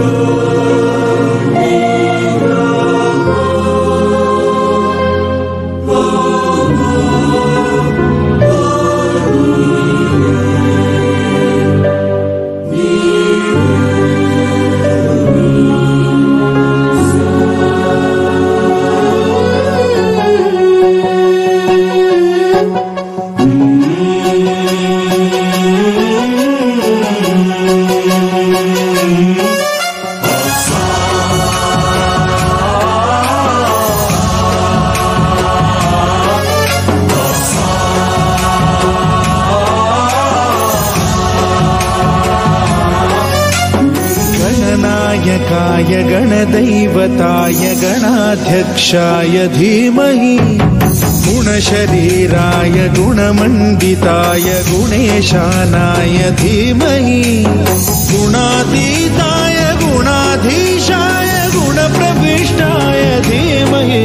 गणनायकाय गणदैवताय गणाध्यक्षाय धीमहि गुणशरीराय गुणमण्डिताय गुणेशानाय धीमहि गुणातीताय गुणाधीशाय गुणप्रविष्टाय धीमहि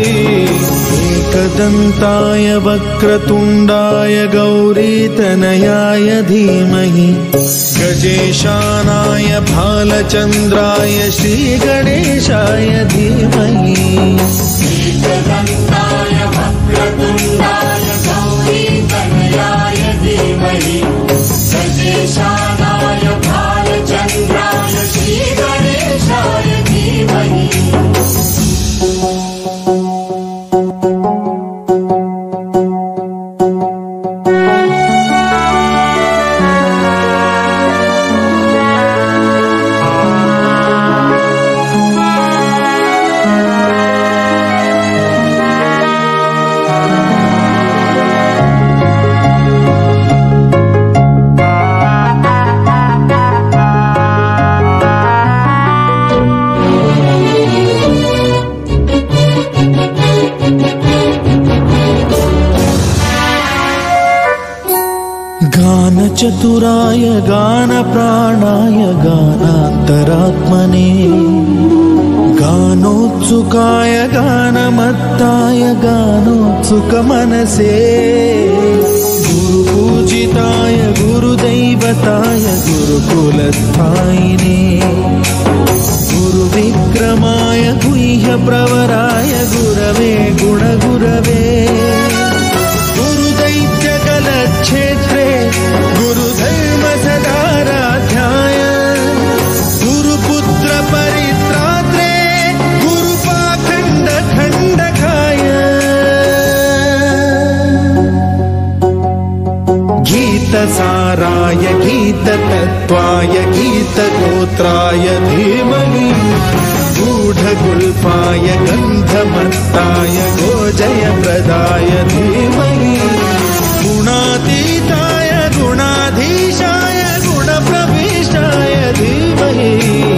एकदन्ताय वक्रतुण्डाय गौरीतनयाय धीमहि गजेशानाय भालचन्द्राय श्रीगणेशाय धीमहि एकदन्ताय वक्रतुण्डाय गौरीतनयाय धीमहि गजेशानाय भालचन्द्राय श्रीगणेशाय धीमहि चतुराय गानप्राणाय गानान्तरात्मने गानोत्सुकाय गानमत्ताय गानोत्सुकमनसे गुरुपूजिताय गुरुदैवताय गुरुकुलस्थायिने गुरुविक्रमाय गुह्यप्रवराय गुरवे गुणगुरवे गुरुदैत्यकलक्षेत्रे गुरुधर्म सदाराध्याय गुरुपुत्र परित्रात्रे गुरुपाखण्ड खण्डकाय गीतसाराय गीततत्त्वाय गीतगोत्राय धीमहि गूढगुल्पाय गन्धमत्ताय गोजयप्रदाय धीमहि गुणातीताय गुणाधीशाय गुणप्रविष्टाय धीमहि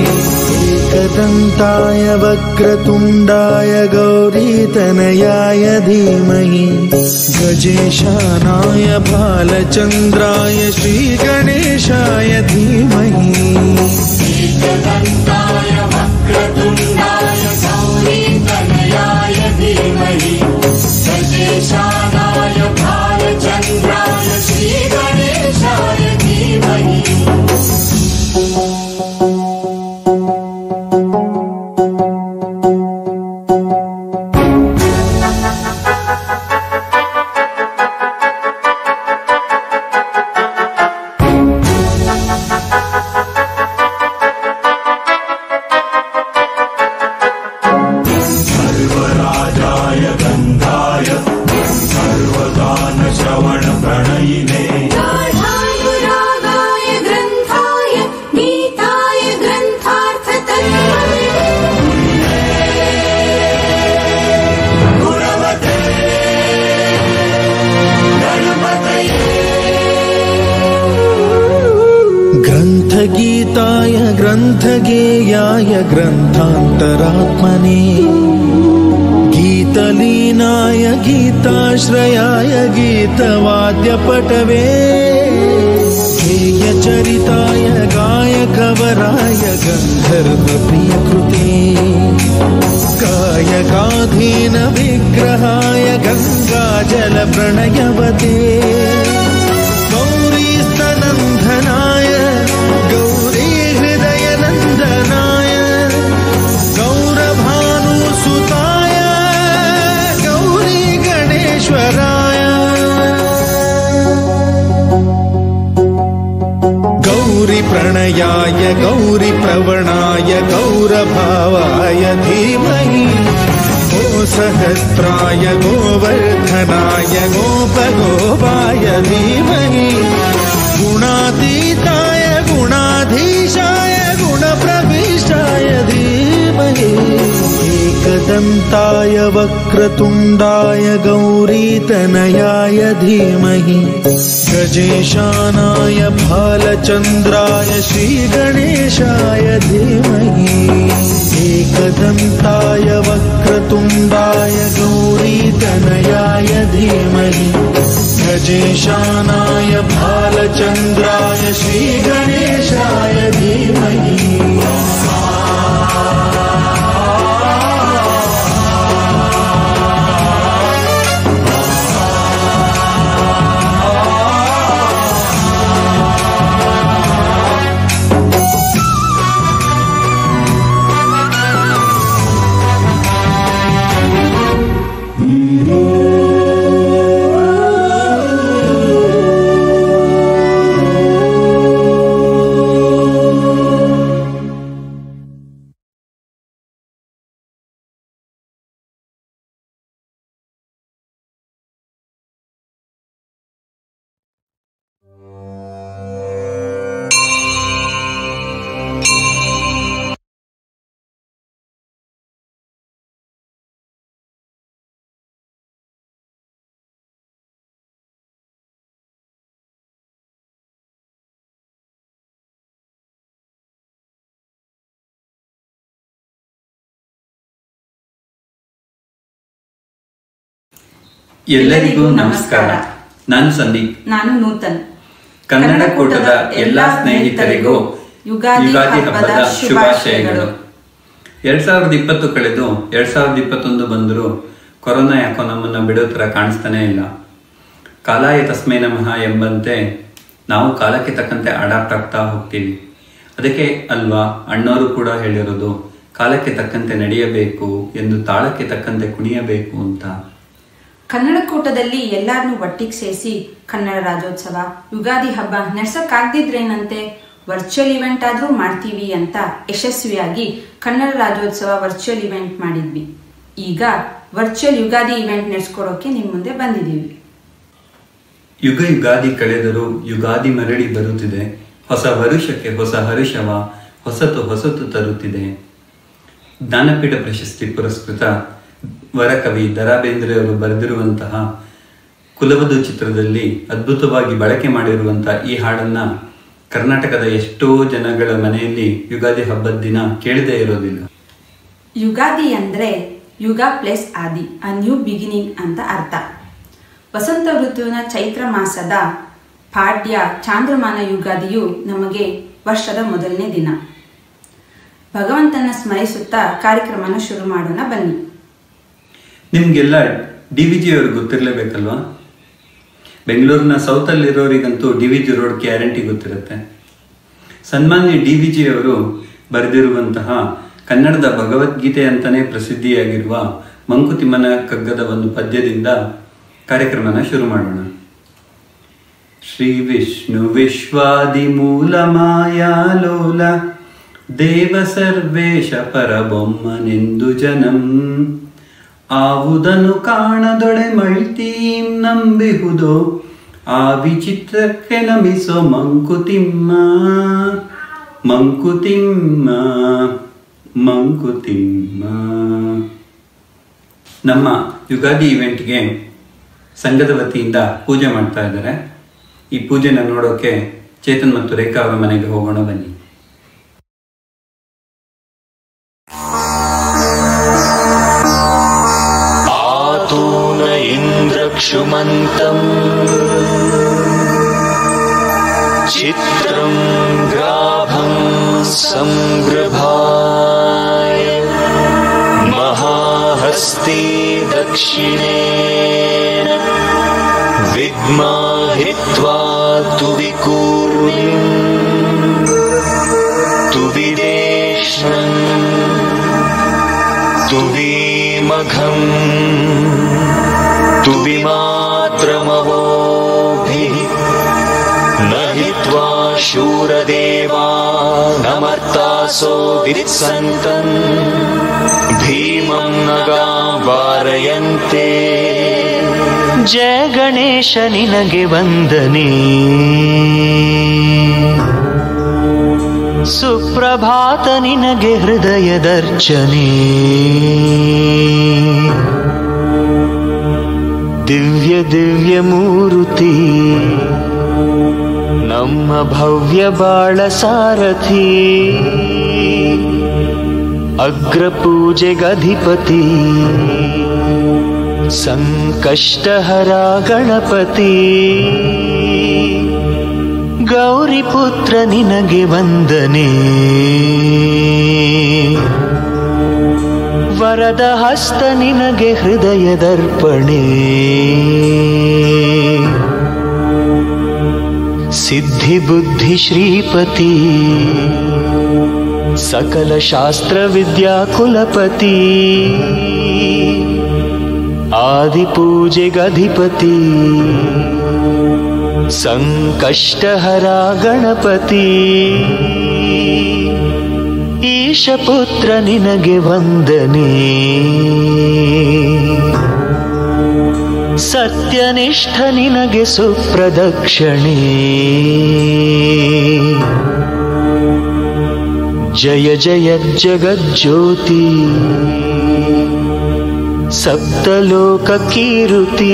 एकदन्ताय वक्रतुण्डाय गौरीतनयाय धीमहि गजेशानाय भालचन्द्राय श्रीगणेशाय धीमहि एकदन्ताय वक्रतुण्डाय गौरीतनयाय धीमहि गजेशानाय भालचन्द्राय श्रीगणेशाय धीमहि सर्वराजाय गन्धाय सर्वगानश्रवणप्रणयिने गाढानुरागाय ग्रन्थाय गीताय ग्रन्थार्थतत्त्वमे गुणवते गणपतये ग्रन्थगीताय ग्रन्थगेयाय ग्रन्थान्तरात्मने गीतलीनाय गीताश्रयाय गीतवाद्यपटवे गेयचरिताय गायकवराय गन्धर्वप्रियकृते कायकाधीन विग्रहाय गङ्गाजलप्रणयवते गौरीस्तनन्दनाय गौरीहृदयनन्दनाय तनयाय गौरीप्रवणाय गौरभावाय धीमहि गोसहस्राय गोवर्धनाय गोपगोपाय धीमहि गुणातीताय गुणाधीशाय गुणप्रविष्टाय धीमहि एकदन्ताय वक्रतुण्डाय गौरीतनयाय धीमहि गजेशानाय भालचन्द्राय श्रीगणेशाय धीमहि एकदन्ताय वक्रतुण्डाय गौरीतनयाय धीमहि गजेशानाय भालचन्द्राय श्रीगणेशाय धीमहि ಎಲ್ಲರಿಗೂ ನಮಸ್ಕಾರ. ನಾನು ಸಂದೀಪ್. ನಾನು ನೂತನ್. ಕನ್ನಡ ಕೂಟದ ಎಲ್ಲಾ ಸ್ನೇಹಿತರಿಗೂ ಯುಗಾದಿ ಹಬ್ಬದ ಶುಭಾಶಯಗಳು. 2020 ಕಳೆದು 2021 ಬಂದರೂ ಕೊರೋನಾ ಯಾಕೋ ನಮ್ಮನ್ನ ಬಿಡೋ ತರ ಕಾಣಿಸ್ತಾನೆ ಇಲ್ಲ. ಕಾಲಾಯ ತಸ್ಮೈ ನಮಃ ಎಂಬಂತೆ ನಾವು ಕಾಲಕ್ಕೆ ತಕ್ಕಂತೆ ಅಡಾಪ್ಟ್ ಆಗ್ತಾ ಹೋಗ್ತೀವಿ. ಅದಕ್ಕೆ ಅಲ್ವಾ ಅಣ್ಣವರು ಕೂಡ ಹೇಳಿರೋದು ಕಾಲಕ್ಕೆ ತಕ್ಕಂತೆ ನಡೆಯಬೇಕು ಎಂದು, ತಾಳಕ್ಕೆ ತಕ್ಕಂತೆ ಕುಣಿಯಬೇಕು ಅಂತ. ಕನ್ನಡ ಕೂಟದಲ್ಲಿ ಎಲ್ಲಾರನ್ನೂ ಒಟ್ಟಿಗೆ ಸೇರಿಸಿ ಕನ್ನಡ ರಾಜ್ಯೋತ್ಸವ ಯುಗಾದಿ ಹಬ್ಬ ನಡೆಸಕ್ಕಾಗ್ದಿದ್ರೇನಂತೆ, ವರ್ಚುವಲ್ ಇವೆಂಟ್ ಆದ್ರೂ ಮಾಡ್ತೀವಿ ಅಂತ ಯಶಸ್ವಿಯಾಗಿ ಕನ್ನಡ ರಾಜ್ಯೋತ್ಸವ ವರ್ಚುವಲ್ ಇವೆಂಟ್ ಮಾಡಿದ್ವಿ. ಈಗ ವರ್ಚುವಲ್ ಯುಗಾದಿ ಇವೆಂಟ್ ನಡೆಸ್ಕೊಡೋಕೆ ನಿಮ್ ಮುಂದೆ ಬಂದಿದ್ದೀವಿ. ಯುಗ ಯುಗಾದಿ ಕಳೆದರೂ ಯುಗಾದಿ ಮರಳಿ ಬರುತ್ತಿದೆ, ಹೊಸ ವರುಷಕ್ಕೆ ಹೊಸ ಹರುಷವ ಹೊಸತು ಹೊಸತು ತರುತ್ತಿದೆ. ಜ್ಞಾನಪೀಠ ಪ್ರಶಸ್ತಿ ಪುರಸ್ಕೃತ ವರಕವಿ ದ.ರಾ. ಬೇಂದ್ರೆ ಅವರು ಬರೆದಿರುವಂತಹ ಕುಲವಧು ಚಿತ್ರದಲ್ಲಿ ಅದ್ಭುತವಾಗಿ ಬಳಕೆ ಮಾಡಿರುವಂತಹ ಈ ಹಾಡನ್ನ ಕರ್ನಾಟಕದ ಎಷ್ಟೋ ಜನಗಳ ಮನೆಯಲ್ಲಿ ಯುಗಾದಿ ಹಬ್ಬದ ದಿನ ಕೇಳದೇ ಇರೋದಿಲ್ಲ. ಯುಗಾದಿ ಅಂದ್ರೆ ಯುಗ plus Adi, a new beginning ಅಂತ ಅರ್ಥ. ವಸಂತ ಋತುವಿನ ಚೈತ್ರ ಮಾಸದ ಪಾಡ್ಯ ಚಾಂದ್ರಮಾನ ಯುಗಾದಿಯು ನಮಗೆ ವರ್ಷದ ಮೊದಲನೇ ದಿನ. ಭಗವಂತನ ಸ್ಮರಿಸುತ್ತಾ ಕಾರ್ಯಕ್ರಮನ ಶುರು ಮಾಡೋಣ ಬನ್ನಿ. ನಿಮ್ಗೆಲ್ಲ DVG ಅವರು ಗೊತ್ತಿರಲೇಬೇಕಲ್ವಾ? ಬೆಂಗಳೂರಿನ ಸೌತ್ ಅಲ್ಲಿರೋರಿಗಂತೂ DVG ರೋಡ್ ಗ್ಯಾರಂಟಿ ಗೊತ್ತಿರುತ್ತೆ. ಸನ್ಮಾನ್ಯ DVG ಅವರು ಬರೆದಿರುವಂತಹ ಕನ್ನಡದ ಭಗವದ್ಗೀತೆ ಅಂತಾನೆ ಪ್ರಸಿದ್ಧಿಯಾಗಿರುವ ಮಂಕುತಿಮ್ಮನ ಕಗ್ಗದ ಒಂದು ಪದ್ಯದಿಂದ ಕಾರ್ಯಕ್ರಮನ ಶುರು ಮಾಡೋಣ. ಶ್ರೀ ವಿಷ್ಣು ವಿಶ್ವಾದಿ ಮೂಲ ಮಾಯಾಲೋಲ ದೇವ ಸರ್ವೇಶ ಪರಬೊಮ್ಮನೆಂದು ಜನಂ ಆವುದನ್ನು ಕಾಣದೊಡೆ ಮಳ್ತೀಂ ನಂಬಿಹುದೋ ಆ ವಿಚಿತ್ರಕ್ಕೆ ನಮಿಸೋ ಮಂಕುತಿಮ್ಮ ಮಂಕುತಿಮ್ಮ ಮಂಕುತಿಮ್ಮ. ನಮ್ಮ ಯುಗಾದಿ ಇವೆಂಟ್ಗೆ ಸಂಘದ ವತಿಯಿಂದ ಪೂಜೆ ಮಾಡ್ತಾ ಇದ್ದಾರೆ. ಈ ಪೂಜೆನ ನೋಡೋಕೆ ಚೇತನ್ ಮತ್ತು ರೇಖಾ ಅವರ ಮನೆಗೆ ಹೋಗೋಣ ಬನ್ನಿ. ಆತೂನ ಇಂದ್ರಕ್ಷುಮಂತಂ ಚಿತ್ರಂ ಗ್ರಾಭಂ ಸಂಗೃಭಾಯ ಮಹಾಹಸ್ತಿ ದಕ್ಷಿಣೇನ ವಿದ್ಮಾಹಿತ್ವಾ ತು ವಿಕೂರ್ಣಿಂ ತು ವಿದೇಶಂ ತು ವಿಮಘಂ ತು ವಿಮಾತ್ರಮವೋಭಿಃ ನ ಹಿತ್ವಾ ಶೂರದೇವಾಃ वासोदित्सन्तम् भीमं नगां वारयन्ते जय गणेश निनगे ವಂದನೆ ಸುಪ್ರಭಾತ ನಿನಗೆ ಹೃದಯದರ್ಚನೆ ದಿವ್ಯ ದಿವ್ಯ ಮೂರುತಿ ನಮ್ಮ ಭವ್ಯ ಬಾಳ ಸಾರಥಿ ಅಗ್ರಪೂಜೆಗಧಿಪತಿ ಸಂಕಷ್ಟಹರ ಗಣಪತಿ ಗೌರಿಪುತ್ರ ನಿನಗೆ ವಂದನೆ ವರದ ಹಸ್ತ ನಿನಗೆ ಹೃದಯದರ್ಪಣೆ ಸಿದ್ಧಿ ಬುದ್ಧಿ ಶ್ರೀಪತಿ ಸಕಲ ಶಾಸ್ತ್ರ ವಿದ್ಯಾ ಕುಲಪತಿ ಆದಿಪೂಜೆಗಧಿಪತಿ ಸಂಕಷ್ಟಹರ ಗಣಪತಿ ಈಶಪುತ್ರ ನಿನಗೆ ವಂದನೆ ಸತ್ಯನಿಷ್ಠ ನಿನಗೆ ಸುಪ್ರದಕ್ಷಿಣೆ ಜಯ ಜಯ ಜಗಜ್ಯೋತಿ ಸಪ್ತಲೋಕ ಕೀರುತಿ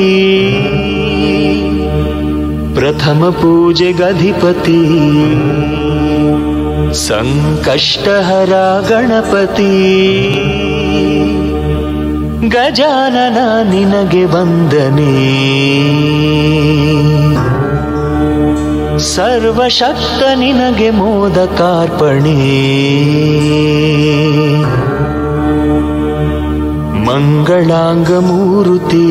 ಪ್ರಥಮ ಪೂಜೆಗಧಿಪತಿ ಸಂಕಷ್ಟಹರ ಗಣಪತಿ ಗಜಾನನ ನಿನಗೆ ವಂದನೆ ಸರ್ವಶಕ್ತ ನಿನಗೆ ಮೋದಕಾರ್ಪಣೆ ಮಂಗಳಾಂಗ ಮೂರುತಿ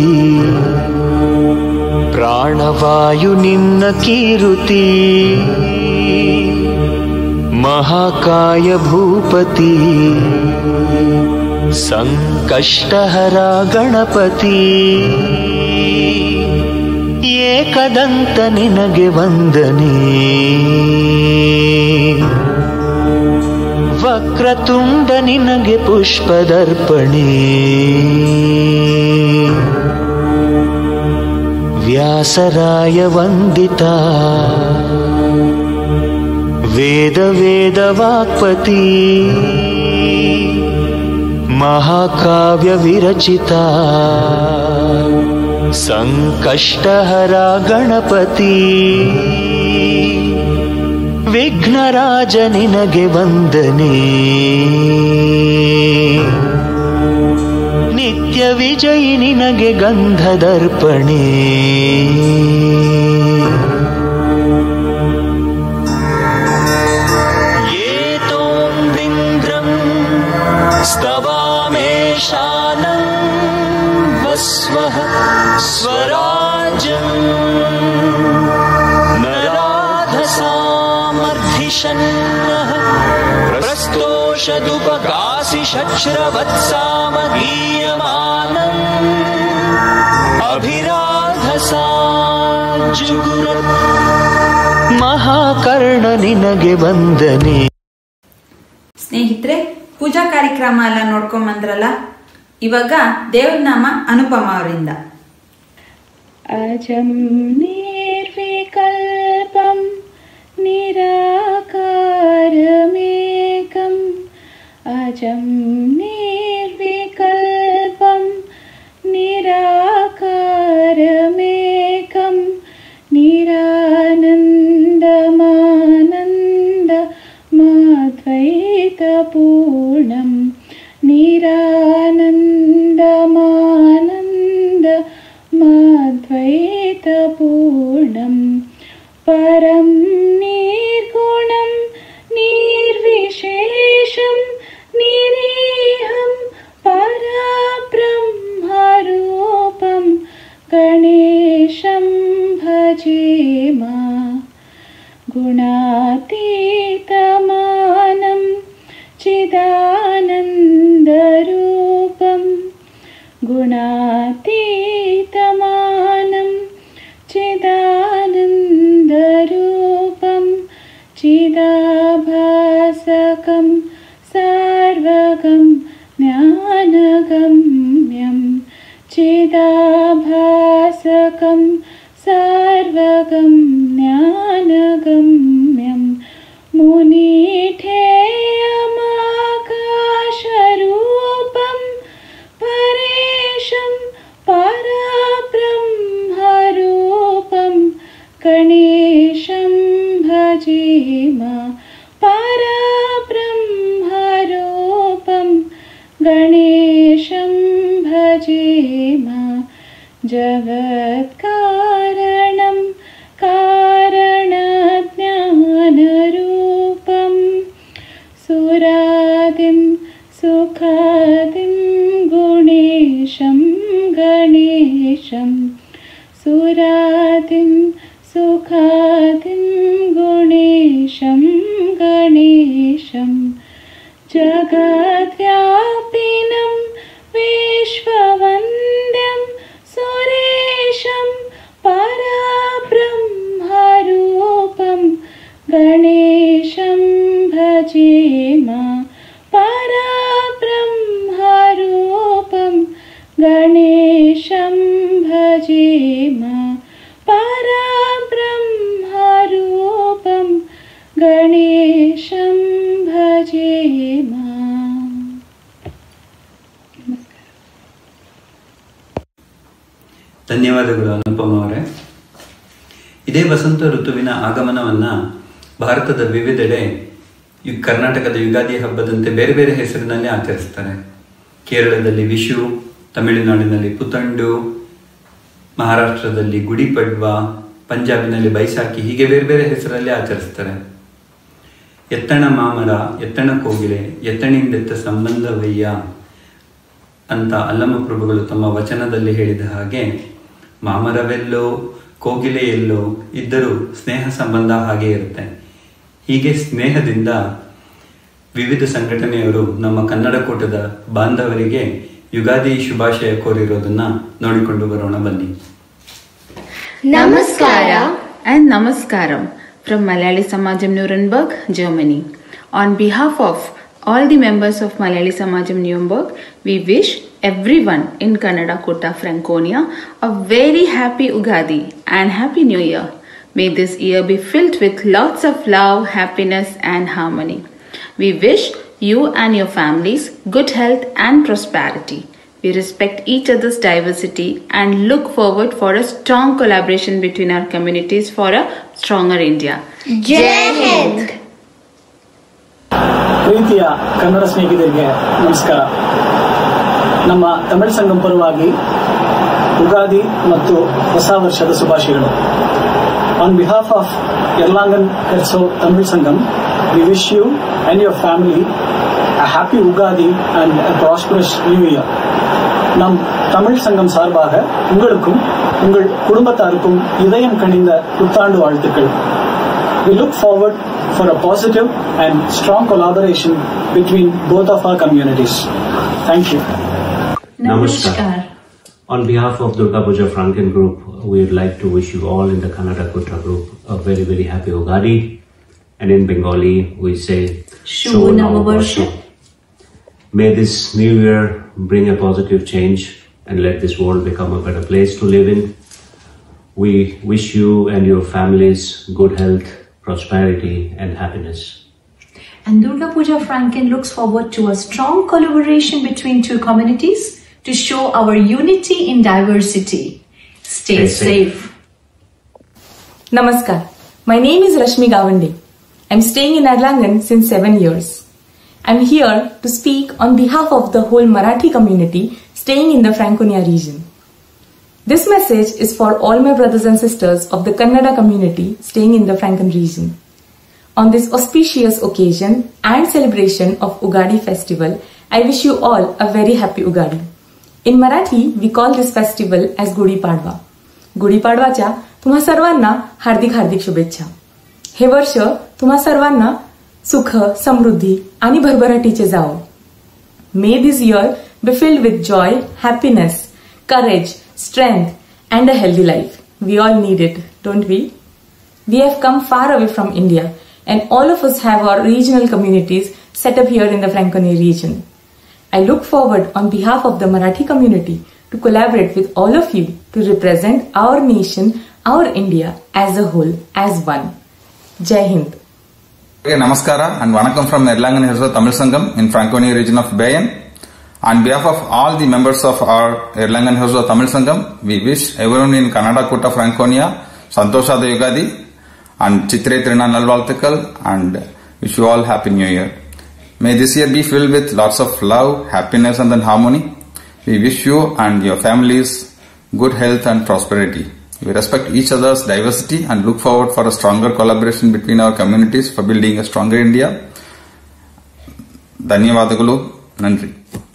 ಪ್ರಾಣವಾಯು ನಿನ್ನ ಕೀರುತಿ ಮಹಾಕಾಯ ಭೂಪತಿ ಸಂಕಷ್ಟಹರ ಗಣಪತಿ ಏಕದಂತ ನಿನಗೆ ವಂದನೆ ವಕ್ರತುಂಡ ನಿನಗೆ ಪುಷ್ಪದರ್ಪಣೆ ವ್ಯಾಸರಾಯ ವಂದಿತ ವೇದ ವೇದ ವಾಕ್ಪತಿ ಮಹಾಕಾವ್ಯ ವಿರಚಿತ ಸಂಕಷ್ಟಹರ ಗಣಪತಿ ವಿಘ್ನರಾಜ ನಿನಗೆ ವಂದನೆ ನಿತ್ಯ ವಿಜಯಿ ನಿನಗೆ ಗಂಧದರ್ಪಣೆ ಏತೋಂದ್ರಿಂದ್ರಂ ಸ್ತವಾಮೇಶಾನಂ ವಸ್ವಃ ಸ್ವರಾಜ್ಯಂ ನರಾಧಸಾಮರ್ಧಿಷನ್ನಃ ಪ್ರಸ್ತೋಷದುಪಕಾಸಿ ಶಚ್ರವತ್ಸಾಮಗೀಯಮಾನಂ ಅಭಿರಾಧಸಾ ಜುಗುರತ್ ಮಹಾಕರ್ಣ ನಿನಗೆ ವಂದನೆ. ಸ್ನೇಹಿತರೆ, ಪೂಜಾ ಕಾರ್ಯಕ್ರಮ ಎಲ್ಲ ನೋಡ್ಕೊಂಡ್ ಬಂದ್ರಲ್ಲ, ಇವಾಗ ದೇವ್ರ ನಾಮ ಅನುಪಮ ಅವರಿಂದ. ಅಜಂ ನಿರ್ವಿಕಲ್ಪಂ ನಿರಾಕಾರಮೇಕಂ ಅಜಂ ನಿರ್ವಿಕಲ್ಪಂ ನಿರಾಕಾರಮೇಕಂ ನಿರಾನಂದಮಾನಂದ ಮಾದ್ವೈತಪೂರ್ಣಂ ನಿರಾನಂದಮಾನಂದ ಮಾದ್ವೈತಪೂರ್ಣಂ ಪರಂ ನಿರ್ಗುಣಂ ನಿರ್ವಿಶೇಷಂ ನಿರೇಹಂ ಪರಬ್ರಹ್ಮರೂಪಂ ಗಣೇಶಂ ಭಜೇಮ ಗುಣಾತೀತಮಾನಂ ಚಿದಾನಂದರೂಪಂ ಗುಣಾತೀತಮಾನಂ ಚಿದಾನಂದರೂಪಂ ಚಿದಾಭಾಸಕಂ सुरादिं सुखादिं गुणेशं गणेशं सुरादिं सुखादिं गुणेशं गणेशं जगद्व्यापिनं विश्ववन्द्यं सुरेशं परब्रह्मरूपं गणेशं भजेम परब्रह्मरूपं गणेशं भजेम परब्रह्मरूपं गणेशं भजेम. ಧನ್ಯವಾದಗಳು ಅನುಪಮ ಅವರೇ. ಇದೇ ವಸಂತ ಋತುವಿನ ಆಗಮನವನ್ನು ಭಾರತದ ವಿವಿಧೆಡೆ ಕರ್ನಾಟಕದ ಯುಗಾದಿ ಹಬ್ಬದಂತೆ ಬೇರೆ ಬೇರೆ ಹೆಸರಿನಲ್ಲಿ ಆಚರಿಸ್ತಾರೆ. ಕೇರಳದಲ್ಲಿ ವಿಶು, ತಮಿಳುನಾಡಿನಲ್ಲಿ ಪುತಂಡು, ಮಹಾರಾಷ್ಟ್ರದಲ್ಲಿ ಗುಡಿ ಪಡ್ವಾ, ಪಂಜಾಬಿನಲ್ಲಿ ಬೈಸಾಖಿ, ಹೀಗೆ ಬೇರೆ ಬೇರೆ ಹೆಸರಲ್ಲಿ ಆಚರಿಸ್ತಾರೆ. ಎತ್ತಣ ಮಾಮರ, ಎತ್ತಣ ಕೋಗಿಲೆ, ಎತ್ತಣಿಂದೆತ್ತ ಸಂಬಂಧವಯ್ಯ ಅಂತ ಅಲ್ಲಮ ಪ್ರಭುಗಳು ತಮ್ಮ ವಚನದಲ್ಲಿ ಹೇಳಿದ ಹಾಗೆ ಮಾಮರವೆಲ್ಲೋ ಕೋಗಿಲೆಯೆಲ್ಲೋ ಇದ್ದರೂ ಸ್ನೇಹ ಸಂಬಂಧ ಹಾಗೆ ಇರುತ್ತೆ. ಹೀಗೆ ಸ್ನೇಹದಿಂದ ವಿವಿಧ ಸಂಘಟನೆಯವರು ನಮ್ಮ ಕನ್ನಡ ಕೂಟದ ಬಾಂಧವರಿಗೆ ಯುಗಾದಿ ಶುಭಾಶಯ ಕೋರಿರೋದನ್ನ ನೋಡಿಕೊಂಡು ಬರೋಣ ಬನ್ನಿ. Namaskara and Namaskaram from Malayali Samajam Nuremberg, Germany. On behalf of all the members of Malayali Samajam Nuremberg, we wish everyone in Kannada Kota Franconia a very happy Ugadi and happy New Year. May this year be filled with lots of love, happiness and harmony. We wish you and your families good health and prosperity. We respect each other's diversity and look forward for a strong collaboration between our communities for a stronger India. Jai Hind! ಪ್ರೀತಿಯ ಕನ್ನಡ ಸ್ನೇಹಿತರಿಗೆ ನಮಸ್ಕಾರ. ನಮ್ಮ ತಮಿಳು ಸಂಗಮ ಪರವಾಗಿ ಯುಗಾದಿ ಮತ್ತು ಹೊಸ ವರ್ಷದ ಶುಭಾಶಯಗಳು. On behalf of Erlangen ಕೆರ್ಸೋ Tamil Sangam, we wish you and your family a happy Ugadi and a prosperous New Year. நம் தமிழ் சங்கம் சார்பாக உங்களுக்கும் உங்கள் குடும்பத்தாருக்கும் இதயம் கனிந்த புத்தாண்டு வாழ்த்துக்கள். We look forward for a positive and strong collaboration between both of our communities. Thank you. Namaskar. On behalf of Durga Puja Franken Group, we would like to wish you all in the Kannada Kota Group a very, very happy Ugadi. And in Bengali, we say Shubh Navabarsha. May this new year bring a positive change and let this world become a better place to live in. We wish you and your families good health, prosperity and happiness. And Durga Puja Franken looks forward to a strong collaboration between two communities to show our unity in diversity. Stay safe. Namaskar. My name is Rashmi Gawande. I'm staying in Erlangen since 7 years. I'm here to speak on behalf of the whole Marathi community staying in the Franconia region. This message is for all my brothers and sisters of the Kannada community staying in the Franken region. On this auspicious occasion and celebration of Ugadi festival, I wish you all a very happy Ugadi. In Marathi, we call this festival as Gudi Padwa. Gudi Padwaच्या तुम्हा सर्वांना हार्दिक हार्दिक शुभेच्छा. हे वर्ष तुम्हा सर्वांना सुख, समृद्धी आणि भरभराटीचे जावो. May this year be filled with joy, happiness, courage, strength and a healthy life. We all need it, don't we? We have come far away from India and all of us have our regional communities set up here in the Franconia region. I look forward on behalf of the Marathi community to collaborate with all of you to represent our nation, our India as a whole, as one. Jai Hind. Namaskara and Vanakkam from Erlangen Herzog Tamil Sangam in Franconia region of Bayern. On behalf of all the members of our Erlangen Herzog Tamil Sangam, we wish everyone in Kannada Kota Franconia Santoshada Yugadi and Chitre Trina Nalvalthikal and wish you all happy New Year. May this year be filled with lots of love, happiness and harmony. We wish you and your families good health and prosperity. We respect each other's diversity and look forward for a stronger collaboration between our communities for building a stronger India. ಧನ್ಯವಾದಗಳು. ನನ್ರಿ.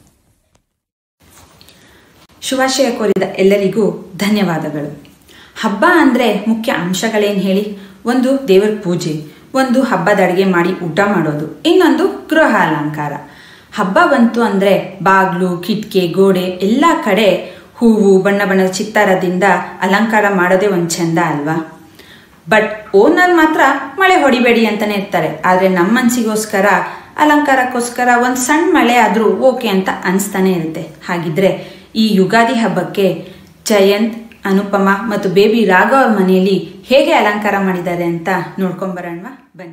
ಶುಭಾಶಯ ಕೋರಿದ ಎಲ್ಲರಿಗೂ ಧನ್ಯವಾದಗಳು. ಹಬ್ಬ ಅಂದರೆ ಮುಖ್ಯ ಅಂಶಗಳೇನು ಹೇಳಿ? ಒಂದು ದೇವರ ಪೂಜೆ, ಒಂದು ಹಬ್ಬದ ಅಡುಗೆ ಮಾಡಿ ಊಟ ಮಾಡೋದು, ಇನ್ನೊಂದು ಗೃಹ ಅಲಂಕಾರ. ಹಬ್ಬ ಬಂತು ಅಂದರೆ ಬಾಗಿಲು, ಕಿಟಕಿ, ಗೋಡೆ ಎಲ್ಲ ಕಡೆ ಹೂವು, ಬಣ್ಣ ಬಣ್ಣದ ಚಿತ್ತಾರದಿಂದ ಅಲಂಕಾರ ಮಾಡೋದೇ ಒಂದು ಚೆಂದ ಅಲ್ವಾ? ಬಟ್ ಓನರ್ ಮಾತ್ರ ಮಳೆ ಹೊಡಿಬೇಡಿ ಅಂತಲೇ ಇರ್ತಾರೆ. ಆದರೆ ನಮ್ಮ ಮನಸ್ಸಿಗೋಸ್ಕರ ಅಲಂಕಾರಕ್ಕೋಸ್ಕರ ಒಂದು ಸಣ್ಣ ಮಳೆ ಆದರೂ ಓಕೆ ಅಂತ ಅನಿಸ್ತಾನೆ ಇರುತ್ತೆ. ಹಾಗಿದ್ರೆ ಈ ಯುಗಾದಿ ಹಬ್ಬಕ್ಕೆ ಜಯಂತ್, ಅನುಪಮ ಮತ್ತು ಬೇಬಿ ರಾಘವ್ ಅವ್ರ ಮನೆಯಲ್ಲಿ ಹೇಗೆ ಅಲಂಕಾರ ಮಾಡಿದ್ದಾರೆ ಅಂತ ನೋಡ್ಕೊಂಬರೋಣವಾ? ಬನ್ನಿ.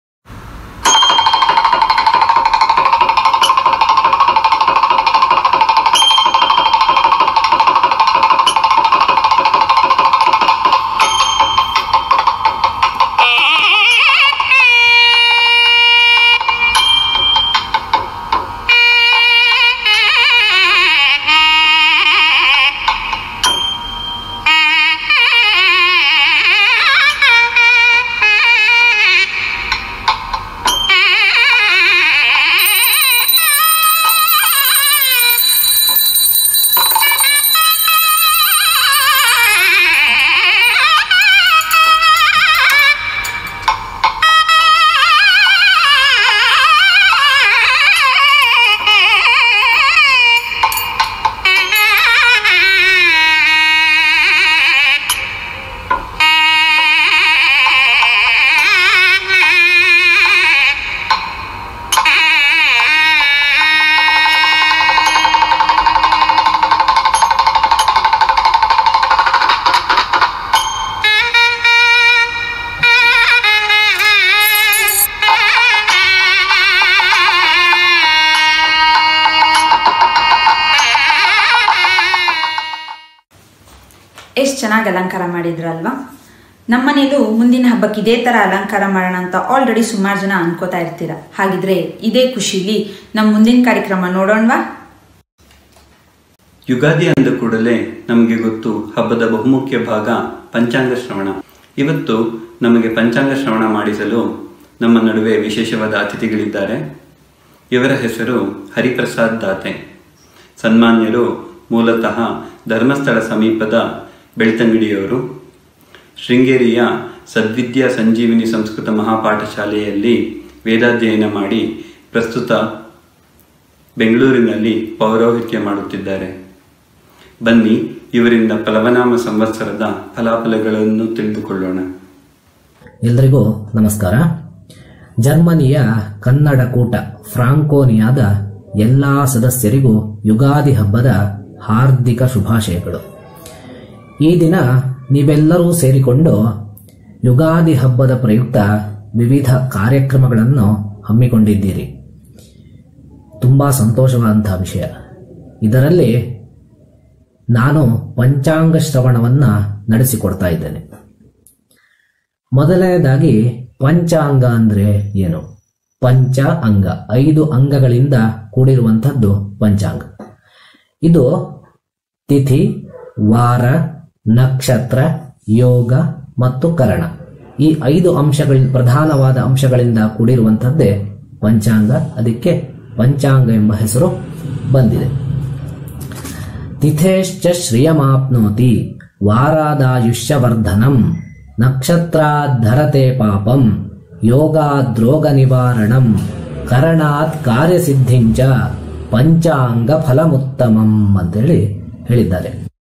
ಎಷ್ಟು ಚೆನ್ನಾಗಿ ಅಲಂಕಾರ ಮಾಡಿದ್ರಲ್ವಾ? ನಮ್ಮನೇಲೂ ಮುಂದಿನ ಹಬ್ಬಕ್ಕೆ ಇದೇ ಥರ ಅಲಂಕಾರ ಮಾಡೋಣ ಅಂತ ಆಲ್ರೆಡಿ ಸುಮಾರು ಜನ ಅನ್ಕೋತಾ ಇರ್ತೀರ. ಹಾಗಿದ್ರೆ ಇದೇ ಖುಷಿಲಿ ನಮ್ಮ ಮುಂದಿನ ಕಾರ್ಯಕ್ರಮ ನೋಡೋಣವಾ? ಯುಗಾದಿ ಅಂದ ಕೂಡಲೇ ನಮಗೆ ಗೊತ್ತು ಹಬ್ಬದ ಬಹುಮುಖ್ಯ ಭಾಗ ಪಂಚಾಂಗ ಶ್ರವಣ. ಇವತ್ತು ನಮಗೆ ಪಂಚಾಂಗ ಶ್ರವಣ ಮಾಡಿಸಲು ನಮ್ಮ ನಡುವೆ ವಿಶೇಷವಾದ ಅತಿಥಿಗಳಿದ್ದಾರೆ. ಇವರ ಹೆಸರು ಹರಿಪ್ರಸಾದ್ ದಾತೆ. ಸನ್ಮಾನ್ಯರು ಮೂಲತಃ ಧರ್ಮಸ್ಥಳ ಸಮೀಪದ ಬೆಳ್ತಂಗಡಿಯವರು. ಶೃಂಗೇರಿಯ ಸದ್ವಿದ್ಯಾ ಸಂಜೀವಿನಿ ಸಂಸ್ಕೃತ ಮಹಾಪಾಠಶಾಲೆಯಲ್ಲಿ ವೇದಾಧ್ಯಯನ ಮಾಡಿ ಪ್ರಸ್ತುತ ಬೆಂಗಳೂರಿನಲ್ಲಿ ಪೌರೋಹಿತ್ಯ ಮಾಡುತ್ತಿದ್ದಾರೆ. ಬನ್ನಿ ಇವರಿಂದ ಪ್ಲವನಾಮ ಸಂವತ್ಸರದ ಫಲಾಫಲಗಳನ್ನು ತಿಳಿದುಕೊಳ್ಳೋಣ. ಎಲ್ರಿಗೂ ನಮಸ್ಕಾರ. ಜರ್ಮನಿಯ ಕನ್ನಡ ಕೂಟ ಫ್ರಾಂಕೋನಿಯಾದ ಎಲ್ಲಾ ಸದಸ್ಯರಿಗೂ ಯುಗಾದಿ ಹಬ್ಬದ ಹಾರ್ದಿಕ ಶುಭಾಶಯಗಳು. ಈ ದಿನ ನೀವೆಲ್ಲರೂ ಸೇರಿಕೊಂಡು ಯುಗಾದಿ ಹಬ್ಬದ ಪ್ರಯುಕ್ತ ವಿವಿಧ ಕಾರ್ಯಕ್ರಮಗಳನ್ನು ಹಮ್ಮಿಕೊಂಡಿದ್ದೀರಿ. ತುಂಬಾ ಸಂತೋಷವಾದಂತಹ ವಿಷಯ. ಇದರಲ್ಲಿ ನಾನು ಪಂಚಾಂಗ ಶ್ರವಣವನ್ನ ನಡೆಸಿಕೊಡ್ತಾ ಇದ್ದೇನೆ. ಮೊದಲನೇದಾಗಿ ಪಂಚಾಂಗ ಅಂದ್ರೆ ಏನು? ಪಂಚ ಅಂಗ, 5 ಅಂಗಗಳಿಂದ ಕೂಡಿರುವಂತಹದ್ದು ಪಂಚಾಂಗ. ಇದು ತಿಥಿ, ವಾರ, ನಕ್ಷತ್ರ, ಯೋಗ ಮತ್ತು ಕರಣ, ಈ 5 ಪ್ರಧಾನವಾದ ಅಂಶಗಳಿಂದ ಕೂಡಿರುವಂತಹದ್ದೇ ಪಂಚಾಂಗ. ಅದಕ್ಕೆ ಪಂಚಾಂಗ ಎಂಬ ಹೆಸರು ಬಂದಿದೆ. ತಿಥೇಶ್ಚ ಶ್ರಿಯಮಾಪ್ನೋತಿ ವಾರಾದಾಯುಷ್ಯವರ್ಧನಂ ನಕ್ಷತ್ರಾಧರತೆ ಪಾಪಂ ಯೋಗಾದ್ರೋಗ ನಿವಾರಣಂ ಕರಣಾತ್ ಕಾರ್ಯಸಿದ್ಧಿಂಚ ಪಂಚಾಂಗ ಫಲಮುತ್ತಮಂ ಅಂತೇಳಿ ಹೇಳಿದ್ದಾರೆ.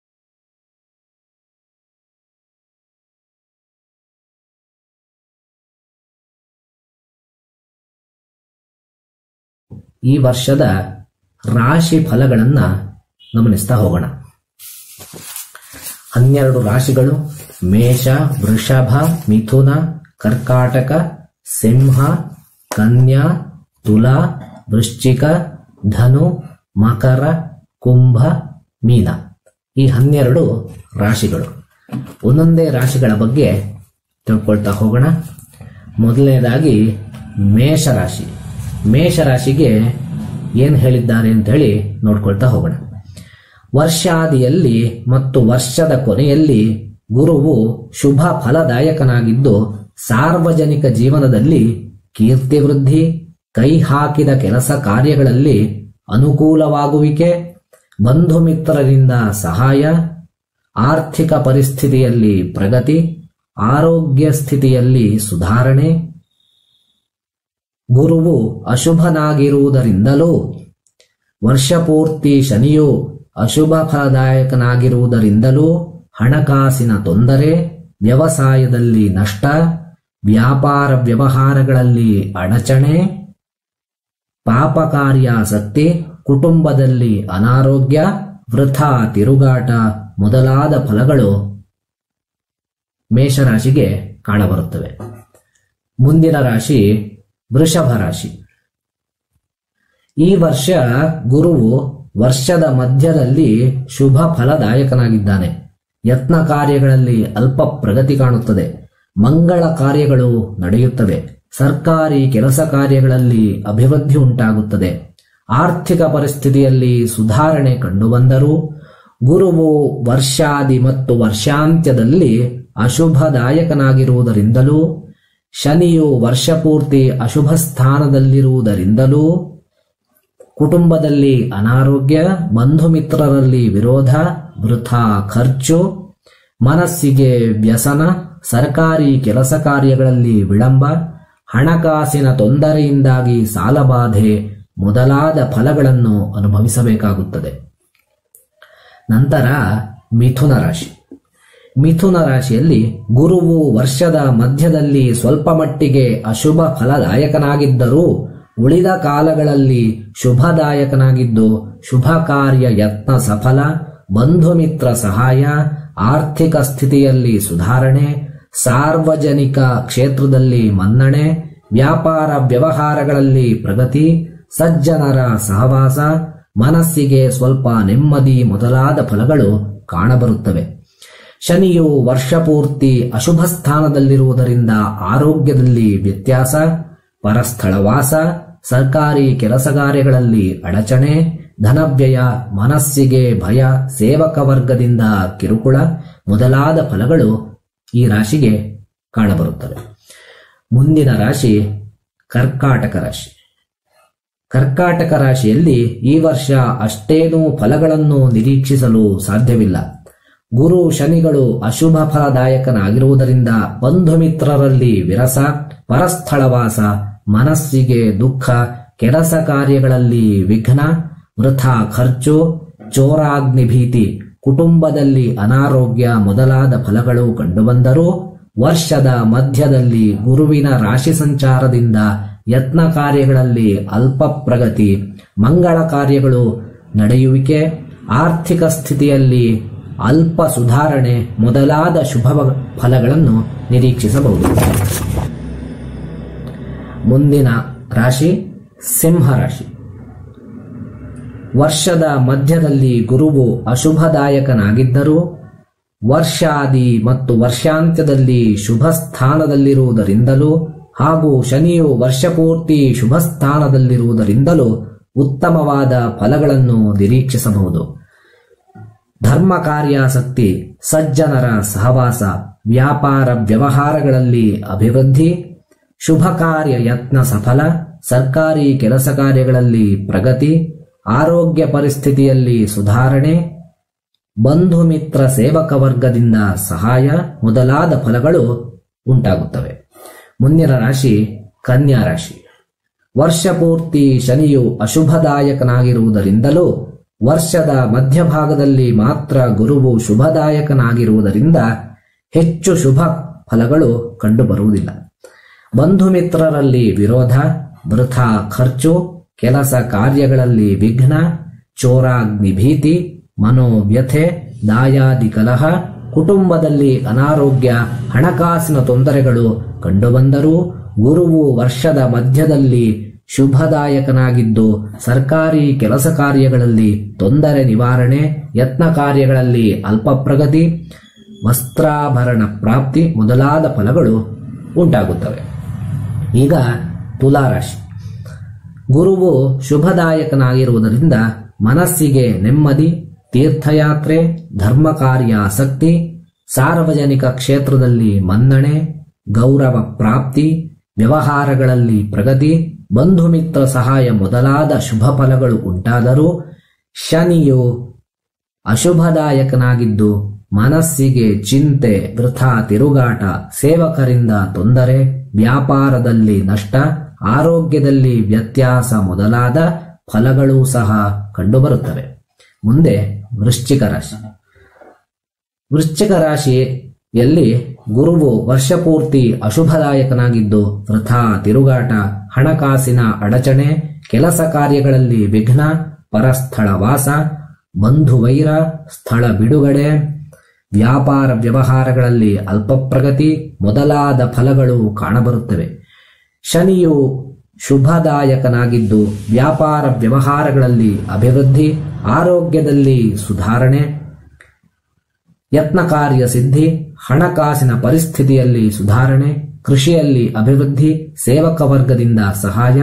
ಈ ವರ್ಷದ ರಾಶಿ ಫಲಗಳನ್ನ ಗಮನಿಸ್ತಾ ಹೋಗೋಣ. 12 ರಾಶಿಗಳು: ಮೇಷ, ವೃಷಭ, ಮಿಥುನ, ಕರ್ಕಾಟಕ, ಸಿಂಹ, ಕನ್ಯಾ, ತುಲಾ, ವೃಶ್ಚಿಕ, ಧನು, ಮಕರ, ಕುಂಭ, ಮೀನ. ಈ 12 ರಾಶಿಗಳು. ಒಂದೊಂದೇ ರಾಶಿಗಳ ಬಗ್ಗೆ ತಿಳ್ಕೊಳ್ತಾ ಹೋಗೋಣ. ಮೊದಲನೇದಾಗಿ ಮೇಷರಾಶಿ. ಮೇಷರಾಶಿಗೆ ಏನ್ ಹೇಳಿದ್ದಾರೆ ಅಂತ ಹೇಳಿ ನೋಡ್ಕೊಳ್ತಾ ಹೋಗೋಣ. ವರ್ಷಾದಿಯಲ್ಲಿ ಮತ್ತು ವರ್ಷದ ಕೊನೆಯಲ್ಲಿ ಗುರುವು ಶುಭ ಫಲದಾಯಕನಾಗಿದ್ದು ಸಾರ್ವಜನಿಕ ಜೀವನದಲ್ಲಿ ಕೀರ್ತಿ ವೃದ್ಧಿ, ಕೈ ಹಾಕಿದ ಕೆಲಸ ಕಾರ್ಯಗಳಲ್ಲಿ ಅನುಕೂಲವಾಗುವಿಕೆ, ಬಂಧು ಮಿತ್ರರಿಂದ ಸಹಾಯ, ಆರ್ಥಿಕ ಪರಿಸ್ಥಿತಿಯಲ್ಲಿ ಪ್ರಗತಿ, ಆರೋಗ್ಯ ಸ್ಥಿತಿಯಲ್ಲಿ ಸುಧಾರಣೆ. ಗುರುವು ಅಶುಭನಾಗಿರುವುದರಿಂದಲೂ ವರ್ಷಪೂರ್ತಿ ಶನಿಯು ಅಶುಭ ಫಲದಾಯಕನಾಗಿರುವುದರಿಂದಲೂ ಹಣಕಾಸಿನ ತೊಂದರೆ, ವ್ಯವಸಾಯದಲ್ಲಿ ನಷ್ಟ, ವ್ಯಾಪಾರ ವ್ಯವಹಾರಗಳಲ್ಲಿ ಅಡಚಣೆ, ಪಾಪಕಾರ್ಯಾಸಕ್ತಿ, ಕುಟುಂಬದಲ್ಲಿ ಅನಾರೋಗ್ಯ, ವೃಥಾ ತಿರುಗಾಟ ಮೊದಲಾದ ಫಲಗಳು ಮೇಷರಾಶಿಗೆ ಕಾಣಬರುತ್ತವೆ. ಮುಂದಿನ ರಾಶಿ ವೃಷಭ ರಾಶಿ. ಈ ವರ್ಷ ಗುರುವು ವರ್ಷದ ಮಧ್ಯದಲ್ಲಿ ಶುಭ ಫಲದಾಯಕನಾಗಿದ್ದಾನೆ. ಯತ್ನ ಕಾರ್ಯಗಳಲ್ಲಿ ಅಲ್ಪ ಪ್ರಗತಿ ಕಾಣುತ್ತದೆ. ಮಂಗಳ ಕಾರ್ಯಗಳು ನಡೆಯುತ್ತವೆ. ಸರ್ಕಾರಿ ಕೆಲಸ ಕಾರ್ಯಗಳಲ್ಲಿ ಅಭಿವೃದ್ಧಿ ಉಂಟಾಗುತ್ತದೆ. ಆರ್ಥಿಕ ಪರಿಸ್ಥಿತಿಯಲ್ಲಿ ಸುಧಾರಣೆ ಕಂಡುಬಂದರೂ ಗುರುವು ವರ್ಷಾದಿ ಮತ್ತು ವರ್ಷಾಂತ್ಯದಲ್ಲಿ ಅಶುಭದಾಯಕನಾಗಿರುವುದರಿಂದಲೂ ಶನಿಯು ವರ್ಷಪೂರ್ತಿ ಅಶುಭ ಸ್ಥಾನದಲ್ಲಿರುವುದರಿಂದಲೂ ಕುಟುಂಬದಲ್ಲಿ ಅನಾರೋಗ್ಯ, ಬಂಧು ಮಿತ್ರರಲ್ಲಿ ವಿರೋಧ, ವೃಥಾ ಖರ್ಚು, ಮನಸ್ಸಿಗೆ ವ್ಯಸನ, ಸರ್ಕಾರಿ ಕೆಲಸ ಕಾರ್ಯಗಳಲ್ಲಿ ವಿಳಂಬ, ಹಣಕಾಸಿನ ತೊಂದರೆಯಿಂದಾಗಿ ಸಾಲಬಾಧೆ ಮೊದಲಾದ ಫಲಗಳನ್ನು ಅನುಭವಿಸಬೇಕಾಗುತ್ತದೆ. ನಂತರ ಮಿಥುನ ರಾಶಿ. ಮಿಥುನ ರಾಶಿಯಲ್ಲಿ ಗುರುವು ವರ್ಷದ ಮಧ್ಯದಲ್ಲಿ ಸ್ವಲ್ಪ ಮಟ್ಟಿಗೆ ಅಶುಭ ಫಲದಾಯಕನಾಗಿದ್ದರೂ ಉಳಿದ ಕಾಲಗಳಲ್ಲಿ ಶುಭದಾಯಕನಾಗಿದ್ದು ಶುಭ ಕಾರ್ಯ ಯತ್ನ ಸಫಲ, ಬಂಧು ಮಿತ್ರ ಸಹಾಯ, ಆರ್ಥಿಕ ಸ್ಥಿತಿಯಲ್ಲಿ ಸುಧಾರಣೆ, ಸಾರ್ವಜನಿಕ ಕ್ಷೇತ್ರದಲ್ಲಿ ಮನ್ನಣೆ, ವ್ಯಾಪಾರ ವ್ಯವಹಾರಗಳಲ್ಲಿ ಪ್ರಗತಿ, ಸಜ್ಜನರ ಸಹವಾಸ, ಮನಸ್ಸಿಗೆ ಸ್ವಲ್ಪ ನೆಮ್ಮದಿ ಮೊದಲಾದ ಫಲಗಳು ಕಾಣಬರುತ್ತವೆ. ಶನಿಯು ವರ್ಷಪೂರ್ತಿ ಅಶುಭ ಸ್ಥಾನದಲ್ಲಿರುವುದರಿಂದ ಆರೋಗ್ಯದಲ್ಲಿ ವ್ಯತ್ಯಾಸ, ಪರಸ್ಥಳವಾಸ, ಸರ್ಕಾರಿ ಕೆಲಸ ಕಾರ್ಯಗಳಲ್ಲಿ ಅಡಚಣೆ, ಧನವ್ಯಯ, ಮನಸ್ಸಿಗೆ ಭಯ, ಸೇವಕ ವರ್ಗದಿಂದ ಕಿರುಕುಳ ಮೊದಲಾದ ಫಲಗಳು ಈ ರಾಶಿಗೆ ಕಾಣಬರುತ್ತವೆ. ಮುಂದಿನ ರಾಶಿ ಕರ್ಕಾಟಕ ರಾಶಿ. ಕರ್ಕಾಟಕ ರಾಶಿಯಲ್ಲಿ ಈ ವರ್ಷ ಅಷ್ಟೇನೂ ಫಲಗಳನ್ನು ನಿರೀಕ್ಷಿಸಲು ಸಾಧ್ಯವಿಲ್ಲ. ಗುರು ಶನಿಗಳು ಅಶುಭ ಫಲದಾಯಕನಾಗಿರುವುದರಿಂದ ಬಂಧು ಮಿತ್ರರಲ್ಲಿ ವಿರಸ, ಪರಸ್ಥಳವಾಸ, ಮನಸ್ಸಿಗೆ ದುಃಖ, ಕೆಲಸ ಕಾರ್ಯಗಳಲ್ಲಿ ವಿಘ್ನ, ವೃಥಾ ಖರ್ಚು, ಚೋರಾಗ್ನಿ ಭೀತಿ, ಕುಟುಂಬದಲ್ಲಿ ಅನಾರೋಗ್ಯ ಮೊದಲಾದ ಫಲಗಳು ಕಂಡುಬಂದರೂ ವರ್ಷದ ಮಧ್ಯದಲ್ಲಿ ಗುರುವಿನ ರಾಶಿ ಸಂಚಾರದಿಂದ ಯತ್ನ ಕಾರ್ಯಗಳಲ್ಲಿ ಅಲ್ಪ ಪ್ರಗತಿ, ಮಂಗಳ ಕಾರ್ಯಗಳು ನಡೆಯುವಿಕೆ, ಆರ್ಥಿಕ ಸ್ಥಿತಿಯಲ್ಲಿ ಅಲ್ಪ ಸುಧಾರಣೆ ಮೊದಲಾದ ಶುಭ ಫಲಗಳನ್ನು ನಿರೀಕ್ಷಿಸಬಹುದು. ಮುಂದಿನ ರಾಶಿ ಸಿಂಹ ರಾಶಿ. ವರ್ಷದ ಮಧ್ಯದಲ್ಲಿ ಗುರುವು ಅಶುಭದಾಯಕನಾಗಿದ್ದರೂ ವರ್ಷಾದಿ ಮತ್ತು ವರ್ಷಾಂತ್ಯದಲ್ಲಿ ಶುಭ ಸ್ಥಾನದಲ್ಲಿರುವುದರಿಂದಲೂ ಹಾಗೂ ಶನಿಯು ವರ್ಷಪೂರ್ತಿ ಶುಭ ಸ್ಥಾನದಲ್ಲಿರುವುದರಿಂದಲೂ ಉತ್ತಮವಾದ ಫಲಗಳನ್ನು ನಿರೀಕ್ಷಿಸಬಹುದು. ಧರ್ಮ ಕಾರ್ಯಾಸಕ್ತಿ, ಸಜ್ಜನರ ಸಹವಾಸ, ವ್ಯಾಪಾರ ವ್ಯವಹಾರಗಳಲ್ಲಿ ಅಭಿವೃದ್ಧಿ, ಶುಭ ಕಾರ್ಯ ಯತ್ನ ಸಫಲ, ಸರ್ಕಾರಿ ಕೆಲಸ ಕಾರ್ಯಗಳಲ್ಲಿ ಪ್ರಗತಿ, ಆರೋಗ್ಯ ಪರಿಸ್ಥಿತಿಯಲ್ಲಿ ಸುಧಾರಣೆ, ಬಂಧು ಮಿತ್ರ ಸೇವಕ ವರ್ಗದಿಂದ ಸಹಾಯ ಮೊದಲಾದ ಫಲಗಳು ಉಂಟಾಗುತ್ತವೆ. ಮುಂದಿನ ರಾಶಿ ಕನ್ಯಾ ರಾಶಿ. ವರ್ಷಪೂರ್ತಿ ಶನಿಯು ಅಶುಭದಾಯಕನಾಗಿರುವುದರಿಂದಲೂ ವರ್ಷದ ಮಧ್ಯಭಾಗದಲ್ಲಿ ಮಾತ್ರ ಗುರುವು ಶುಭದಾಯಕನಾಗಿರುವುದರಿಂದ ಹೆಚ್ಚು ಶುಭ ಫಲಗಳು ಕಂಡುಬರುವುದಿಲ್ಲ. ಬಂಧು ಮಿತ್ರರಲ್ಲಿ ವಿರೋಧ, ವೃಥಾ ಖರ್ಚು, ಕೆಲಸ ಕಾರ್ಯಗಳಲ್ಲಿ ವಿಘ್ನ, ಚೋರಾಗ್ನಿ ಭೀತಿ, ಮನೋವ್ಯಥೆ, ದಾಯಾದಿ ಕಲಹ, ಕುಟುಂಬದಲ್ಲಿ ಅನಾರೋಗ್ಯ, ಹಣಕಾಸಿನ ತೊಂದರೆಗಳು ಕಂಡುಬಂದರೂ ಗುರುವು ವರ್ಷದ ಮಧ್ಯದಲ್ಲಿ ಶುಭದಾಯಕನಾಗಿದ್ದು ಸರ್ಕಾರಿ ಕೆಲಸ ಕಾರ್ಯಗಳಲ್ಲಿ ತೊಂದರೆ ನಿವಾರಣೆ, ಯತ್ನ ಕಾರ್ಯಗಳಲ್ಲಿ ಅಲ್ಪ ಪ್ರಗತಿ, ವಸ್ತ್ರಾಭರಣ ಪ್ರಾಪ್ತಿ ಮೊದಲಾದ ಫಲಗಳು ಉಂಟಾಗುತ್ತವೆ. ಈಗ ತುಲಾರಾಶಿ. ಗುರುವು ಶುಭದಾಯಕನಾಗಿರುವುದರಿಂದ ಮನಸ್ಸಿಗೆ ನೆಮ್ಮದಿ, ತೀರ್ಥಯಾತ್ರೆ, ಧರ್ಮ ಕಾರ್ಯಾಸಕ್ತಿ, ಸಾರ್ವಜನಿಕ ಕ್ಷೇತ್ರದಲ್ಲಿ ಮನ್ನಣೆ, ಗೌರವ ಪ್ರಾಪ್ತಿ, ವ್ಯವಹಾರಗಳಲ್ಲಿ ಪ್ರಗತಿ, ಬಂಧು ಮಿತ್ರ ಸಹಾಯ ಮೊದಲಾದ ಶುಭ ಫಲಗಳು ಉಂಟಾದರೂ ಶನಿಯು ಅಶುಭದಾಯಕನಾಗಿದ್ದು ಮನಸ್ಸಿಗೆ ಚಿಂತೆ, ವೃಥಾ ತಿರುಗಾಟ, ಸೇವಕರಿಂದ ತೊಂದರೆ, ವ್ಯಾಪಾರದಲ್ಲಿ ನಷ್ಟ, ಆರೋಗ್ಯದಲ್ಲಿ ವ್ಯತ್ಯಾಸ ಮೊದಲಾದ ಫಲಗಳೂ ಸಹ ಕಂಡುಬರುತ್ತವೆ. ಮುಂದೆ ವೃಶ್ಚಿಕ ರಾಶಿ. ವೃಶ್ಚಿಕ ರಾಶಿಯಲ್ಲಿ ಗುರುವು ವರ್ಷಪೂರ್ತಿ ಅಶುಭದಾಯಕನಾಗಿದ್ದು ವೃಥಾ ತಿರುಗಾಟ, ಹಣಕಾಸಿನ ಅಡಚಣೆ, ಕೆಲಸ ಕಾರ್ಯಗಳಲ್ಲಿ ವಿಘ್ನ, ಪರಸ್ಥಳ ವಾಸ, ಬಂಧು ವೈರ, ಸ್ಥಳ ಬಿಡುಗಡೆ, ವ್ಯಾಪಾರ ವ್ಯವಹಾರಗಳಲ್ಲಿ ಅಲ್ಪ ಪ್ರಗತಿ ಮೊದಲಾದ ಫಲಗಳು ಕಾಣಬರುತ್ತವೆ. ಶನಿಯು ಶುಭದಾಯಕನಾಗಿದ್ದು ವ್ಯಾಪಾರ ವ್ಯವಹಾರಗಳಲ್ಲಿ ಅಭಿವೃದ್ಧಿ, ಆರೋಗ್ಯದಲ್ಲಿ ಸುಧಾರಣೆ, ಯತ್ನ ಕಾರ್ಯ ಸಿದ್ಧಿ, ಹಣಕಾಸಿನ ಪರಿಸ್ಥಿತಿಯಲ್ಲಿ ಸುಧಾರಣೆ, ಕೃಷಿಯಲ್ಲಿ ಅಭಿವೃದ್ಧಿ, ಸೇವಕ ವರ್ಗದಿಂದ ಸಹಾಯ,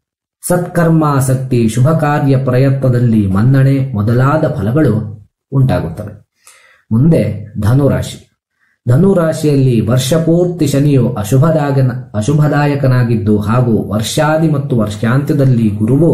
ಸತ್ಕರ್ಮಾಸಕ್ತಿ, ಶುಭ ಕಾರ್ಯ ಪ್ರಯತ್ನದಲ್ಲಿ ಮನ್ನಣೆ ಮೊದಲಾದ ಫಲಗಳು ಉಂಟಾಗುತ್ತವೆ. ಮುಂದೆ ಧನುರಾಶಿ. ಧನುರಾಶಿಯಲ್ಲಿ ವರ್ಷಪೂರ್ತಿ ಶನಿಯು ಅಶುಭದಾಯಕನಾಗಿದ್ದು ಹಾಗೂ ವರ್ಷಾದಿ ಮತ್ತು ವರ್ಷಾಂತ್ಯದಲ್ಲಿ ಗುರುವು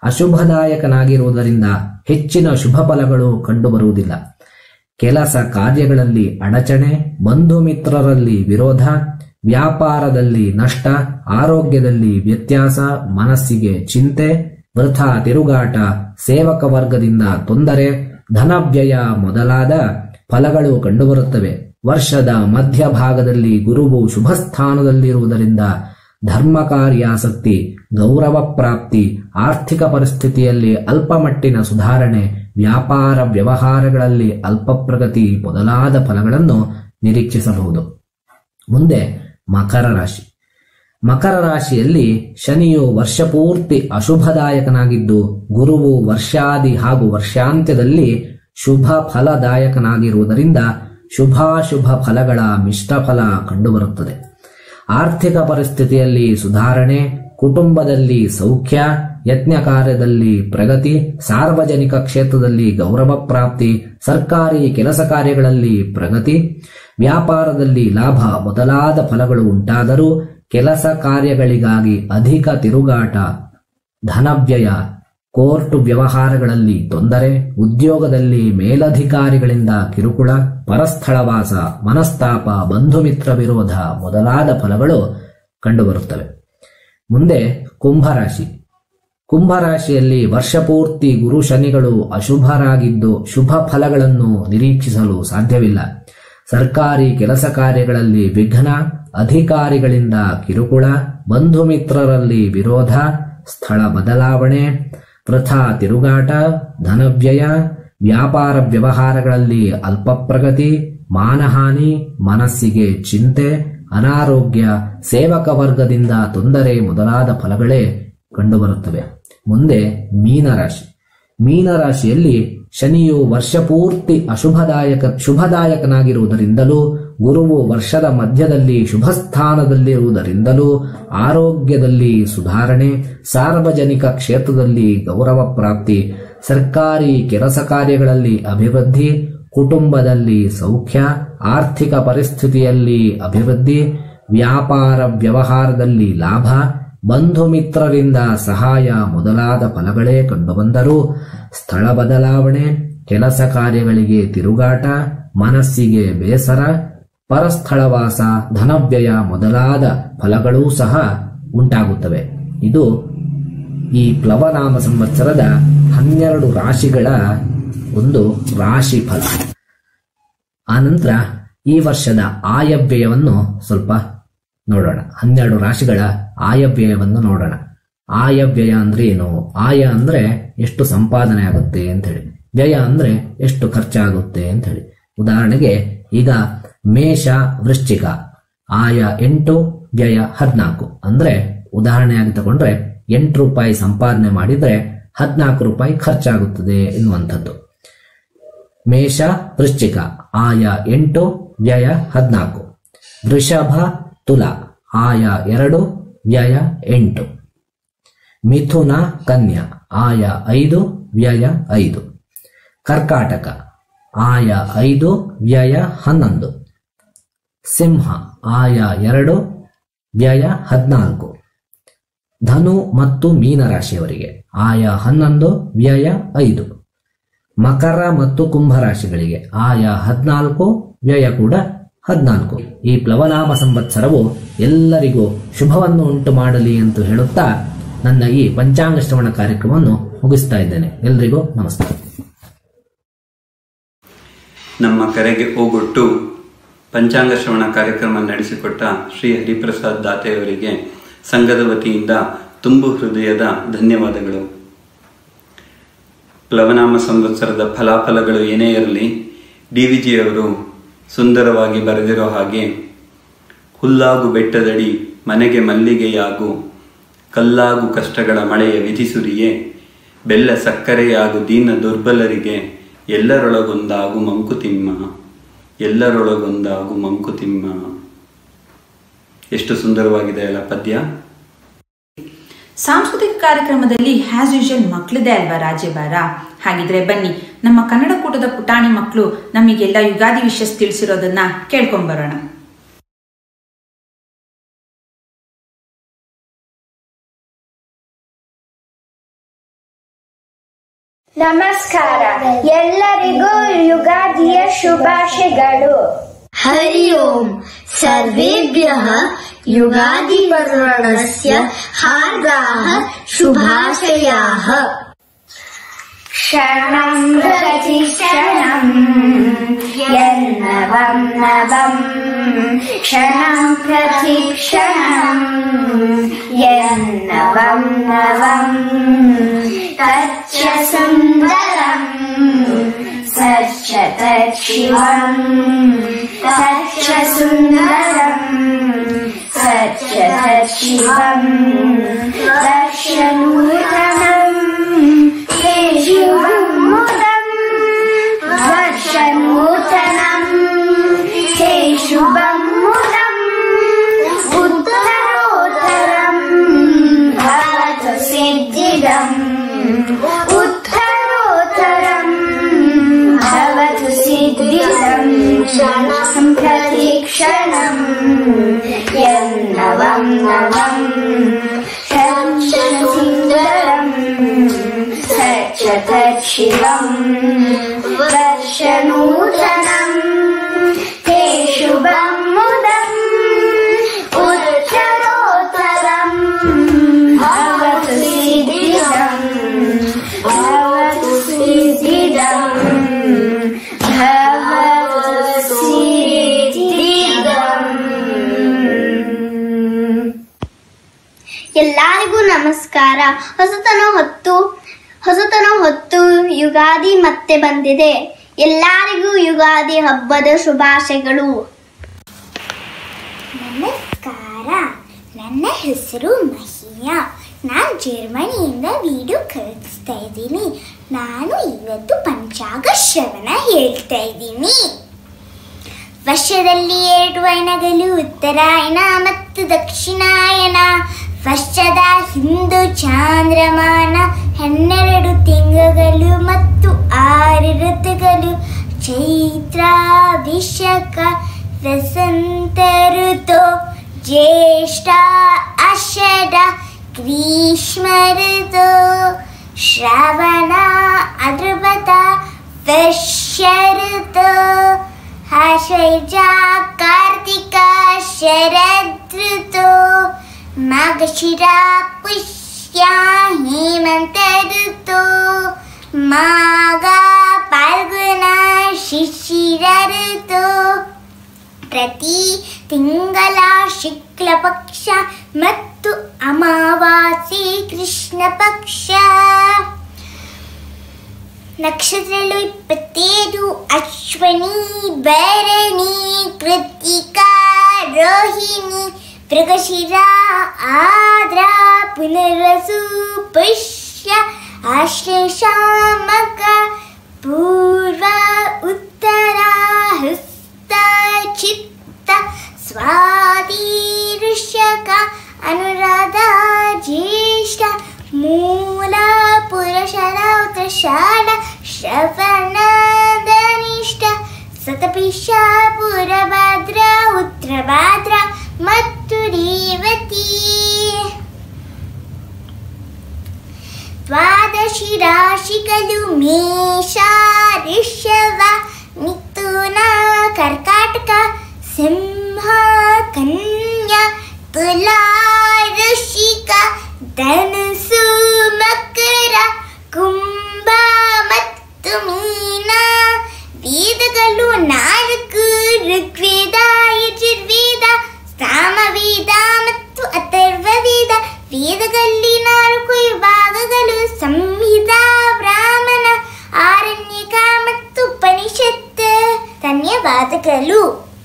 ಅಶುಭದಾಯಕನಾಗಿರುವುದರಿಂದ ಹೆಚ್ಚಿನ ಶುಭ ಫಲಗಳು ಕಂಡುಬರುವುದಿಲ್ಲ. ಕೆಲಸ ಕಾರ್ಯಗಳಲ್ಲಿ ಅಡಚಣೆ, ಬಂಧು ಮಿತ್ರರಲ್ಲಿ ವಿರೋಧ, ವ್ಯಾಪಾರದಲ್ಲಿ ನಷ್ಟ, ಆರೋಗ್ಯದಲ್ಲಿ ವ್ಯತ್ಯಾಸ, ಮನಸ್ಸಿಗೆ ಚಿಂತೆ, ವೃಥಾ ತಿರುಗಾಟ, ಸೇವಕ ವರ್ಗದಿಂದ ತೊಂದರೆ, ಧನವ್ಯಯ ಮೊದಲಾದ ಫಲಗಳು ಕಂಡುಬರುತ್ತವೆ. ವರ್ಷದ ಮಧ್ಯಭಾಗದಲ್ಲಿ ಗುರುವು ಶುಭ ಸ್ಥಾನದಲ್ಲಿರುವುದರಿಂದ ಧರ್ಮ ಕಾರ್ಯಾಸಕ್ತಿ, ಗೌರವ ಪ್ರಾಪ್ತಿ, ಆರ್ಥಿಕ ಪರಿಸ್ಥಿತಿಯಲ್ಲಿ ಅಲ್ಪಮಟ್ಟಿನ ಸುಧಾರಣೆ, ವ್ಯಾಪಾರ ವ್ಯವಹಾರಗಳಲ್ಲಿ ಅಲ್ಪ ಪ್ರಗತಿ ಮೊದಲಾದ ಫಲಗಳನ್ನು ನಿರೀಕ್ಷಿಸಬಹುದು. ಮುಂದೆ ಮಕರ ರಾಶಿ. ಮಕರ ರಾಶಿಯಲ್ಲಿ ಶನಿಯು ವರ್ಷಪೂರ್ತಿ ಅಶುಭದಾಯಕನಾಗಿದ್ದು ಗುರುವು ವರ್ಷಾದಿ ಹಾಗೂ ವರ್ಷಾಂತ್ಯದಲ್ಲಿ ಶುಭ ಫಲದಾಯಕನಾಗಿರುವುದರಿಂದ ಶುಭಾಶುಭ ಫಲಗಳ ಮಿಶ್ರ ಫಲ ಕಂಡುಬರುತ್ತದೆ. ಆರ್ಥಿಕ ಪರಿಸ್ಥಿತಿಯಲ್ಲಿ ಸುಧಾರಣೆ, ಕುಟುಂಬದಲ್ಲಿ ಸೌಖ್ಯ, ಯತ್ನ ಕಾರ್ಯದಲ್ಲಿ ಪ್ರಗತಿ, ಸಾರ್ವಜನಿಕ ಕ್ಷೇತ್ರದಲ್ಲಿ ಗೌರವ ಪ್ರಾಪ್ತಿ, ಸರ್ಕಾರಿ ಕೆಲಸ ಕಾರ್ಯಗಳಲ್ಲಿ ಪ್ರಗತಿ, ವ್ಯಾಪಾರದಲ್ಲಿ ಲಾಭ ಮೊದಲಾದ ಫಲಗಳು ಉಂಟಾದರೂ ಕೆಲಸ ಕಾರ್ಯಗಳಿಗಾಗಿ ಅಧಿಕ ತಿರುಗಾಟ, ಧನವ್ಯಯ, ಕೋರ್ಟ್ ವ್ಯವಹಾರಗಳಲ್ಲಿ ತೊಂದರೆ, ಉದ್ಯೋಗದಲ್ಲಿ ಮೇಲಧಿಕಾರಿಗಳಿಂದ ಕಿರುಕುಳ, ಪರಸ್ಥಳವಾಸ, ಮನಸ್ತಾಪ, ಬಂಧು ಮಿತ್ರ ವಿರೋಧ ಮೊದಲಾದ ಫಲಗಳು ಕಂಡುಬರುತ್ತವೆ. ಮುಂದೆ ಕುಂಭರಾಶಿ. ಕುಂಭರಾಶಿಯಲ್ಲಿ ವರ್ಷಪೂರ್ತಿ ಗುರು ಶನಿಗಳು ಅಶುಭರಾಗಿದ್ದು ಶುಭ ಫಲಗಳನ್ನು ನಿರೀಕ್ಷಿಸಲು ಸಾಧ್ಯವಿಲ್ಲ. ಸರ್ಕಾರಿ ಕೆಲಸ ಕಾರ್ಯಗಳಲ್ಲಿ ವಿಘ್ನ, ಅಧಿಕಾರಿಗಳಿಂದ ಕಿರುಕುಳ, ಬಂಧು ಮಿತ್ರರಲ್ಲಿ ವಿರೋಧ, ಸ್ಥಳ ಬದಲಾವಣೆ, ವೃಥಾ ತಿರುಗಾಟ, ಧನವ್ಯಯ, ವ್ಯಾಪಾರ ವ್ಯವಹಾರಗಳಲ್ಲಿ ಅಲ್ಪ ಪ್ರಗತಿ, ಮಾನಹಾನಿ, ಮನಸ್ಸಿಗೆ ಚಿಂತೆ, ಅನಾರೋಗ್ಯ, ಸೇವಕ ವರ್ಗದಿಂದ ತೊಂದರೆ ಮೊದಲಾದ ಫಲಗಳೇ ಕಂಡುಬರುತ್ತವೆ. ಮುಂದೆ ಮೀನರಾಶಿ. ಮೀನರಾಶಿಯಲ್ಲಿ ಶನಿಯು ವರ್ಷಪೂರ್ತಿ ಶುಭದಾಯಕನಾಗಿರುವುದರಿಂದಲೂ ಗುರುವು ವರ್ಷದ ಮಧ್ಯದಲ್ಲಿ ಶುಭ ಸ್ಥಾನದಲ್ಲಿರುವುದರಿಂದಲೂ ಆರೋಗ್ಯದಲ್ಲಿ ಸುಧಾರಣೆ, ಸಾರ್ವಜನಿಕ ಕ್ಷೇತ್ರದಲ್ಲಿ ಗೌರವ ಪ್ರಾಪ್ತಿ, ಸರ್ಕಾರಿ ಕೆಲಸ ಕಾರ್ಯಗಳಲ್ಲಿ ಅಭಿವೃದ್ಧಿ, ಕುಟುಂಬದಲ್ಲಿ ಸೌಖ್ಯ, ಆರ್ಥಿಕ ಪರಿಸ್ಥಿತಿಯಲ್ಲಿ ಅಭಿವೃದ್ಧಿ, ವ್ಯಾಪಾರ ವ್ಯವಹಾರದಲ್ಲಿ ಲಾಭ, ಬಂಧು ಮಿತ್ರರಿಂದ ಸಹಾಯ ಮೊದಲಾದ ಫಲಗಳೇ ಕಂಡುಬಂದರೂ ಸ್ಥಳ ಬದಲಾವಣೆ, ಕೆಲಸ ಕಾರ್ಯಗಳಿಗೆ ತಿರುಗಾಟ, ಮನಸ್ಸಿಗೆ ಬೇಸರ, ಪರಸ್ಥಳವಾಸ, ಧನವ್ಯಯ ಮೊದಲಾದ ಫಲಗಳೂ ಸಹ ಉಂಟಾಗುತ್ತವೆ. ಇದು ಈ ಪ್ಲವನಾಮ ಸಂವತ್ಸರದ 12 ರಾಶಿಗಳ ಒಂದು ರಾಶಿ ಫಲ. ಆನಂತರ ಈ ವರ್ಷದ ಆಯವ್ಯಯವನ್ನು ಸ್ವಲ್ಪ ನೋಡೋಣ. 12 ರಾಶಿಗಳ ಆಯವ್ಯಯವನ್ನು ನೋಡೋಣ. ಆಯವ್ಯಯ ಅಂದ್ರೆ ಏನು? ಆಯ ಅಂದ್ರೆ ಎಷ್ಟು ಸಂಪಾದನೆ ಆಗುತ್ತೆ ಅಂತ ಹೇಳಿ, ವ್ಯಯ ಅಂದ್ರೆ ಎಷ್ಟು ಖರ್ಚಾಗುತ್ತೆ ಅಂತ ಹೇಳಿ. ಉದಾಹರಣೆಗೆ ಈಗ ಮೇಷ, ವೃಶ್ಚಿಕ ಆಯ 8, ವ್ಯಯ 14 ಅಂದ್ರೆ ಉದಾಹರಣೆಯಾಗಿ ತಗೊಂಡ್ರೆ 8 ರೂಪಾಯಿ ಸಂಪಾದನೆ ಮಾಡಿದ್ರೆ 14 ರೂಪಾಯಿ ಖರ್ಚಾಗುತ್ತದೆ ಎನ್ನುವಂಥದ್ದು. ಮೇಷ, ವೃಶ್ಚಿಕ ಆಯ 8, ವ್ಯಯ 14. ವೃಷಭ, ತುಲ ಆಯ 2, ವ್ಯಯ 8. ಮಿಥುನ, ಕನ್ಯಾ ಆಯ 5, ವ್ಯಯ 5. ಕರ್ಕಾಟಕ ಆಯ 5, ವ್ಯಯ 11. ಸಿಂಹ ಆಯ 2, ವ್ಯಯ 14. ಧನು ಮತ್ತು ಮೀನ ರಾಶಿಯವರಿಗೆ ಆಯಾ 11, ವ್ಯಯ 5. ಮಕರ ಮತ್ತು ಕುಂಭ ರಾಶಿಗಳಿಗೆ ಆಯಾ 14, ವ್ಯಯ ಕೂಡ 14. ಈ ಪ್ಲವನಾಮ ಸಂವತ್ಸರವು ಎಲ್ಲರಿಗೂ ಶುಭವನ್ನು ಉಂಟು ಮಾಡಲಿ ಎಂದು ಹೇಳುತ್ತಾ ನನ್ನ ಈ ಪಂಚಾಂಗ ಶ್ರವಣ ಕಾರ್ಯಕ್ರಮವನ್ನು ಮುಗಿಸ್ತಾ ಇದ್ದೇನೆ. ಎಲ್ರಿಗೂ ನಮಸ್ಕಾರ. ನಮ್ಮ ಕರೆಗೆ ಓಗೊಟ್ಟು ಪಂಚಾಂಗ ಶ್ರವಣ ಕಾರ್ಯಕ್ರಮ ನಡೆಸಿಕೊಟ್ಟ ಶ್ರೀ ಹರಿಪ್ರಸಾದ್ ದಾತೆಯವರಿಗೆ ಸಂಘದ ವತಿಯಿಂದ ತುಂಬು ಹೃದಯದ ಧನ್ಯವಾದಗಳು. ಪ್ಲವನಾಮ ಸಂವತ್ಸರದ ಫಲಾಫಲಗಳು ಏನೇ ಇರಲಿ, DVG ಅವರು ಸುಂದರವಾಗಿ ಬರೆದಿರೋ ಹಾಗೆ, ಹುಲ್ಲಾಗು ಬೆಟ್ಟದಡಿ ಮನೆಗೆ ಮಲ್ಲಿಗೆಯಾಗು, ಕಲ್ಲಾಗು ಕಷ್ಟಗಳ ಮಳೆಯ ವಿಧಿಸುರಿಯೇ, ಬೆಲ್ಲ ಸಕ್ಕರೆಯಾಗು ದೀನ ದುರ್ಬಲರಿಗೆ, ಎಲ್ಲರೊಳಗೊಂದಾಗು ಮಂಕುತಿಮ್ಮ, ಎಲ್ಲರೊಳಗೊಂದಾಗು ಮಂಕುತಿಮ್ಮ. ಎಷ್ಟು ಸುಂದರವಾಗಿದೆ ಅಲ್ಲ ಪದ್ಯ. ಸಾಂಸ್ಕೃತಿಕ ಕಾರ್ಯಕ್ರಮದಲ್ಲಿ ಆಸ್ ಯೂಶುವಲ್ ಮಕ್ಕಳಿದೆ ಅಲ್ವಾ ರಾಜ್ಯಭಾರ. ಹಾಗಿದ್ರೆ ಬನ್ನಿ, ನಮ್ಮ ಕನ್ನಡ ಕೂಟದ ಪುಟಾಣಿ ಮಕ್ಕಳು ನಮಗೆಲ್ಲ ಯುಗಾದಿ ವಿಷಯ ತಿಳಿಸಿರೋದನ್ನ ಕೇಳ್ಕೊಂಬರೋಣ. ನಮಸ್ಕಾರ, ಎಲ್ಲರಿಗೂ ಯುಗಾದಿಯ ಶುಭಾಶಯಗಳು. ಹರಿ ಓಂ. ಸರ್ವೇಭ್ಯಃ ಯುಗಾದಿ ಪರ್ವಣಸ್ಯ ಹಾರ್ದಾಃ ಶುಭಾಶಯಾಃ. ಶರಣಂ ಪ್ರತಿ ಶರಣಂ ಯನ್ನವಂ ನವಂ, ಕ್ಷಣಂ ಪ್ರತಿ ಕ್ಷಣಂ ಯನ್ನವಂ ನವಂ, ತಚ್ಚ ಸುಂದರಂ ಸಚ್ಚ ತಚ್ಚಿವಂ, ತಚ್ಚ ಸುಂದರಂ ಸಚ್ಚ ತಚ್ಚಿವಂ, ವರ್ಷನೂತನಂ ಶುಭಂ ಮುದಂ, ವರ್ಷನೂತನಂ ಹೇ ಶುಭಂ ಮುದಂ, ಉತ್ತರೋತ್ತರಂ ಭವತು ಸಿದ್ಧಿದಂ, ಉತ್ತರೋತ್ತರಂ ಭವತು ಸಿದ್ಧಿದಂ, ಕ್ಷಣಂ ಪ್ರತಿ ಕ್ಷಣಂ ಯನ್ನವಂ ನವಂ, ಸಚ್ಚ ಸುಂದರಂ ಸಚ್ಚ ತಚ್ಚಿವಂ, ವರ್ಷನೂತನಂ ಹೇ ಶುಭಂ ಮುದಂ, ಉತ್ತರೋತ್ತರಂ ಭವತು ಸಿದ್ಧಿದಂ, ಭವತು ಸಿದ್ಧಿದಂ, ಭವತು ಸಿದ್ಧಿದಂ. ಎಲ್ಲರಿಗೂ ನಮಸ್ಕಾರ. ಹೊಸತನ ಹೊತ್ತು ಯುಗಾದಿ ಮತ್ತೆ ಬಂದಿದೆ. ಎಲ್ಲರಿಗೂ ಯುಗಾದಿ ಹಬ್ಬದ ಶುಭಾಶಯಗಳು. ನಮಸ್ಕಾರ, ನನ್ನ ಹೆಸರು ಮಹಿಯಾ. ನಾನು ಜರ್ಮನಿಯಿಂದ ವಿಡಿಯೋ ಕಳಿಸ್ತಾ ಇದ್ದೀನಿ. ನಾನು ಇವತ್ತು ಪಂಚಾಂಗ ಶ್ರವಣ ಹೇಳ್ತಾ ಇದ್ದೀನಿ. ವರ್ಷದಲ್ಲಿ 2 ವಯನಗಳು, ಉತ್ತರಾಯಣ ಮತ್ತು ದಕ್ಷಿಣಾಯನ. ವರ್ಷದ ಹಿಂದೂ ಚಾಂದ್ರಮಾನ 12 ತಿಂಗಳು ಮತ್ತು 6 ಋತುಗಳು. ಚೈತ್ರ, ವಿಶಾಖ, ವಸಂತ ಋತು, ಜ್ಯೇಷ್ಠ, ಆಷಾಢ, ಗ್ರೀಷ್ಮ ಋತು, ಶ್ರಾವಣ, ಅದ್ಭುತ, ವರ್ಷ ಋತು, ಆಶ್ವಯುಜ, ಕಾರ್ತಿಕ, ಶರದ್ ಋತು, ಮಾಘಶಿರ, ಪುಷ್ಯ, ಹೇಮಂತ ಋತು, ಮಾಘ, ಫಾಲ್ಗುಣ, ಶಿಶಿರ ಋತು. ಪ್ರತಿ ತಿಂಗಳ ಶುಕ್ಲ ಪಕ್ಷ ಮತ್ತು ಅಮಾವಾಸ್ಯೆ ಕೃಷ್ಣ ಪಕ್ಷ. ನಕ್ಷತ್ರಗಳು 25: ಅಶ್ವನಿ, ಭರಣಿ, ಕೃತ್ತಿಕಾ, ರೋಹಿಣಿ, ಮೃಗಶಿರ, ಆದ್ರ, ಪುನರ್ವಸು, ಪುಷ್ಯ, ಆಶ್ಲೇಷ, ಮಕ, ಪೂರ್ವ, ಉತ್ತರ, ಹಸ್ತ, ಚಿತ್ತ, ಸ್ವಾತಿ, ವೃಷಕ, ಅನುರಾಧ, ಜ್ಯೇಷ್ಠ, ಮೂಲ, ಪುರುಷರ, ಉತ್ತರಾಷಾಢ, ಶ್ರವಣ, ಧನಿಷ್ಠ, ಶತಭಿಷ, ಪುರಭದ್ರ, ಉತ್ತರಭದ್ರ ಮತ್ತು ರೇವತಿ. ದ್ವಾದಶಿ ರಾಶಿಗಳು ಮೇಷ, ಋಷಭ, ಮಿಥುನ, ಕರ್ಕಾಟಕ, ಸಿಂಹ, ಕನ್ಯಾ, ತುಲಾ, ವೃಶ್ಚಿಕ, ಧನುಸು, ಮಕರ, ಕುಂಭ ಮತ್ತು ಮೀನ. ವೇದಗಳು 4: ಋಗ್ವೇದ, ಯಜುರ್ವೇದ, ಸಾಮವೇದ ಮತ್ತು ಅಥರ್ವವೇದ. ವೇದಗಳಲ್ಲಿ 4 ವಿಭಾಗಗಳು: ಸಂಹಿತ, ಬ್ರಾಹ್ಮಣ, ಆರಣ್ಯಕ ಮತ್ತು ಉಪನಿಷತ್. ಧನ್ಯವಾದಗಳು.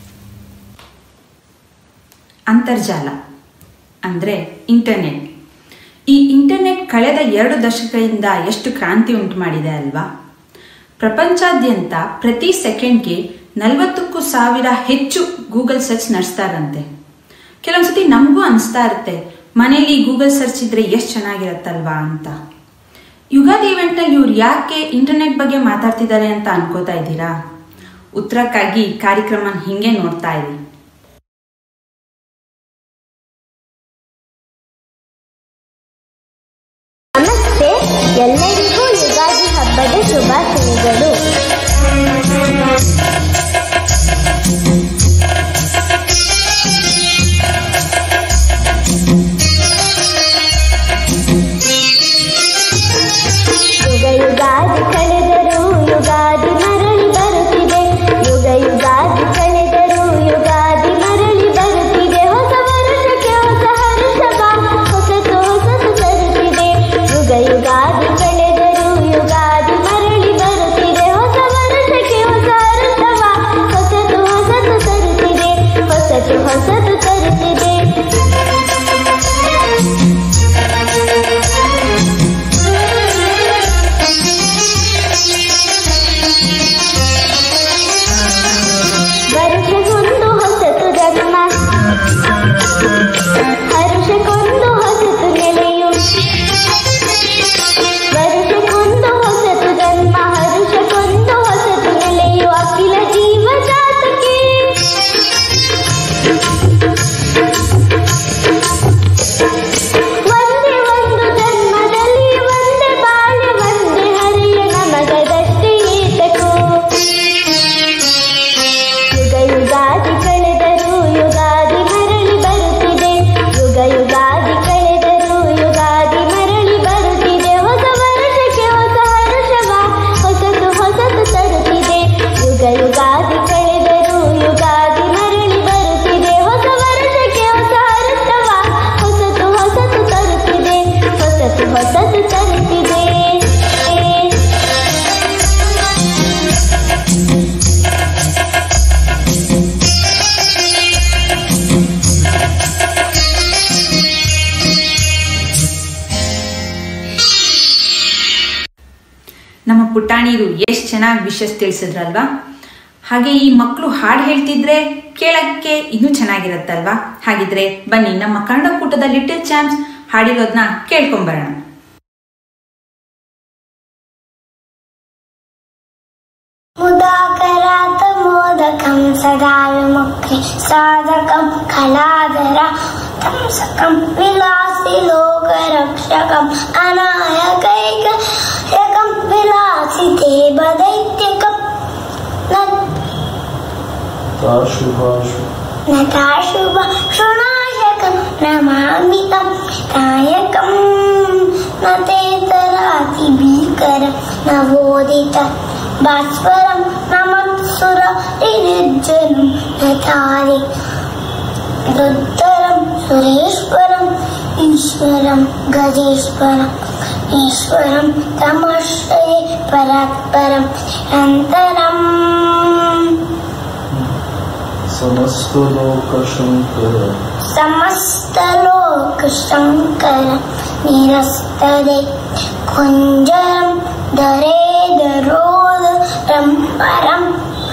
ಅಂತರ್ಜಾಲ ಅಂದರೆ ಇಂಟರ್ನೆಟ್. ಈ ಇಂಟರ್ನೆಟ್ ಕಳೆದ 2 ದಶಕದಿಂದ ಎಷ್ಟು ಕ್ರಾಂತಿ ಉಂಟು ಮಾಡಿದೆ ಅಲ್ವಾ? ಪ್ರಪಂಚಾದ್ಯಂತ ಪ್ರತಿ ಸೆಕೆಂಡ್ಗೆ 40,000 ಹೆಚ್ಚು ಗೂಗಲ್ ಸರ್ಚ್ ನಡೆಸ್ತಾರಂತೆ. ಕೆಲವೊಂದ್ಸತಿ ನಮಗೂ ಅನಿಸ್ತಾ ಇರುತ್ತೆ, ಮನೇಲಿ ಗೂಗಲ್ ಸರ್ಚ್ ಇದ್ರೆ ಎಷ್ಟು ಚೆನ್ನಾಗಿರತ್ತಲ್ವಾ ಅಂತ. ಯುಗಾದಿ ಇವೆಂಟ್ನಲ್ಲಿ ಇವ್ರು ಯಾಕೆ ಇಂಟರ್ನೆಟ್ ಬಗ್ಗೆ ಮಾತಾಡ್ತಿದ್ದಾರೆ ಅಂತ ಅನ್ಕೋತಾ ಇದ್ದೀರಾ? ಉತ್ತರಕ್ಕಾಗಿ ಕಾರ್ಯಕ್ರಮ ಹಿಂಗೆ ನೋಡ್ತಾ ಇರಿ. ನಮಸ್ತೆ, ಎಲ್ಲರಿಗೂ ಯುಗಾದಿ ಹಬ್ಬದ ಶುಭಾಶಯಗಳು. ಯುಗ ಯುಗಾದಿ ಕಳೆದರೂ ಯುಗಾದಿ ಮರಳಿ ಬರುತ್ತಿದೆ. ಯುಗ ಯುಗಾದಿ ಕಳೆದರೂ ಯುಗಾದಿ ಮರಳಿ ಬರುತ್ತಿದೆ. ಹೊಸ ವರ್ಷಕ್ಕೆ ಹೊಸ ಹರ್ಷವ, ಹೊಸತು ಹೊಸತು ತರುತ್ತಿದೆ. ಯುಗ ಯುಗಾದಿ ಕಳೆದರೂ ಯುಗಾದಿ ಮರಳಿ ಬರುತ್ತಿದೆ. ಹೊಸ ವರ್ಷಕ್ಕೆ ಹೊಸ ಹರ್ಷವ, ಹೊಸತು ಹೊಸತು ತರುತ್ತಿದೆ. ಹೊಸತು ಹೊಸತು ತರುತ್ತಿದೆ. ವರ್ಷಕ್ಕೊಂದು ಹೊಸತು ಜನ್ಮ, ಹರ್ಷಕ್ಕೊಂದು ಹೊಸತು ನೆಲೆಯು. ವರ್ಷಕ್ಕೊಂದು ಹೊಸತು ಜನ್ಮ, ಹರ್ಷಕ್ಕೊಂದು ಹೊಸತು ನೆಲೆಯು. ಅಖಿಲ ಜೀವ ಜಾತಕ್ಕೆ ಒಂದೇ ಒಂದು ಜನ್ಮದಲ್ಲಿ ಒಂದೇ ಬಾಳ್ಯ, ಒಂದೇ ಹರಿಯ ನಮಗದಷ್ಟೇ ಏತಕೋ. ಯುಗ ಯುಗಾದಿ ಕಳೆದರೂ ಯುಗಾದಿ ಮರಳಿ ಬರುತ್ತಿದೆ. ಯುಗ ಯುಗಾದಿ ಕಳೆದರೂ ಯುಗಾದಿ ಮರಳಿ ಬರುತ್ತಿದೆ. ಹೊಸ ವರ್ಷಕ್ಕೆ ಹೊಸ ಹರ್ಷವ, ಹೊಸತು ಹೊಸತು ತರುತ್ತಿದೆ. ಯುಗ ಯುಗಾದಿ ಕಳೆದರೂ ಯುಗಾದಿ ಮರಳಿ ಬರುತ್ತಿದೆ. ಹೊಸ ವರ್ಷಕ್ಕೆ ಹೊಸ ಹರ್ಷವ, ಹೊಸತು ಹೊಸತು ತರುತ್ತಿದೆ. ಹೊಸತು ಹೊಸತು ತರುತ್ತಿದೆ. ನಮ್ಮ ಪುಟಾಣಿರು ಎಷ್ಟು ಚೆನ್ನಾಗಿ ವಿಷಸ್ ತಿಳಿಸಿದ್ರಲ್ವಾ? ಹಾಗೆ ಈ ಮಕ್ಕಳು ಹಾಡು ಹೇಳ್ತಿದ್ರೆ ಕೇಳಕ್ಕೆ ಇನ್ನೂ ಚೆನ್ನಾಗಿರತ್ತಲ್ವಾ? ಹಾಗಿದ್ರೆ ಬನ್ನಿ ನಮ್ಮ ಕನ್ನಡ ಕೂಟದ ಲಿಟಲ್ ಚಾಂಪ್ಸ್ ಹಾಡಿರೋದನ್ನ ಕೇಳ್ಕೊಂಬರೋಣ. ಮುದಾಕರಾತ ಮೋದಕಂ ಸದಾಯುಮುಕ್ತಿ ಸಾಧಕಂ ಕಲಾಧರ ತಂಸಕಂ ವಿಲಾಸಿ ಲೋಕರಕ್ಷಕಂ ಅನಾಯಕೈಕ ಯಕಂ ವಿಲಾಸಿ ದೇವದೈತ್ಯಕಂ ನತಾಶುಭ ಶುನಾಯಕಂ ನಮಾಮಿತಂ ನಾಯಕಂ ನತೇತರಾತಿ ಭೀಕರಂ ನವೋದಿತ ಭಾಸ್ವರಂ ನಮತ್ಸುರ ನಿರ್ಜನಂ ನತಾರಿ ರುದ್ರಂ ಸುರೇಶ್ವರಂ ಈಶ್ವರಂ ಗಜೇಶ್ವರಂ ಈಶ್ವರಂ ತಮಶ್ರಯೇ ಪರಾತ್ಪರಂ ಅಂತರಂ ಸಮಸ್ತ ಲೋಕ ಶಂಕರ ನಿರಸ್ತದೆ ಕುಂಜರಂ ಧರೇಧರೋದರಂ ಪರಂ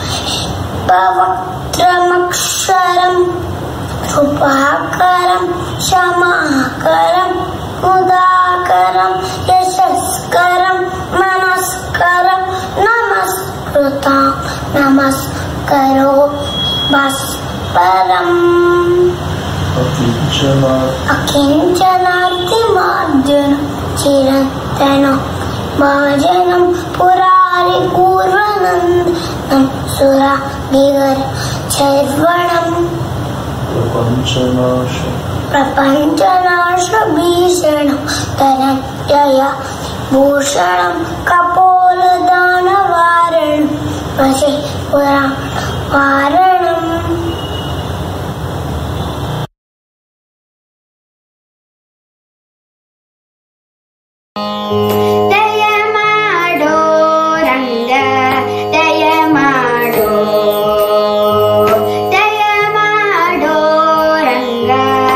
ಪವಕ್ತ್ರಮಕ್ಷರಂ ಕೃಪಾಕರಂ ಕ್ಷಮಾಕರಂ ಮುದಾಕರಂ ಯಶಸ್ಕರಂ ಮನಸ್ಕರಂ ನಮಸ್ಕೃತಾಂ ನಮಸ್ಕರೋ ಭಾಸ್ಕರಂ ಅಕಿಂಚನಾರ್ತಿ ಮಾರ್ಜನ चिरन्तन भाजनं पुरारि पूर्वनन्दनं सुरादिगर चैर्वणम् प्रपञ्चनाश भीषणं धनञ्जय भूषणं कपोलदानवारणं वशे पुराणवारणम् ದಯಮಾಡೋ ರಂಗ ದಯಮಾಡೋ ದಯಮಾಡೋ ರಂಗ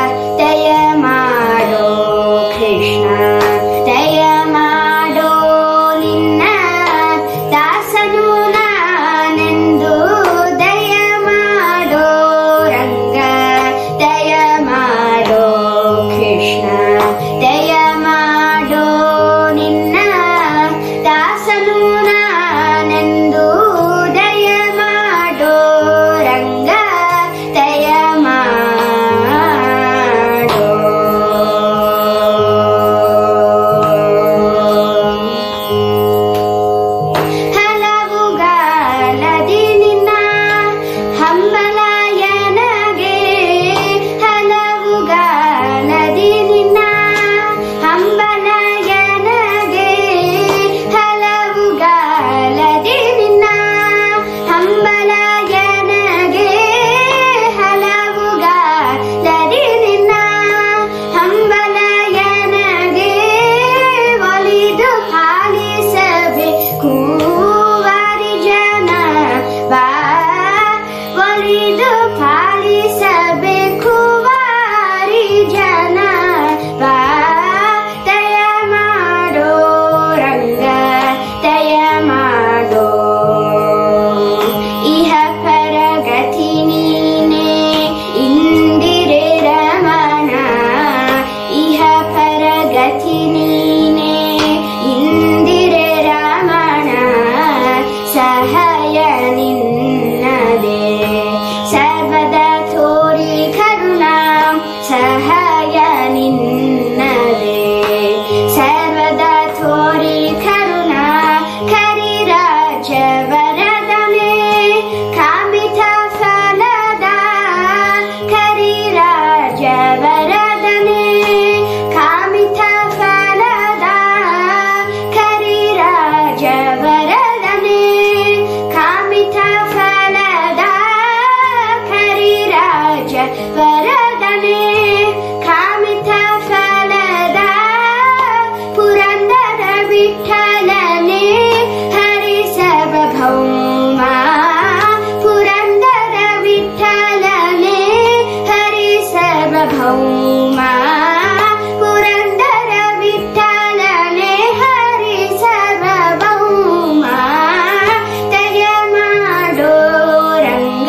ದಯಮಾಡೋ ಕೃಷ್ಣ ದಯಮಾಡೋ ನಿನ್ನ ದಾಸನು ನಾನೆಂದು ದಯಮಾಡೋ ರಂಗ ದಯಮಾಡೋ ಕೃಷ್ಣ ದಯಮಾಡೋ ನಿನ್ನ ದಾಸನು ನಾನೆಂದು ದಯಮಾಡೋ ರಂಗ ದಯಮಾಡೋ ಹಲವುಗಾಲದಿ ನಿನ್ನ ಹಂಬಲಯನಗೆ ಹಲವುಗಾಲದಿ ನಿನ್ನ ಹಂಬಲಯನಗೆ ಹಲವುಗಾಲದಿ ನಿನ್ನ ಹಂಬಲಯನಗೆ ಹಲವುಗಾಲದಿ ನಿನ್ನ ಹಂಬಲಯನಗೆ ಒಲಿದು ಪಾಲಿಸಬೇಕು ವಾರಿ ಜನ ವಾ ಒಲಿದು ಪಾಲಿಸಬೇಕು ವಾರಿ ಜನ ವಾ ದಯಮಾಡೋ ರಂಗ ದಯಮಾಡೋ ಇಹ ಪರಗತಿ ನೀನೆ ಇಂದಿರೆ ರಮಣ ಇಹ ಪರಗತಿ ನೀನೆ ಇಂದಿರೆ ರಮಣ ಸಹಾಯ ನಿನ್ನದೆ ಸರ್ವದಾ ತೋರಿ ಕರುಣಾ ಸಹಾಯ ನಿನ್ನದೆ ಸರ್ವದಾ ತೋರಿ ಕರುಣಾ ಕರಿರಾಜವರದನೆ ಕಾಮಿತ ಫಲದ ಕರಿರಾಜವರದನೆ ಕಾಮಿತ ಫಲದ ಕರಿರಾಜವರದನೆ ಕಾಮಿತ ಫಲದ ಕರಿರಾಜವರದನೆ ಕಾಮಿತ ಫಲದ ಪುರಂದರ ವಿಠಲನೆ ಹರಿ ಸರ್ವಭೌಮ ಪುರಂದರ ವಿಠಲನೆ ಹರಿ ಸರ್ವಭೌಮ ಪುರಂದರ ವಿಠಲನೆ ಹರಿ ಸರ್ವಭೌಮ ದಯಮಾಡೋ ರಂಗ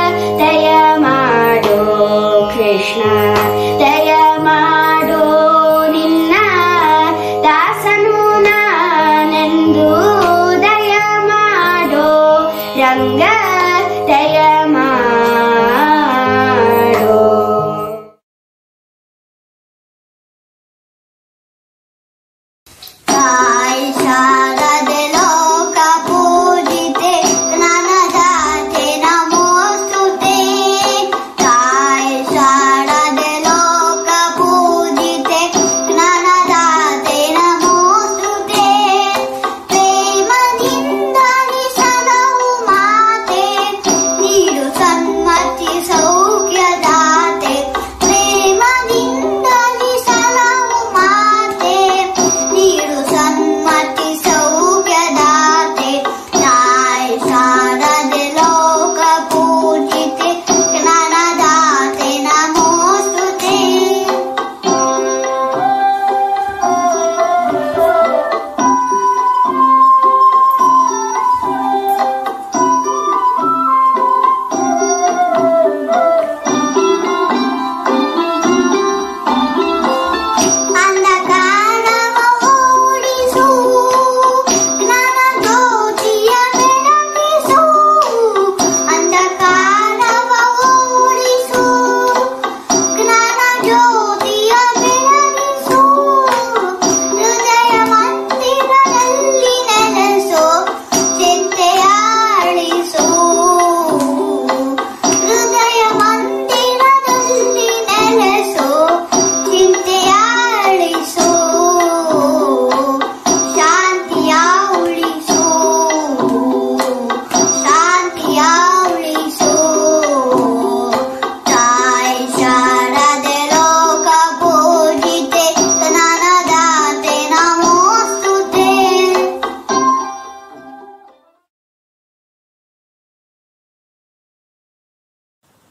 ದಯಮಾಡೋ ಕೃಷ್ಣ ದಯಮಾಡೋ ನಿನ್ನ ದಾಸನು ನಾನೆಂದು ದಯಮಾಡೋ ರಂಗ ದಯಮಾಡೋ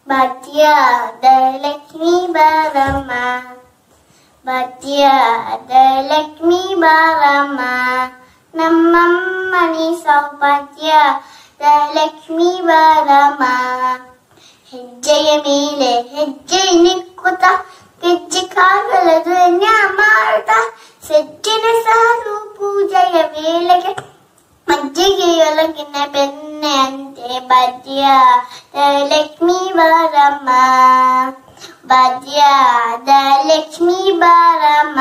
ಭಾಗ್ಯದ ಲಕ್ಷ್ಮೀ ಬಾರಮ್ಮ, ಭಾಗ್ಯದ ಲಕ್ಷ್ಮೀ ಬಾರಮ್ಮ, ನಮ್ಮಮ್ಮನಿ ಸೌಭಾಗ್ಯದ ಲಕ್ಷ್ಮೀ ಬಾರಮ್ಮ. ಹೆಜ್ಜೆಯ ಮೇಲೆ ಹೆಜ್ಜೆ ನಿಕ್ಕುತ್ತ ಗೆಜ್ಜೆ ಕಾಗಲದು ಎಣ್ಣೆ ಮಾರುತ್ತ ಸಜ್ಜನ ಸಾರು ಪೂಜೆಯ ವೇಳೆಗೆ ಮಜ್ಜಿಗೆಯೊಳಗಿನ ಬೆಣ್ಣೆ ಅಂತೆ ಭಾಗ್ಯದ ಲಕ್ಷ್ಮೀ ಬಾರಮ್ಮ, ಭಾಗ್ಯದ ಲಕ್ಷ್ಮೀ ಬಾರಮ್ಮ,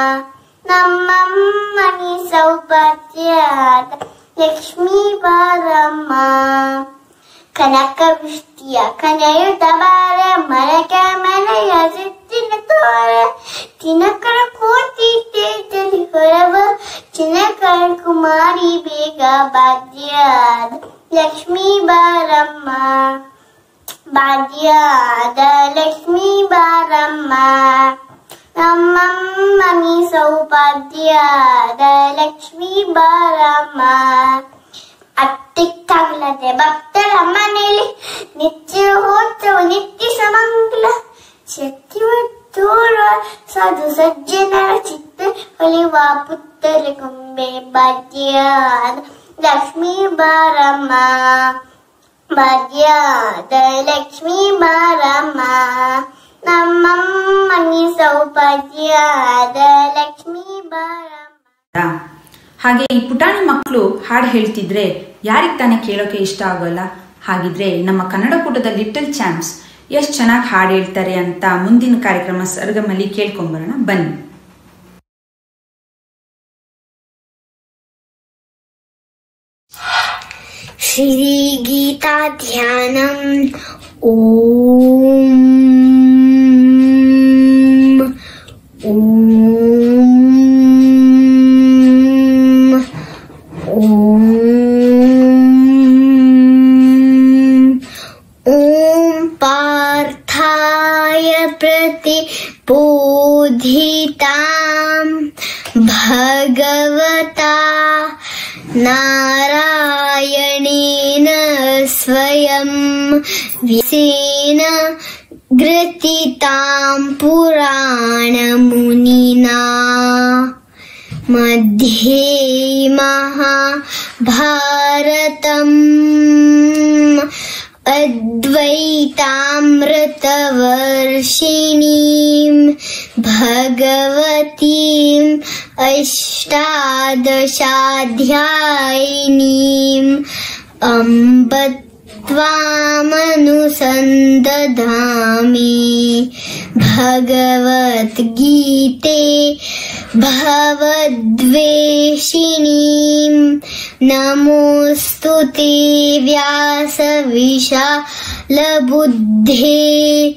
ನಮ್ಮಮ್ಮನಿ ಸೌಭಾಗ್ಯದ ಲಕ್ಷ್ಮೀ ಬಾರಮ್ಮ. ಕನಕ ವೃಷ್ಟಿಯ ಕನೆಯುತ್ತ ಬಾರ ಮರಕ ಮನೆಯ ಸುತ್ತಿನ ತೋರ ಚಿನಕರ ಕೋತಿ ತೇಜಲಿ ಹೊರವ ಚಿನಕರ ಕುಮಾರಿ ಬೇಗ ಭಾಗ್ಯದ ಲಕ್ಷ್ಮೀ ಬಾರಮ್ಮ, ಭಾಗ್ಯದ ಲಕ್ಷ್ಮೀ ಬಾರಮ್ಮ, ನಮ್ಮಮ್ಮನಿ ಸೌಭಾಗ್ಯದ ಲಕ್ಷ್ಮೀ ಬಾರಮ್ಮ. ಅತ್ತಿಕ್ಕಾಗಲದೆ ಭಕ್ತರ ಮನೆಯಲ್ಲಿ ನಿತ್ಯ ಹೋತ್ರವ ನಿತ್ಯ ಸಮಂಗಲ ಶಕ್ತಿವತ್ತೋರ ಸಾಧು ಸಜ್ಜನರ ಚಿತ್ತ ಹೊಲಿವ ಪುತ್ತರ ಗೊಂಬೆ ಭಾಗ್ಯದ ಲಕ್ಷ್ಮೀ ಬಾರಮ್ಮ, ಭಾಗ್ಯದ ಲಕ್ಷ್ಮೀ ಬಾರಮ್ಮ, ನಮ್ಮಮ್ಮನಿ ಸೌಭಾಗ್ಯದ ಲಕ್ಷ್ಮೀ ಬಾರಮ್ಮ. ಹಾಗೆ ಈ ಪುಟಾಣಿ ಮಕ್ಕಳು ಹಾಡು ಹೇಳ್ತಿದ್ರೆ ಯಾರಿಗೆ ತಾನೇ ಕೇಳೋಕೆ ಇಷ್ಟ ಆಗೋಲ್ಲ. ಹಾಗಿದ್ರೆ ನಮ್ಮ ಕನ್ನಡ ಕೂಟದ ಲಿಟಲ್ ಚಾಂಪ್ಸ್ ಎಷ್ಟು ಚೆನ್ನಾಗಿ ಹಾಡು ಹೇಳ್ತಾರೆ ಅಂತ ಮುಂದಿನ ಕಾರ್ಯಕ್ರಮ ಸರ್ಗಮಲ್ಲಿ ಕೇಳ್ಕೊಂಬರೋಣ ಬನ್ನಿ. ಶ್ರೀ ಗೀತಾ ಧ್ಯಾನಂ ಓಂ पार्थाय प्रतिबोधितां भगवता नारायणेन स्वयं व्यासेन ग्रथितां पुराणमुनिना मध्ये महाभारतम् अद्वैतामृतवर्षिणीं भगवतीम् अष्टादशाध्यायिनीम् अम्ब त्वामनुसन्दधामि भगवद्गीते भवद्वेषिणीं नमोऽस्तु ते व्यासविशालबुद्धे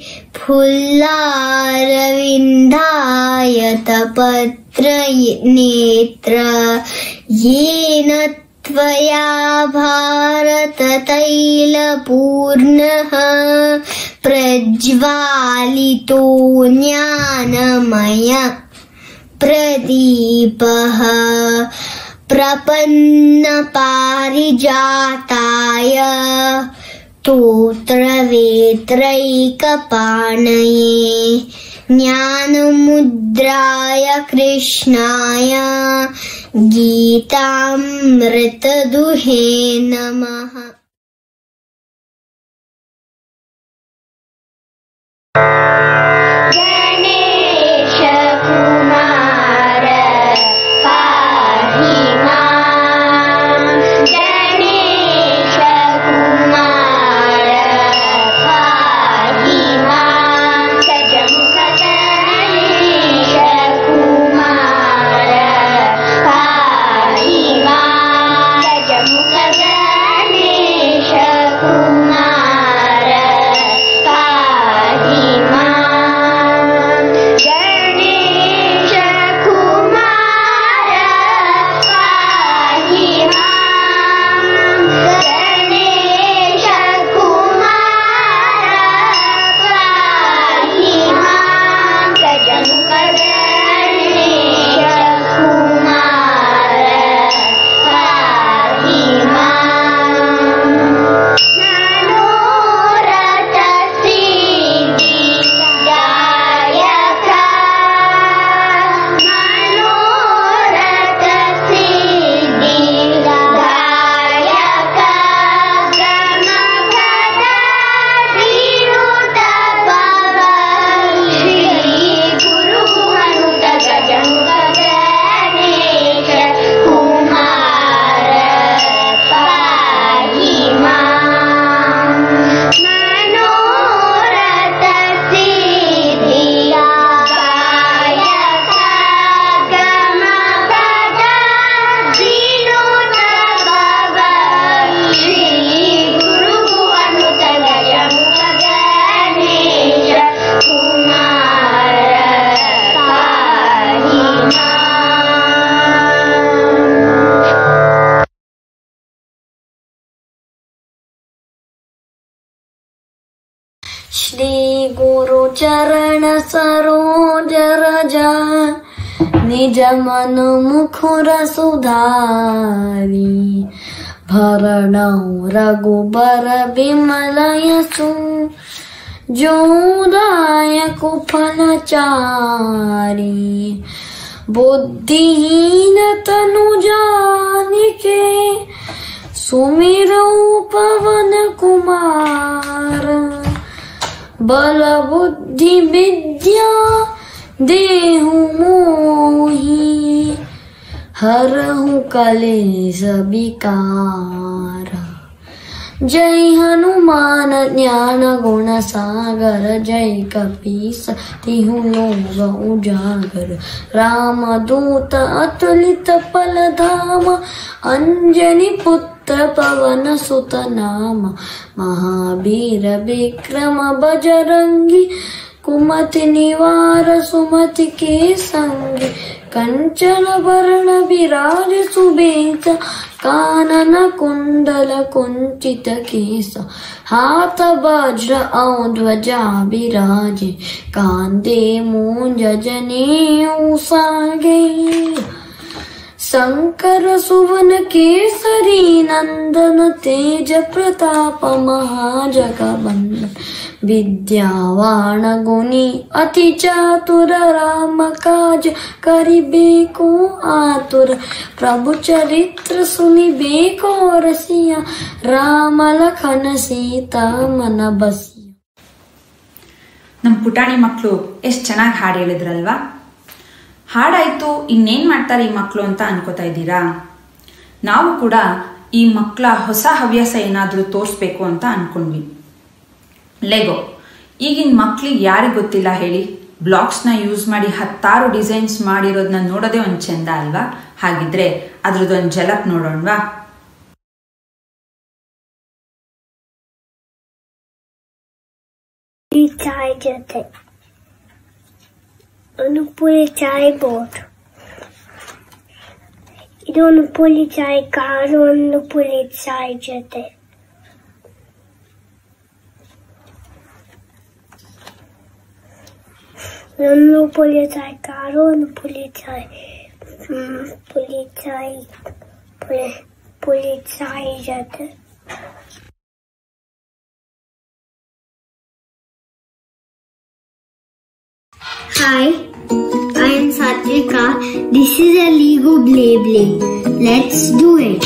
फुल्लारविन्दायतपत्रनेत्र येन त्वया भारततैलपूर्णः प्रज्वालितो ज्ञानमय प्रदीपः प्रपन्नपारिजाताय स्तोत्रवेत्रैकपाणये ज्ञानमुद्राय कृष्णाय गीतामृतदुहे नमः। गणेश कुमार पाहि मां, गणेश कुमार पाहि मां, गजमुख गणेश कुमार पाहि मां, गजमुख गणेश कुमार पाहि मां। चरण सरोज रज निज मन मुखुर सुधारी भरणौ रघुबर विमल यशु जोदायक फलचारी बुद्धिहीन तनु जानिके सुमिरौ पवन कुमार बल बुद्धि विद्या देहु मोहि हरहु कलेश विकार जय हनुमान ज्ञान गुण सागर जय कपीस तिहु लोक उजागर रामदूत अतुलित फल धाम अंजनी पुत्र पवन सुत नाम महावीर विक्रम बजरंगी कुमति निवार सुमति के संगी कंचन वर्ण विराज सुबेस कानन कुंडल कुंचित केस हाथ वज्र औ ध्वजा विराजे कांधे मूंज जनेऊ सागे शंकर सुवन केसरी नंदन तेज प्रताप महाजगवंदन विद्यावान गुणी अति चातुर राम काज करिबेको आतुर प्रभु चरित्र सुनिबेको रसिया राम लखन सीता मन बसिया. ನಮ್ಮ ಪುಟಾಣಿ ಮಕ್ಕಳು ಎಷ್ಟು ಚೆನ್ನಾಗಿ ಹಾಡು ಹೇಳಿದ್ರಲ್ವಾ. ಹಾಡಾಯ್ತು, ಇನ್ನೇನ್ ಮಾಡ್ತಾರೆ ಈ ಮಕ್ಕಳು ಅಂತ ಅನ್ಕೋತಾ ಇದ್ದೀರಾ? ನಾವು ಕೂಡ ಈ ಮಕ್ಕಳ ಹೊಸ ಹವ್ಯಾಸ ಏನಾದ್ರೂ ತೋರಿಸ್ಬೇಕು ಅಂತ ಅನ್ಕೊಂಡ್ವಿ. ಲೆಗೋ ಈಗಿನ ಮಕ್ಳಿಗೆ ಯಾರಿಗೆ ಗೊತ್ತಿಲ್ಲ ಹೇಳಿ? ಬ್ಲಾಕ್ಸ್ನ ಯೂಸ್ ಮಾಡಿ 10 ಡಿಸೈನ್ಸ್ ಮಾಡಿರೋದನ್ನ ನೋಡೋದೇ ಒಂದು ಚಂದ ಅಲ್ವಾ? ಹಾಗಿದ್ರೆ ಅದ್ರದ್ದೊಂದು ಝಲಕ್ ನೋಡೋಣವಾ? ಚಾಯ್ ಜೊತೆ ಒಂದು ಪುಳಿ ಚಾಯ್ ಬೋಟ್, ಇದೊಂದು ಪುಳಿ ಚಾಯ್ ಕಾರು, ಒಂದು ಪುಳಿ ಚಾಯ್ ಜೊತೆ ಒಂದು ಪುಳಿ ಚಾಯ್ ಕಾರು, ಒಂದು ಪುಳಿ ಚಾಯ್ ಜೊತೆ. Hi, I am Satvika. This is a Lego Blade. Let's do it.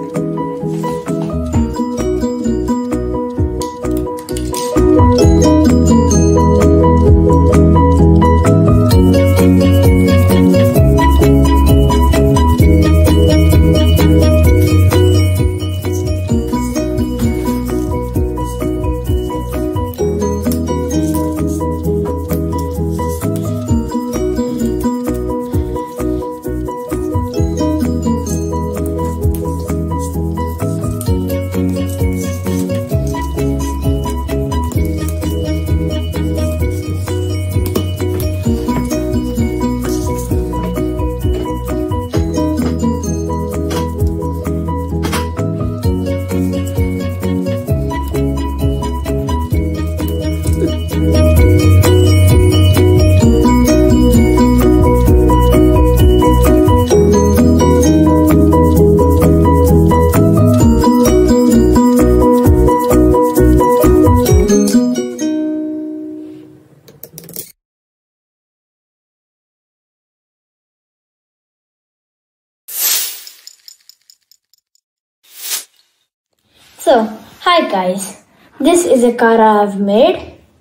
So, hi guys, this is a car I've made.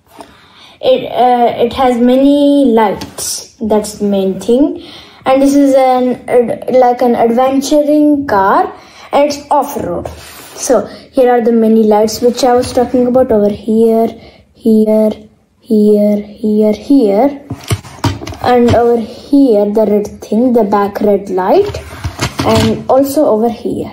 It has many lights, that's the main thing, and this is like an adventuring car, and it's off-road. So here are the many lights which I was talking about over here, here, and over here the red thing, the back red light, and also over here.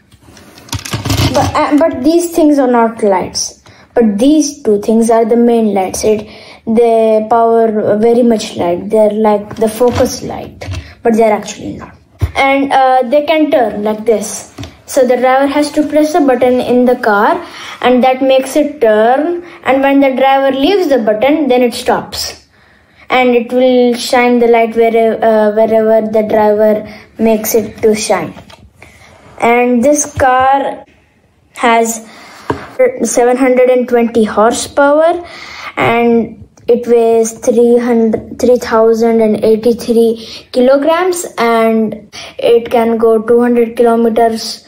But these things are not lights. But these two things are the main lights. They power very much light. They're like the focus light, but they're actually not. And they can turn like this. So the driver has to press a button in the car, and that makes it turn. And when the driver leaves the button, then it stops. And it will shine the light wherever the driver makes it to shine. And this car has 720 horsepower, and it weighs 3,083 kilograms, and it can go 200 kilometers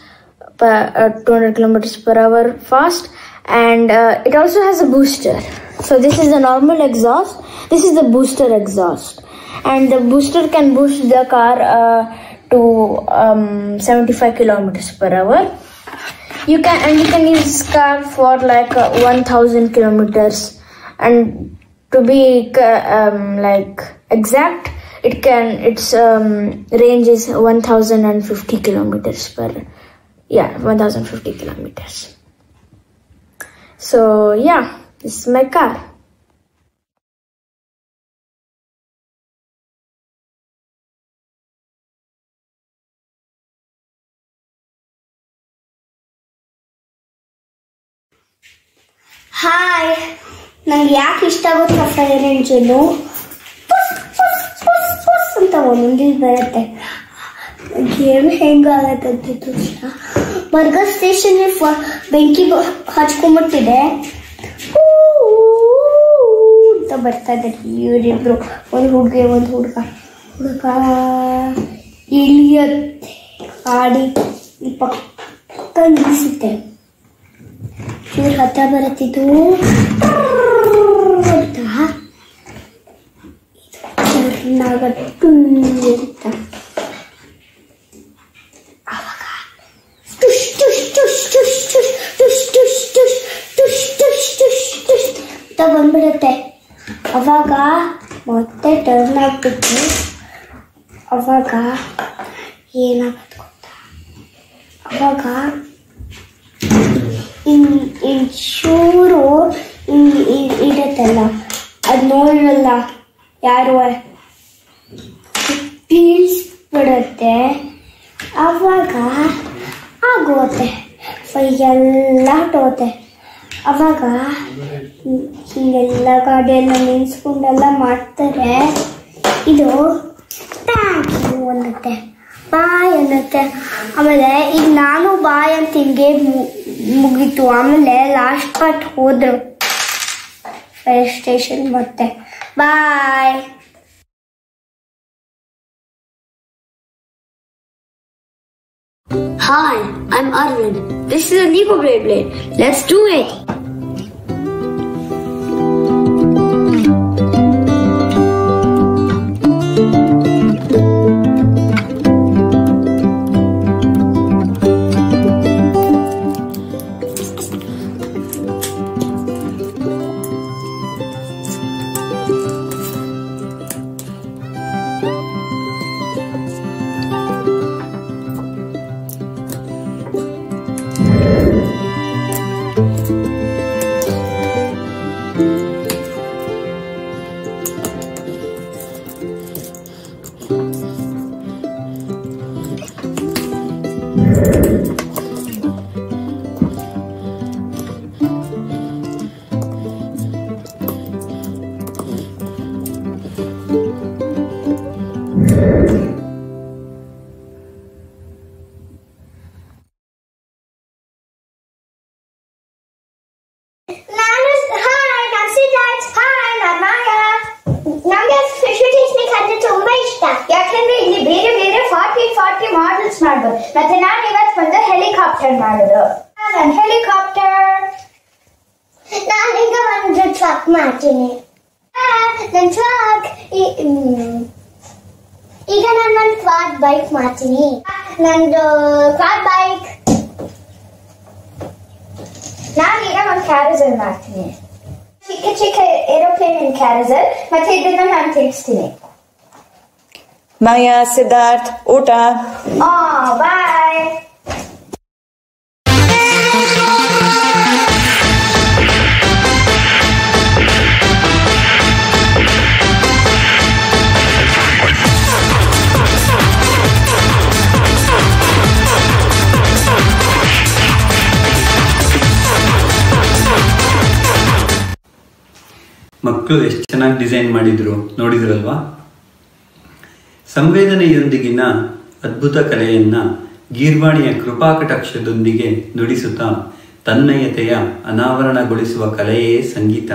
per hour fast. And it also has a booster. So this is the normal exhaust. This is the booster exhaust, and the booster can boost the car to 75 kilometers per hour. You can use this car for like 1,000 kilometers, and to be exact, its range is 1,050 kilometers 1,050 kilometers. So yeah, this is my car. Hi, ನಂಗೆ ಯಾಕೆ ಇಷ್ಟ ಆಗುತ್ತೆ fire engine? ಅಂತ ಒಂದೊಂದು ಬರುತ್ತೆ. Game ಹೆಂಗಾಗತ್ತೆ ತೋರಿಸ. Burger station ಬೆಂಕಿ ಹಚ್ಕೊಂಡ್ಬಿಟ್ಟಿದೆ ಅಂತ ಬರ್ತಾ ಇದ್ದಾರೆ ಇವರಿಬ್ರು, ಒಂದು ಹುಡುಗಿ ಒಂದು ಹುಡುಗ ಇಳಿಯುತ್ತೆ ಗಾಡಿ ಪಕ್ಕ ನಿಲ್ಲಿಸುತ್ತೆ. ಇವ್ರ ಹತ್ರ ಬರುತ್ತಿದ್ದು ಅಂತ ಅವಾಗ ಟುಷ್ ಟುಷ್ ಟುಷ್ ಟುಷ್ ಟುಷ್ ಟುಷ್ ಟುಷ್ ಟುಷ್ ಟುಷ್ ಟುಷ್ ಟುಷ್ ಟುಷ್ ಅಂತ ಬಂದ್ಬಿಡುತ್ತೆ. ಅವಾಗ ಮತ್ತೆ ಟರ್ನ್ ಆಗ್ಬಿಟ್ಟು ಅವಾಗ ಏನಾಗುತ್ತೆ ಗೊತ್ತಾ? ಅವಾಗ ಚೂರು ಇರುತ್ತಲ್ಲ, ಅದು ನೋಡಲ್ಲ ಯಾರು, ಬೀಳ್ಸ್ಬಿಡುತ್ತೆ. ಅವಾಗ ಆಗೋಗುತ್ತೆ, ಎಲ್ಲ ಹೊಟ್ಟೋಗುತ್ತೆ. ಅವಾಗ ಹೀಗೆಲ್ಲ ಗಾಡಿಯೆಲ್ಲ ನಿಲ್ಸ್ಕೊಂಡೆಲ್ಲ ಮಾಡ್ತಾರೆ. ಇದು ಥ್ಯಾಂಕ್ ಯು ಅನ್ನುತ್ತೆ, ಬಾಯ್ ಅನ್ನುತ್ತೆ. ಆಮೇಲೆ ಈಗ ನಾನು ಬಾಯ್ ಅಂತ ಹಿಂಗೆ ಮುಗೀತು. ಆಮೇಲೆ ಲಾಸ್ಟ್ ಪಾರ್ಟ್ ಹೋದ್ರು ಫೈರ್ ಸ್ಟೇಷನ್ ಮತ್ತೆ bye. Hi, I'm Arvind. This is a Nico Blade. Let's do it. ಮತ್ತೆ ನಾನು ಇವತ್ತು ಒಂದು ಹೆಲಿಕಾಪ್ಟರ್ ಮಾಡೋದು. ನಾನು ಹೆಲಿಕಾಪ್ಟರ್, ನಾನೀಗ ಒಂದು ಟ್ರಕ್ ಮಾಡ್ತೀನಿ. ನನ್ನ ಟ್ರಕ್ ಈಗ ನಾನು ಒಂದು ಕ್ವಾಡ್ ಬೈಕ್ ಮಾಡ್ತೀನಿ. ನಂದು ಕ್ವಾಡ್ ಬೈಕ್. ನಾನೀಗ ಒಂದು ಕ್ಯಾರಸಲ್ ಮಾಡ್ತೀನಿ, ಚಿಕ್ಕ ಚಿಕ್ಕ ಏರೋಪ್ಲೇನ್ ಕ್ಯಾರಸಲ್. ಮತ್ತೆ ಇದನ್ನ ನಾನು ತಿನ್ನಿಸ್ತೀನಿ. Maya, Siddharth, ಊಟ. ಬಾಯ್. ಮಕ್ಕಳು ಎಷ್ಟು ಚೆನ್ನಾಗಿ ಡಿಸೈನ್ ಮಾಡಿದ್ರು ನೋಡಿದ್ರಲ್ವಾ. ಸಂವೇದನೆಯೊಂದಿಗಿನ ಅದ್ಭುತ ಕಲೆಯನ್ನ ಗೀರ್ವಾಣಿಯ ಕೃಪಾಕಟಾಕ್ಷದೊಂದಿಗೆ ನುಡಿಸುತ್ತಾ ತನ್ಮಯತೆಯ ಅನಾವರಣಗೊಳಿಸುವ ಕಲೆಯೇ ಸಂಗೀತ.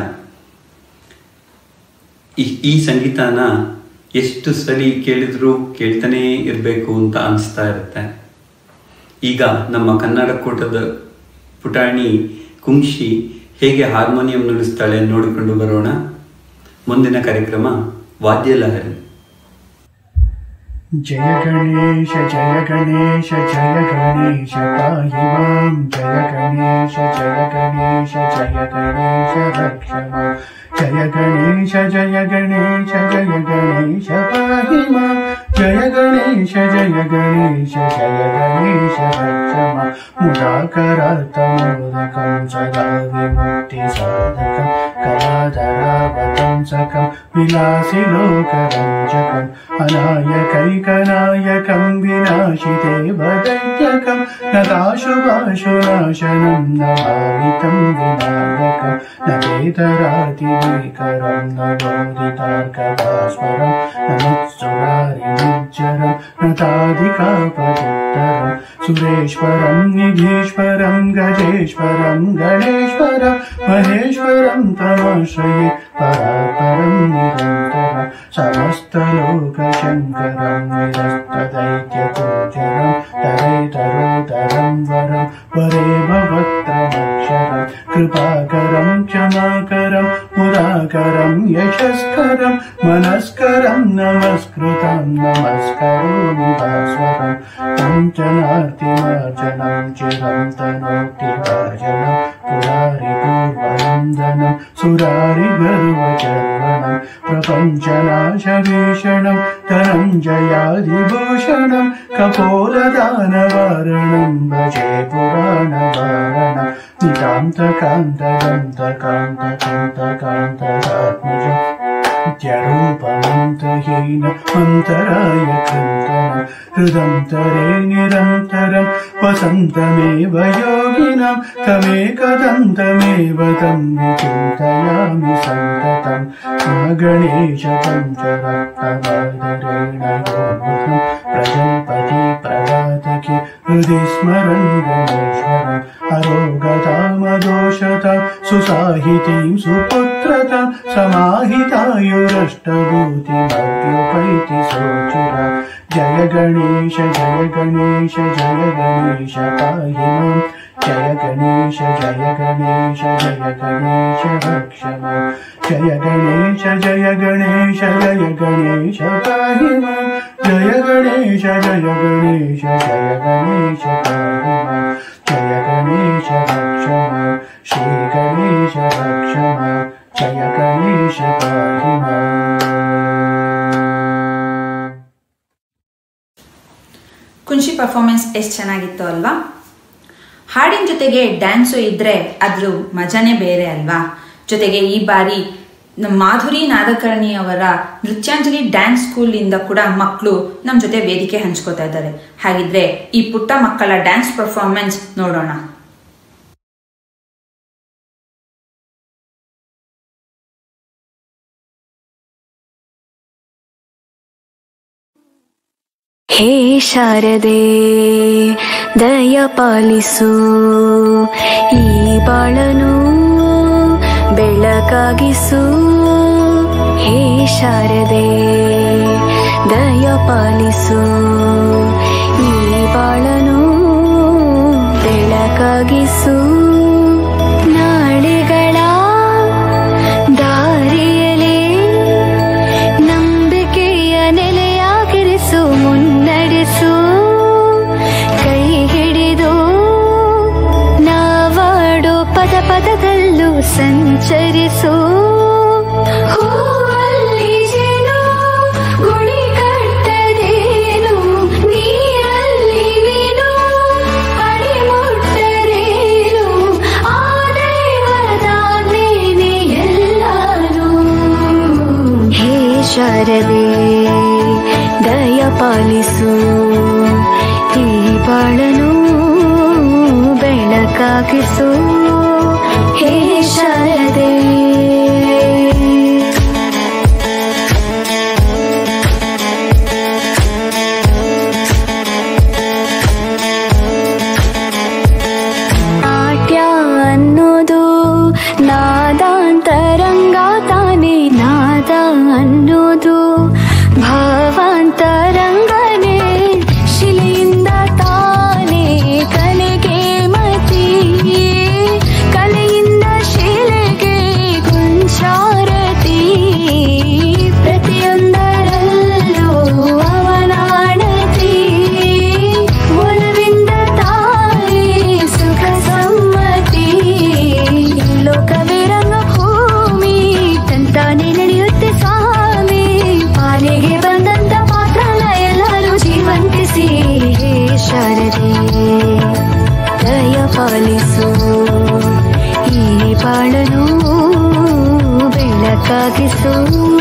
ಈ ಸಂಗೀತನ ಎಷ್ಟು ಸಲಿ ಕೇಳಿದ್ರೂ ಕೇಳ್ತಾನೇ ಇರಬೇಕು ಅಂತ ಅನಿಸ್ತಾ ಇರುತ್ತೆ. ಈಗ ನಮ್ಮ ಕನ್ನಡ ಕೂಟದ ಪುಟಾಣಿ ಕುಂಶಿ ಹೇಗೆ ಹಾರ್ಮೋನಿಯಂ ನುಡಿಸ್ತಾಳೆ ನೋಡಿಕೊಂಡು ಬರೋಣ. ಮುಂದಿನ ಕಾರ್ಯಕ್ರಮ ವಾದ್ಯಲಹರಿ. ಜಯ ಗಣೇಶ ಜಯ ಗಣೇಶ ಜಯ ಗಣೇಶ ಪಾಹಿ ಮಾಂ. ಜಯ ಗಣೇಶ ಜಯ ಗಣೇಶ ಜಯ ಗಣೇಶ ರಕ್ಷ ಮಾಂ. ಜಯ ಗಣೇಶ ಜಯ ಗಣೇಶ ಜಯ ಗಣೇಶ ಪಾಹಿ ಮಾಂ. ಜಯ ಗಣೇಶ ಜಯ ಗಣೇಶ ಜಯ ಗಣೇಶ ರಕ್ಷ ಮಾಂ. ಮುದಾಕರಾರ್ಥಮೋದಕಂ ಸದಾ ವಿಮುಕ್ತಿ ಸಾಧಕಂ ಕಲಾಧರಾವತಂಸಕಂ ವಿಲಾಸಿ ಲೋಕರಂಜಕಂ ಅನಾಯಕೈಕನಾಯಕಂ ವಿನಾಶಿತೇವದೈತ್ಯಕಂ ನತಾಶುಭಾಶುನಾಶನಂ ನಮಾಮಿತಂ ವಿನಾಯಕಂ ನವೇತರಾತಿವಿಕರಂ ನವೋದಿತಾರ್ಕಭಾಸ್ವರಂ ನಮತ್ಸುರಾರಿನಿಜ್ಜರಂ ನತಾಧಿಕಾಪತಿತ್ತರಂ ಸುರೇಶ್ವರಂ ನಿಧೀಶ್ವರಂ ಗಜೇಶ್ವರಂ ಗಣೇಶ್ವರಂ ಮಹೇಶ್ವರಂ ತಮಾಶ್ರಯೇ ಪರಾಪರಂ ನಿರಂತರಂ ಸಮಸ್ತಲೋಕಶಂಕರಂ ನಿರಸ್ತದೈತ್ಯಪೂಜರಂ ತರೈತರೋತರಂ ವರಂ ವರೇಮ ವಕ್ತ್ರಮಕ್ಷರಂ ಕೃಪಾಕರಂ ಕ್ಷಮಾಕರಂ ಮುದಾಕರಂ ಯಶಸ್ಕರಂ ಮನಸ್ಕರಂ ನಮಸ್ಕೃತಂ ನಮಸ್ಕರೋಮಿ ಭಾಸ್ವರಂ ಪಂಚನಾರ್ತಿಮಾರ್ಜನಂ ಚಿರಂ ತನೋಕ್ತಿಭಾಜನಂ ಪುರಾರಿ ಪೂರ್ವನಂದನಂ ಸುರಾರಿ ಗರ್ವಚರ್ವಣಂ ಪ್ರಪಂಚನಾಶಭೀಷಣಂ ಧನಂಜಯಾದಿಭೂಷಣಂ ಕಪೋಲದಾನವಾರಣಂ ಭಜೆ ಪುರಾಣವಾರಣಂ ನಿತಾಂತಕಾಂತದಂತಕಾಂತಕಾಂತಕಾಂತಕಾತ್ಮಜಂ ನಿತ್ಯರೂಪಮಂತಹೀನ ಮಂತರಾಯ ಕೃಂತನಂ ಹೃದಂತರೇ ನಿರಂತರಂ ವಸಂತಮೇವ ಯೋಗಿನಂ ತಮೇಕದಂತಮೇವ तं ವಿಚಿಂತಯಾಮಿ ಸಂತತಂ ಗಣೇಶ ಪಂಚರತ್ನವಾದರೇಣ ಯೋಗಂ ಪ್ರಜಾಪತಿ ಪ್ರದಾತಕಿ ಹೃದಯ ಸ್ಮರನ್ ಗಣೇಶ್ವರಂ ಅರೋಗತಾಮದೋಷತಾಂ ಸುಸಾಹಿತೀಂ ಸುಪುತ್ರತಾಂ ಸಮಾಹಿತಾಯುರಷ್ಟಭೂತಿಮಭ್ಯುಪೈತಿ ಸೋಚಿರಾ. ಜಯ ಗಣೇಶ ಜಯ ಗಣೇಶ ಜಯ ಗಣೇಶ ಪಾಹಿ ಮಾಂ. ಜಯ ಗಣೇಶ ಜಯ ಗಣೇಶ ಜಯ ಗಣೇಶ ರಕ್ಷ ಮಾಂ. ಜಯ ಗಣೇಶ ಜಯ ಗಣೇಶ ಜಯ ಗಣೇಶ ಪಾಹಿ ಮಾಂ. ಜಯ ಗಣೇಶ ಜಯ ಗಣೇಶ ಜಯ ಗಣೇಶ ಪಾಹಿ ಮಾಂ. ಜಯ ಗಣೇಶ ರಕ್ಷ ಮಾಂ. ಶ್ರೀ ಗಣೇಶ ರಕ್ಷ ಮಾಂ. ಜಯ ಗಣೇಶ ಪಾಹಿ ಮಾಂ. ಕುಂಶಿ ಪರ್ಫಾರ್ಮೆನ್ಸ್ ಎಷ್ಟು ಚೆನ್ನಾಗಿತ್ತು ಅಲ್ವಾ? ಹಾಡಿನ ಜೊತೆಗೆ ಡ್ಯಾನ್ಸು ಇದ್ರೆ ಅದ್ರ ಮಜಾನೇ ಬೇರೆ ಅಲ್ವಾ? ಜೊತೆಗೆ ಈ ಬಾರಿ ನಮ್ಮ ಮಾಧುರಿ ನಾದಕರ್ಣಿ ಅವರ ನೃತ್ಯಾಂಜಲಿ ಡ್ಯಾನ್ಸ್ ಸ್ಕೂಲ್ ಇಂದ ಕೂಡ ಮಕ್ಕಳು ನಮ್ಮ ಜೊತೆ ವೇದಿಕೆ ಹಂಚ್ಕೋತಾ ಇದ್ದಾರೆ. ಹಾಗಿದ್ರೆ ಈ ಪುಟ್ಟ ಮಕ್ಕಳ ಡ್ಯಾನ್ಸ್ ಪರ್ಫಾರ್ಮೆನ್ಸ್ ನೋಡೋಣ. ಹೇ ಶಾರದೆ ದಯ ಪಾಲಿಸು, ಈ ಬಾಳನು ಬೆಳಕಾಗಿಸು. ಹೇ ಶಾರದೆ ದಯ ಪಾಲಿಸು, ಈ ಬಾಳನು ಬೆಳಕಾಗಿಸು. ನಾಳೆಗಳ ದಾರಿಯಲೇ ನಂಬಿಕೆಯ ನೆಲೆಯಾಗಿರಿಸು, ಮುನ್ನಡೆಸು. ಕೈ ಹಿಡಿದು ನಾವಾಡೋ ಪದ ಪದದಲ್ಲೂ ಸಂಚರಿಸು. ಶಾರದೆ ದಯ ಪಾಲಿಸು, ಈ ಬಾಳನು ಬೆಳಕಾಗಿಸು. ಹೇ ಶಾರದೆ ಶಾರದೆ ದಯ ಪಾಲಿಸು ಈ ಬಾಳನು ಬೆಳಕಾಗಿಸು.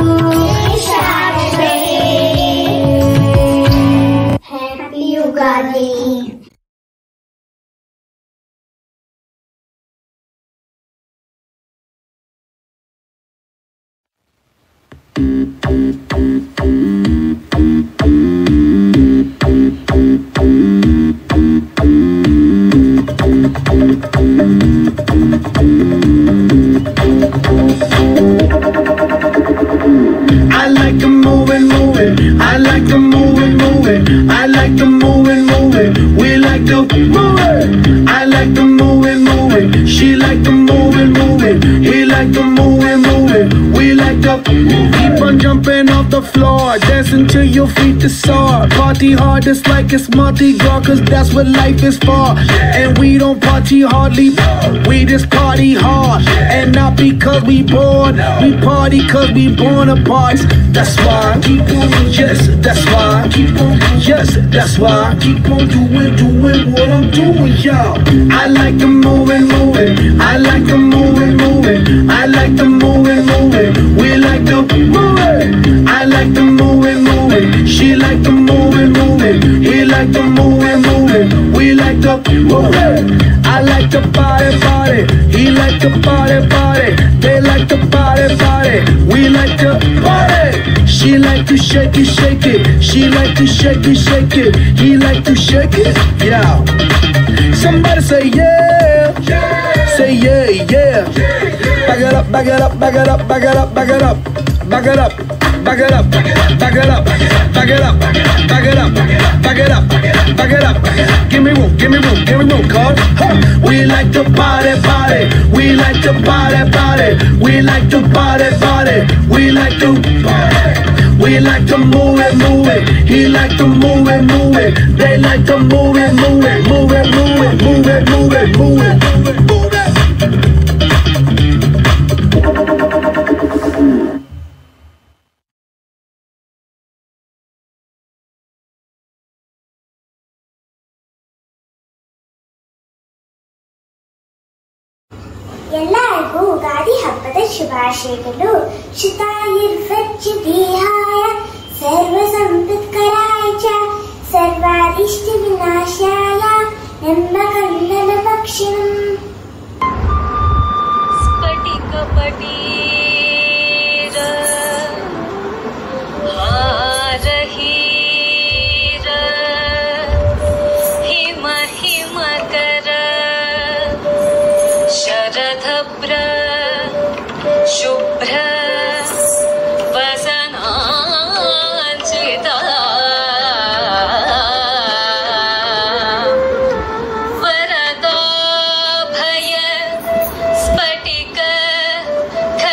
Happy Ugadi. I like to move and move it. I like to move and move it. I like to move and move it. We like to move it. I like to move and move it. She like to move and move it. He like to move and move it. We like to keep on jumping off the floor, dancing till your feet is sore. Party hard just like it's Mardi Gras, 'cause that's what life is for. And we don't party hardly, we just party hard. And not because we bored, we party 'cause we born apart. That's why keep on, yes, that's why keep on, yes, that's why keep on doing what I'm doing, y'all. I like to move and move it. I like to move and move it. I like to move and move it. We like to move it. I like to move and move it. She like to move and move it. He like to move and move it. We like to move it. I like to party, party. He like to party, party. They like to party, party. We like to party. She like to shake it, shake it. She like to shake it, shake it. He like to shake it, yeah. Somebody say yeah, say yeah, yeah. Back it up, back it up, back it up, back it up, back it up, back it up, back it up, back it up, back it up, back it up, back it up, back it up. Give me room, give me room, give me room, cuz we like to party, party. We like to party, party. We like to party, party. We like to party. We like to move it, move it. He like to move it, move it. They like to move it, move it, move it, move it, move it, move it, move it, move it, move it. ಎಲ್ಲರಿಗೂ ಯುಗಾದಿ ಹಬ್ಬದ ಶುಭಾಶಯಗಳು. ಶುತಾಯುರ್ವಜ್ಜ ದೇಹಾಯ ಸರ್ವ ಸಂಪತ್ಕರಾಯ ಚ ಸರ್ವಾರಿಷ್ಟ ವಿನಾಶಾಯ ನಮ್ಮ ಕನ್ನಡ ಭಕ್ಷಣಂ. ಸ್ಫಟಿಕ ಪಟೀರ ಹಾರಹೀರ ಹಿಮ ಹಿಮಕರ ಶರಧಭ್ರ ಶುಭ್ರ ವಸನಾಂಚಿತ ವರದಾಭಯ ಸ್ಫಟಿಕ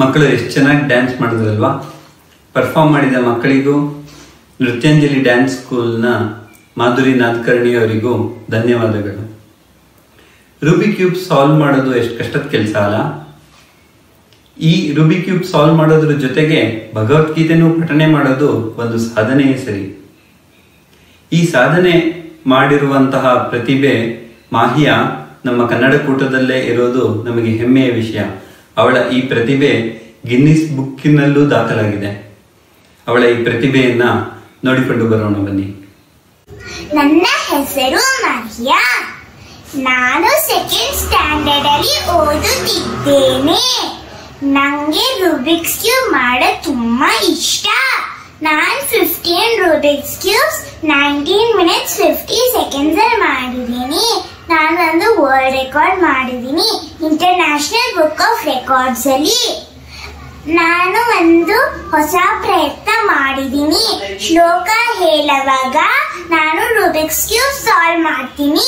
ಮಕ್ಕಳು ಎಷ್ಟು ಚೆನ್ನಾಗಿ ಡ್ಯಾನ್ಸ್ ಮಾಡಿದ್ರಲ್ವಾ. ಪರ್ಫಾರ್ಮ್ ಮಾಡಿದ ಮಕ್ಕಳಿಗೂ ನೃತ್ಯಾಂಜಲಿ ಡ್ಯಾನ್ಸ್ ಸ್ಕೂಲ್ನ ಮಾಧುರಿ ನಾದ್ಕರ್ಣಿ ಅವರಿಗೂ ಧನ್ಯವಾದಗಳು. ರೂಬಿಕ್ ಕ್ಯೂಬ್ ಸಾಲ್ವ್ ಮಾಡೋದು ಎಷ್ಟು ಕಷ್ಟದ ಕೆಲಸ ಅಲ್ಲ. ಈ ರೂಬಿಕ್ ಕ್ಯೂಬ್ ಸಾಲ್ವ್ ಮಾಡೋದ್ರ ಜೊತೆಗೆ ಭಗವದ್ಗೀತೆನೂ ಪಠನೆ ಮಾಡೋದು ಒಂದು ಸಾಧನೆಯೇ ಸರಿ. ಈ ಸಾಧನೆ ಮಾಡಿರುವಂತಹ ಪ್ರತಿಭೆ ಮಾಹಿಯಾ ನಮ್ಮ ಕನ್ನಡ ಕೂಟದಲ್ಲೇ ಇರೋದು ನಮಗೆ ಹೆಮ್ಮೆಯ ವಿಷಯ. ಅವಳ ಈ ಪ್ರತಿಭೆ ಗಿನ್ನಿಸ್ ಬುಕ್ಕಿನಲ್ಲೂ ದಾಖಲಾಗಿದೆ. ಅವಳ ಈ ಪ್ರತಿಭೆಯನ್ನ ನೋಡಿಕೊಂಡು ಬರೋಣ ಬನ್ನಿ. ನನ್ನ ಹೆಸರು ಮಾಹಿಯಾ. ನಾನು ಸೆಕೆಂಡ್ ಸ್ಟ್ಯಾಂಡರ್ಡ್ ಅಲ್ಲಿ ಓದುತ್ತಿದ್ದೇನೆ. ನಂಗೆ ರೂಬಿಕ್ಸ್ ಕ್ಯೂಬ್ ಮಾಡೋದು ತುಂಬಾ ಇಷ್ಟ. ನಾನು 15 ರೂಬಿಕ್ಸ್ ಕ್ಯೂಬ್ಸ್ 19 minutes 50 seconds ಅಲ್ಲಿ ಮಾಡಿದ್ದೀನಿ. ನಾನು ಒಂದು ವರ್ಲ್ಡ್ ರೆಕಾರ್ಡ್ ಮಾಡಿದ್ದೀನಿ ಇಂಟರ್ನ್ಯಾಷನಲ್ ಬುಕ್ ಆಫ್ ರೆಕಾರ್ಡ್ಸ್ ಅಲ್ಲಿ. ನಾನು ಒಂದು ಹೊಸ ಪ್ರಯತ್ನ ಮಾಡಿದ್ದೀನಿ. ಶ್ಲೋಕ ಹೇಳುವಾಗ ನಾನು ರೂಬಿಕ್ಸ್ ಕ್ಯೂಬ್ ಸಾಲ್ವ್ ಮಾಡ್ತೀನಿ.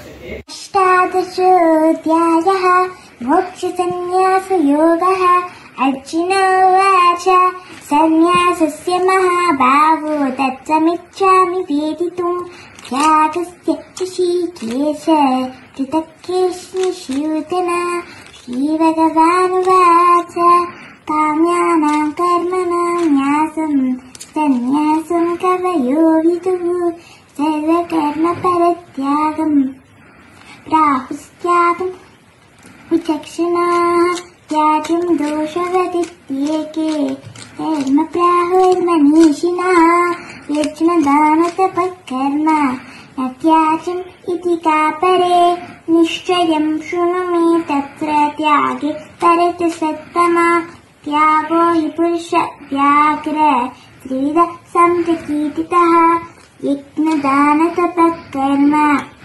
ಅಷ್ಟಾದಶೋಧ್ಯಾಯಃ ಮೋಕ್ಷ ಸನ್ಯಾಸ ಯೋಗಃ ಅರ್ಜುನೋವಾಚ ಸನ್ಯಾಸಸ್ಯ ಮಹಾಭಾವೋ ತತ್ಸಮಿಚ್ಛಾಮಿ ವೇದಿತುಂ ತ್ಯಾಗಸ್ಯ ಋಷಿಕೇಶ ಕೃತಕೇಶ್ನಿಶ್ಯೂತನ ಶ್ರೀಭಗವಾನುವಾಚ ಕಾಮ್ಯಾನಾಂ ಕರ್ಮಣಾಂ ನ್ಯಾಸಂ ಸನ್ಯಾಸಂ ಕವಯೋ ವಿದುಃ ಸರ್ವಕರ್ಮ ಪರಿತ್ಯಾಗಂ ಪ್ರಾಹುಸ್ತ್ಯಾಗಂ ವಿಚಕ್ಷಣಾಃ त्यागं दोषवदित्येके कर्म प्राहुर्मनीषिणः यज्ञदानतपःकर्म न त्याज्यम् इति कापरे निश्चयं शृणु मे तत्र त्यागे तरति सत्तमा त्यागो हि पुरुष व्याघ्र त्रिविध संप्रकीर्तितः यज्ञदानतपःकर्म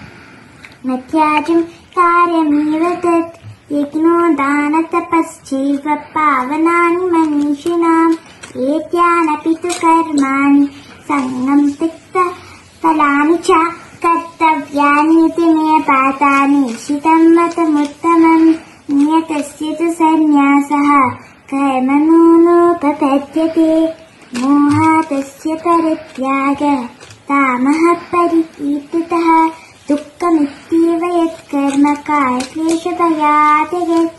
न त्याज्यं कार्यमेव तत् यज्ञो दान तपश्चैव पावनानि मनीषिणाम् एत्यानपि तु कर्माणि सङ्गं त्यक्त्वा फलानि च कर्तव्यानीति मे पातानि निश्चितं मतमुत्तमम् नियतस्य तु सन्न्यासः कर्मणो नोपपद्यते मोहातस्य परित्याग तामः परिकीर्तितः दुःखमित्येव यत्कर्म कायक्लेशभयात्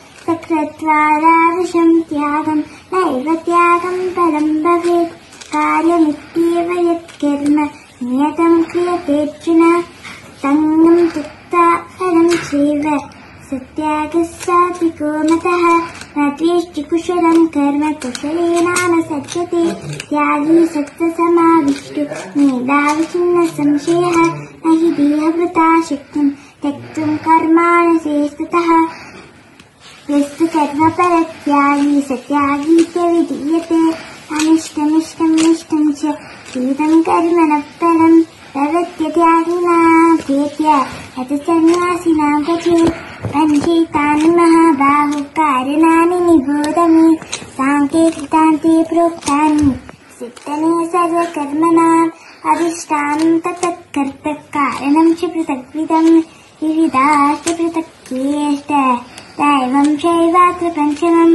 सकृत्वादादृशं त्यागं नैव त्यागं फलं भवेत् कार्यमित्येव यत्कर्म नियतं क्रियतेऽर्जुन सङ्गं त्यक्त्वा फलं चैव सत्यागः सात्विको मतः न द्वेष्टि कुशलं कर्म कुशलेनानुसज्जते त्यागी सत्त्वसमाविष्टो मेधाविचिन्न संशयः न हि देहभृता शक्तिं त्यक्तुं कर्माणि शेषतः यस्तु कर्मपरत्यागी सत्यागीत्यविधीयते अनिष्टमिष्टं निष्ठं च शीतं कर्म न परं प्रवृत्त्यत्यागिना प्रेत्य यत् सन्न्यासिनां क्वचित् पञ्चैतानि महाबाहु कारणानि निबोध मे साङ्ख्ये कृतान्ते प्रोक्तानि सिद्धने सर्वकर्मणाम् अधिष्ठानं ततः कर्तः कारणं च पृथग्विधं विविधाश्च पृथक्येष्ट दैवं चैवात्र पञ्चमम्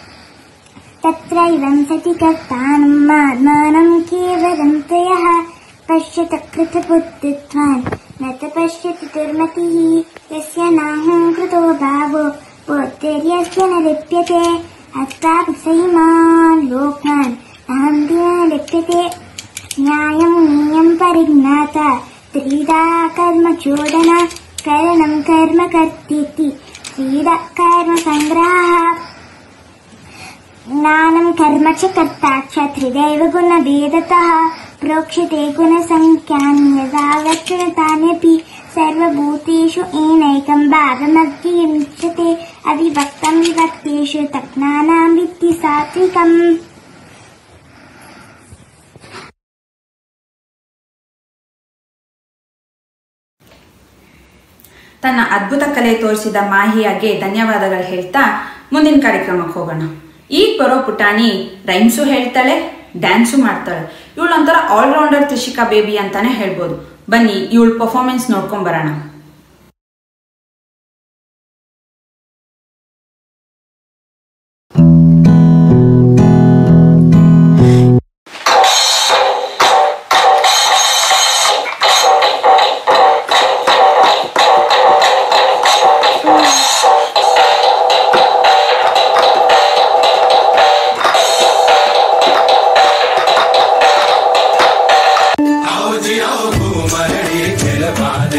तत्रैवं सति कर्तानं आत्मानं केवलं त्रयः पश्यत कृतबुद्धित्वान् न च पश्यति दुर्मतिः यस्य नाहं कृतो भावो बोद्धैर्यस्य न लिप्यते अत्रापि स इमान् लोकान् अहं न लिप्यते न्यायं नियं परिज्ञाता त्रिधा कर्मचोदना करणं कर्म कर्तीति त्रिधा कर्मसङ्ग्रहः ज्ञानं कर्म च कर्ता च त्रिदैव गुणभेदतः प्रोक्ष्यते गुणसङ्ख्यानि यदा वचनतान्यपि सर्वभूतेषु एनैकं भागमव्ययमुच्यते अविभक्तं विभक्तेषु तज्ज्ञानां विद्धि सात्विकम् ತನ್ನ ಅದ್ಭುತ ಕಲೆ ತೋರಿಸಿದ ಮಾಹಿಯಾಗೆ ಧನ್ಯವಾದಗಳು ಹೇಳ್ತಾ ಮುಂದಿನ ಕಾರ್ಯಕ್ರಮಕ್ಕೆ ಹೋಗೋಣ. ಈಗ ಬರೋ ಪುಟಾಣಿ ರೈಮ್ಸು ಹೇಳ್ತಾಳೆ, ಡ್ಯಾನ್ಸು ಮಾಡ್ತಾಳೆ. ಇವಳೊಂಥರ ಆಲ್ರೌಂಡರ್ ತ್ರಿಷಿಕಾ ಬೇಬಿ ಅಂತಾನೆ ಹೇಳ್ಬೋದು. ಬನ್ನಿ ಇವಳ ಪರ್ಫಾರ್ಮೆನ್ಸ್ ನೋಡ್ಕೊಂಡ್ ಬರೋಣ.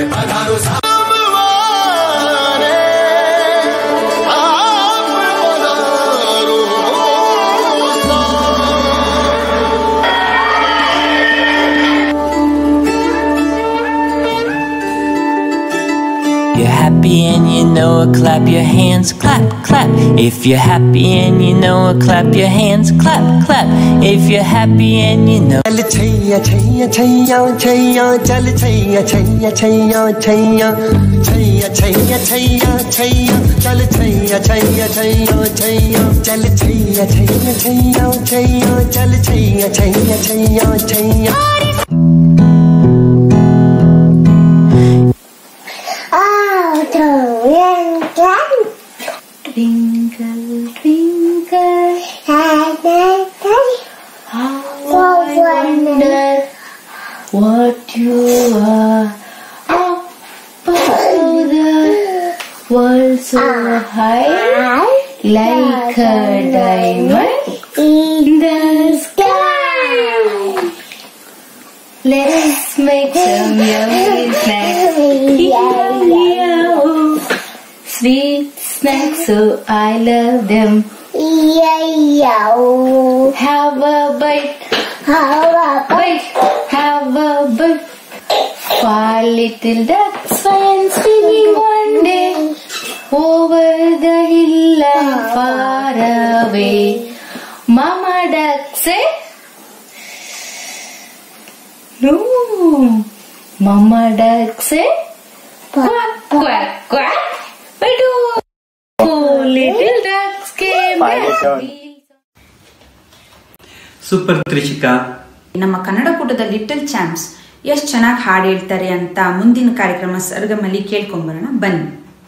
You're happy and you know it, clap your hands, clap, clap. If you're happy and you know it, clap your hands, clap, clap. If you're happy and you know. चल छैया छैया छैया छैया चल छैया छैया छैया छैया छैया छैया छैया छैया चल छैया छैया छैया छैया चल छैया छैया छैया छैया चल छैया छैया छैया छैया Twinkle, twinkle, how I wonder what you are. Up above the world so high, like a diamond in the sky. Let's make some yummy snacks. Sweet snacks, so I love them. Have a bite, have a bite, have a bite. Five little ducks went swimming one day over the hill and far away. Mama duck said, no. Mama duck said, quack, quack, quack. Little ducks came back. Super Trishika. ನಮ್ಮ ಕನ್ನಡ ಕೂಟದ little champs ಎಷ್ಟು ಚೆನ್ನಾಗಿ ಹಾಡು ಹೇಳ್ತಾರೆ ಅಂತ ಮುಂದಿನ ಕಾರ್ಯಕ್ರಮ ಸರ್ಗಮಲ್ಲಿ ಕೇಳ್ಕೊಂಬರೋಣ ಬನ್ನಿ.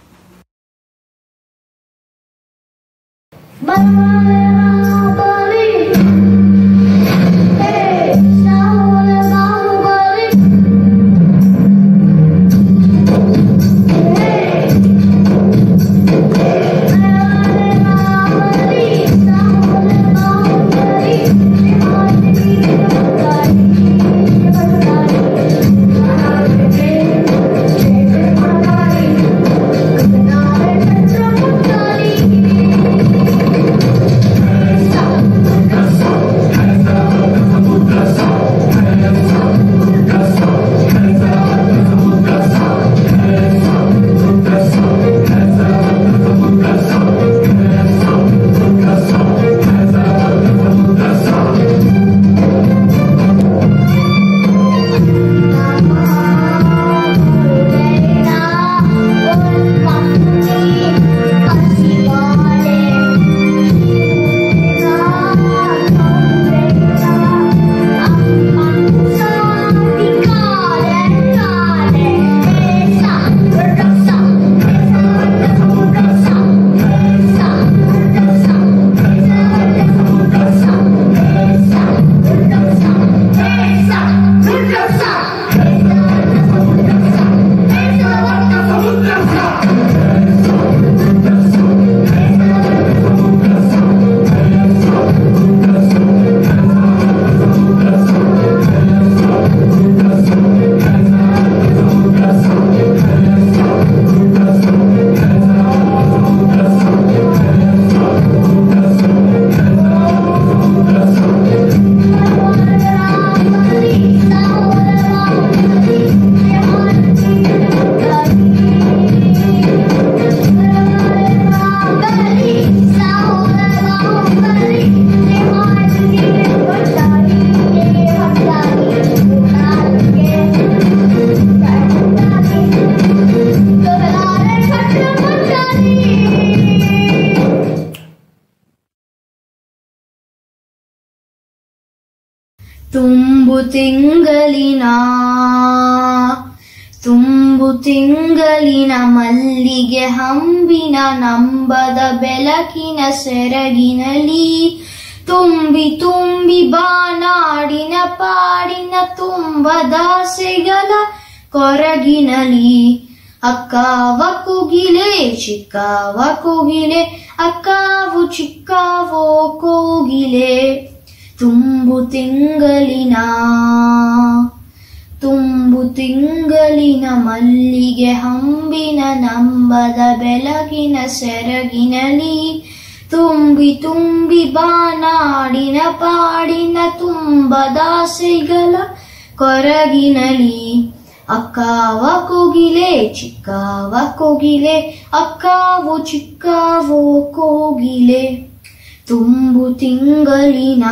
ತುಂಬು ತಿಂಗಳಿನ ಮಲ್ಲಿಗೆ ಹಂಬಿನ ನಂಬದ ಬೆಳಕಿನ ಸೆರಗಿನಲ್ಲಿ ತುಂಬಿ ತುಂಬಿ ಬಾನಾಡಿನ ಪಾಡಿನ ತುಂಬದಾಸೆಗಳ ಕೊರಗಿನಲ್ಲಿ ಅಕ್ಕಾವ ಕೂಗಿಲೆ ಚಿಕ್ಕಾವ ಕೂಗಿಲೆ ಅಕ್ಕಾವು ಚಿಕ್ಕಾವೋ ಕೋಗಿಲೆ ತುಂಬು ತಿಂಗಳಿನ ತುಂಬು ತಿಂಗಳಿನ ಮಲ್ಲಿಗೆ ಹಂಬಿನ ನಂಬದ ಬೆಳಗಿನ ಸೆರಗಿನಲಿ ತುಂಬಿ ತುಂಬಿ ಬಾನಾಡಿನ ಪಾಡಿನ ತುಂಬದಾಸೆಗಳ ಕೊರಗಿನಲಿ ಅಕ್ಕಾವ ಕೋಗಿಲೆ ಚಿಕ್ಕಾವ ಕೋಗಿಲೆ ಅಕ್ಕಾವು ಚಿಕ್ಕಾವೋ ಕೋಗಿಲೆ ತುಂಬು ತಿಂಗಳಿನ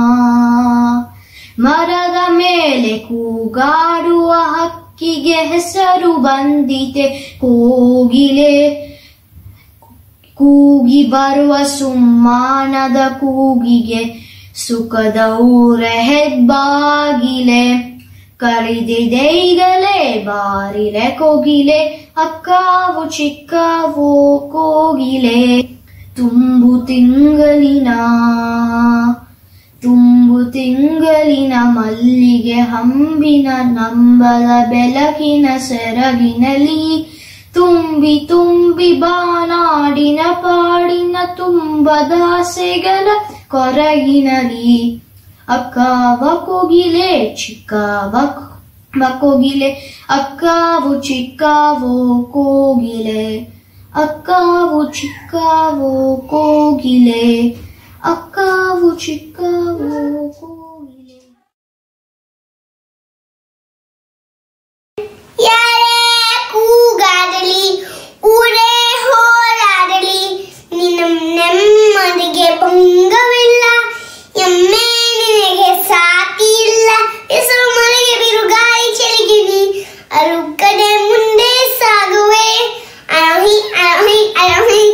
ಮರದ ಮೇಲೆ ಕೂಗಾಡುವ ಹಕ್ಕಿಗೆ ಹೆಸರು ಬಂದಿತೆ ಕೋಗಿಲೆ ಕೂಗಿ ಬರುವ ಸುಮ್ಮಾನದ ಕೂಗಿಗೆ ಸುಖದ ಊರ ಹೆಬ್ಬಾಗಿಲೆ ಕರೆದಿದೆ ಈಗಲೇ ಬಾರಿಲೆ ಕೋಗಿಲೆ ಅಕ್ಕಾವು ಚಿಕ್ಕಾವೋ ಕೋಗಿಲೆ ತುಂಬು ತಿಂಗಳಿನ ಮಲ್ಲಿಗೆ ಹಂಬಿನ ನಂಬಲ ಬೆಳಕಿನ ಸೆರಗಿನಲಿ ತುಂಬಿ ತುಂಬಿ ಬಾನಾಡಿನ ಪಾಡಿನ ತುಂಬದಾಸೆಗಳ ಕೊರಗಿನಲಿ ಅಕ್ಕಾವ ಕೋಗಿಲೆ ಚಿಕ್ಕಾವ ಕೋಗಿಲೆ ಅಕ್ಕಾವು ಚಿಕ್ಕಾವೋ ಕೋಗಿಲೆ ಅಕ್ಕಾವು ಚಿಕ್ಕಾವೋ ಕೋಗಿಲೆ ಅಕ್ಕಾವು ಚಿಕ್ಕಾವೋ ಕೋಗಿಲೆ. ಯಾರೇ ಕೂಗಾಡಲಿ ಊರೇ ಹೋರಾಡಲಿ ನಿನ್ನ ನೆಮ್ಮದಿಗೆ ಭಂಗವಿಲ್ಲ ಎಮ್ಮೆ ನಿನಗೆ ಸಾಟಿ ಇಲ್ಲ ಹೆಸರು ಮಳೆಗೆ ಬಿರುಗಾಳಿ ಚಳಿಗಿನಿ ಅರುಕಡೆ ಮುಂದೆ ಸಾಗುವೆ ಅರೋಹಿ ಅರೋಹಿ ಅರೋಹಿ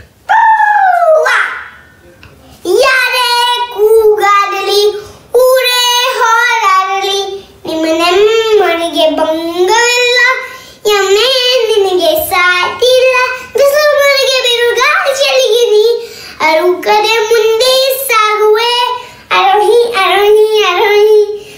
ಯಾರೇ ಕೂಗಾಡಲಿ ಊರೇ ಹೋರಾಡಲಿ ನಿಮ್ಮ ನೆಮ್ಮದಿಗೆ ಭಂಗವಿಲ್ಲ ಎಮ್ಮೆ ನಿನಗೆ ಸಾಟಿ ಇಲ್ಲ ಬಿಸಿಲು ಮಳೆಗೆ ಬಿರುಗಾಳಿ ಚಳಿಗಿನಿ ಅರುಕಡೆ ಮುಂದೆ ಸಾಗುವೆ ಅರೋಹಿ ಅರೋಹಿ ಅರೋಹಿ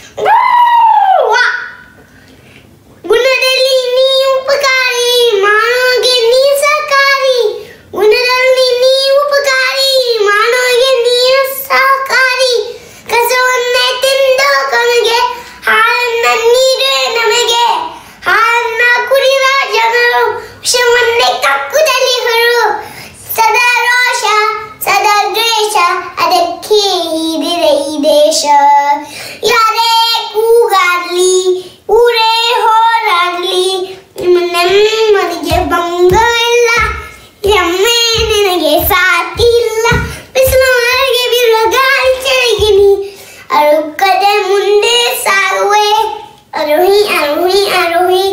ಗುಣದಲ್ಲಿ ನೀ ಉಪಕಾರಿ ಮಾನವಗೆ ನೀ ಸಹಕಾರಿ ಗುಣದಲ್ಲಿ ನೀ ಉಪಕಾರಿ ಮಾನವಗೆ ನೀ ಸಹಕಾರಿ ಕಸವನ್ನೇ ತಿಂದು ಕೊನೆಗೆ ಹಾಲನ್ನ ನೀರೇ ನಮಗೆ ಹಾಲನ್ನ ಕುಡಿದ ಜನರು ವಿಷವನ್ನೇ ಕಕ್ಕುದಲ್ಲಿ ಹೊರು ಸದಾ ರೋಷ ಸದಾ ದ್ವೇಷ ಅದಕ್ಕೆ ಹೀರಿದೆ ಈ ದೇಶ ಯಾರೇ ಕೂಗಾಡ್ಲಿ ಊರೇ ಹೋರಾಡ್ಲಿ ನಿಮ್ಮ ನೆಮ್ಮದಿಗೆ ಭಂಗವಿಲ್ಲ ಎಮ್ಮೆ ನಿನಗೆ ಸಾಟಿ ಇಲ್ಲ ಬಿಸಿಲು ಮಳೆಗೆ ಬೀರುವ ಗಾಳಿ ಚಳಿಗಿನಿ ಅರುಕದೆ ಮುಂದೆ ಸಾಗುವೆ ಅರೋಹಿ ಅರೋಹಿ ಅರೋಹಿ.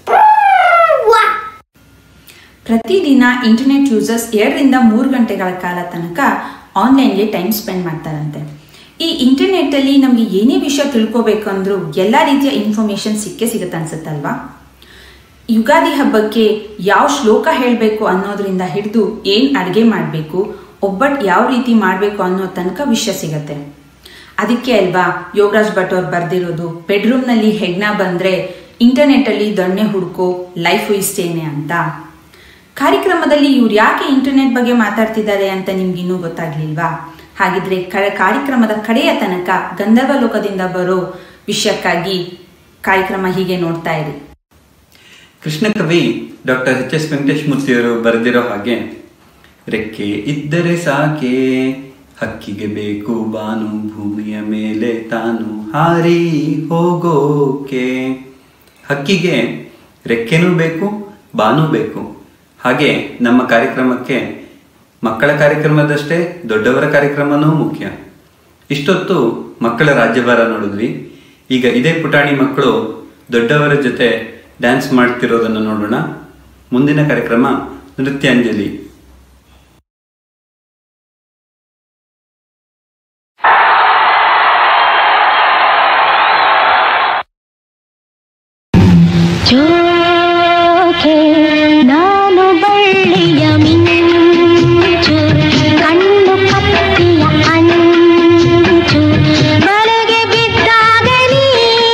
ಪ್ರತಿದಿನ ಇಂಟರ್ನೆಟ್ ಯೂಸರ್ಸ್ 2ರಿಂದ 3 ಗಂಟೆಗಳ ಕಾಲ ತನಕ ಆನ್ಲೈನ್ಗೆ ಟೈಮ್ ಸ್ಪೆಂಡ್ ಮಾಡ್ತಾರಂತೆ. ಈ ಇಂಟರ್ನೆಟ್ಟಲ್ಲಿ ನಮಗೆ ಏನೇ ವಿಷಯ ತಿಳ್ಕೋಬೇಕು ಅಂದರೂ ಎಲ್ಲ ರೀತಿಯ ಇನ್ಫಾರ್ಮೇಷನ್ ಸಿಗುತ್ತೆ ಅನ್ಸುತ್ತಲ್ವಾ. ಯುಗಾದಿ ಹಬ್ಬಕ್ಕೆ ಯಾವ ಶ್ಲೋಕ ಹೇಳಬೇಕು ಅನ್ನೋದ್ರಿಂದ ಹಿಡಿದು ಏನು ಅಡುಗೆ ಮಾಡಬೇಕು, ಒಬ್ಬಟ್ಟು ಯಾವ ರೀತಿ ಮಾಡಬೇಕು ಅನ್ನೋ ತನಕ ವಿಷಯ ಸಿಗತ್ತೆ. ಅದಕ್ಕೆ ಅಲ್ವಾ ಯೋಗರಾಜ್ ಭಟ್ ಅವ್ರು ಬರೆದಿರೋದು ಬೆಡ್ರೂಮ್ನಲ್ಲಿ ಹೆಗ್ಣ ಬಂದರೆ ಇಂಟರ್ನೆಟ್ಟಲ್ಲಿ ದೊಣ್ಣೆ ಹುಡುಕೋ ಲೈಫ್ ಇಷ್ಟೇನೆ ಅಂತ. ಕಾರ್ಯಕ್ರಮದಲ್ಲಿ ಇವ್ರು ಯಾಕೆ ಇಂಟರ್ನೆಟ್ ಬಗ್ಗೆ ಮಾತಾಡ್ತಿದ್ದಾರೆ ಅಂತ ನಿಮ್ಗಿನ್ನೂ ಗೊತ್ತಾಗ್ಲಿಲ್ವಾ? ಹಾಗಿದ್ರೆ ಕಾರ್ಯಕ್ರಮದ ಕಡೆಯ ತನಕ ಗಂಧರ್ವ ಲೋಕದಿಂದ ಬರೋ ವಿಷಯಕ್ಕಾಗಿ ಕಾರ್ಯಕ್ರಮ ಹೀಗೆ ನೋಡ್ತಾ ಇರಿ. ಕೃಷ್ಣ ಕವಿ ಡಾಕ್ಟರ್ ಎಚ್.ಎಸ್. ವೆಂಕಟೇಶಮೂರ್ತಿಯವರು ಬರೆದಿರೋ ಹಾಗೆ, ರೆಕ್ಕೆ ಇದ್ದರೆ ಸಾಕೆ ಹಕ್ಕಿಗೆ ಬೇಕು ಬಾನು ಭೂಮಿಯ ಮೇಲೆ ತಾನು ಹಾರಿ ಹೋಗೋಕೆ. ಹಕ್ಕಿಗೆ ರೆಕ್ಕೆನೂ ಬೇಕು ಬಾನೂ ಬೇಕು. ಹಾಗೆ ನಮ್ಮ ಕಾರ್ಯಕ್ರಮಕ್ಕೆ ಮಕ್ಕಳ ಕಾರ್ಯಕ್ರಮದಷ್ಟೇ ದೊಡ್ಡವರ ಕಾರ್ಯಕ್ರಮನೂ ಮುಖ್ಯ. ಇಷ್ಟೊತ್ತು ಮಕ್ಕಳ ರಾಜ್ಯಭಾರ ನೋಡಿದ್ವಿ. ಈಗ ಇದೇ ಪುಟಾಣಿ ಮಕ್ಕಳು ದೊಡ್ಡವರ ಜೊತೆ ಡ್ಯಾನ್ಸ್ ಮಾಡ್ತಿರೋದನ್ನು ನೋಡೋಣ. ಮುಂದಿನ ಕಾರ್ಯಕ್ರಮ ನೃತ್ಯಾಂಜಲಿ. ನಾನು ಬಳ್ಳಿಯ ಮಿಂಚು ಕಣ್ಣು ಕತ್ತಿಯ ಅಂಚು ಬಲೆಗೆ ಬಿದ್ದಾಗಲಿ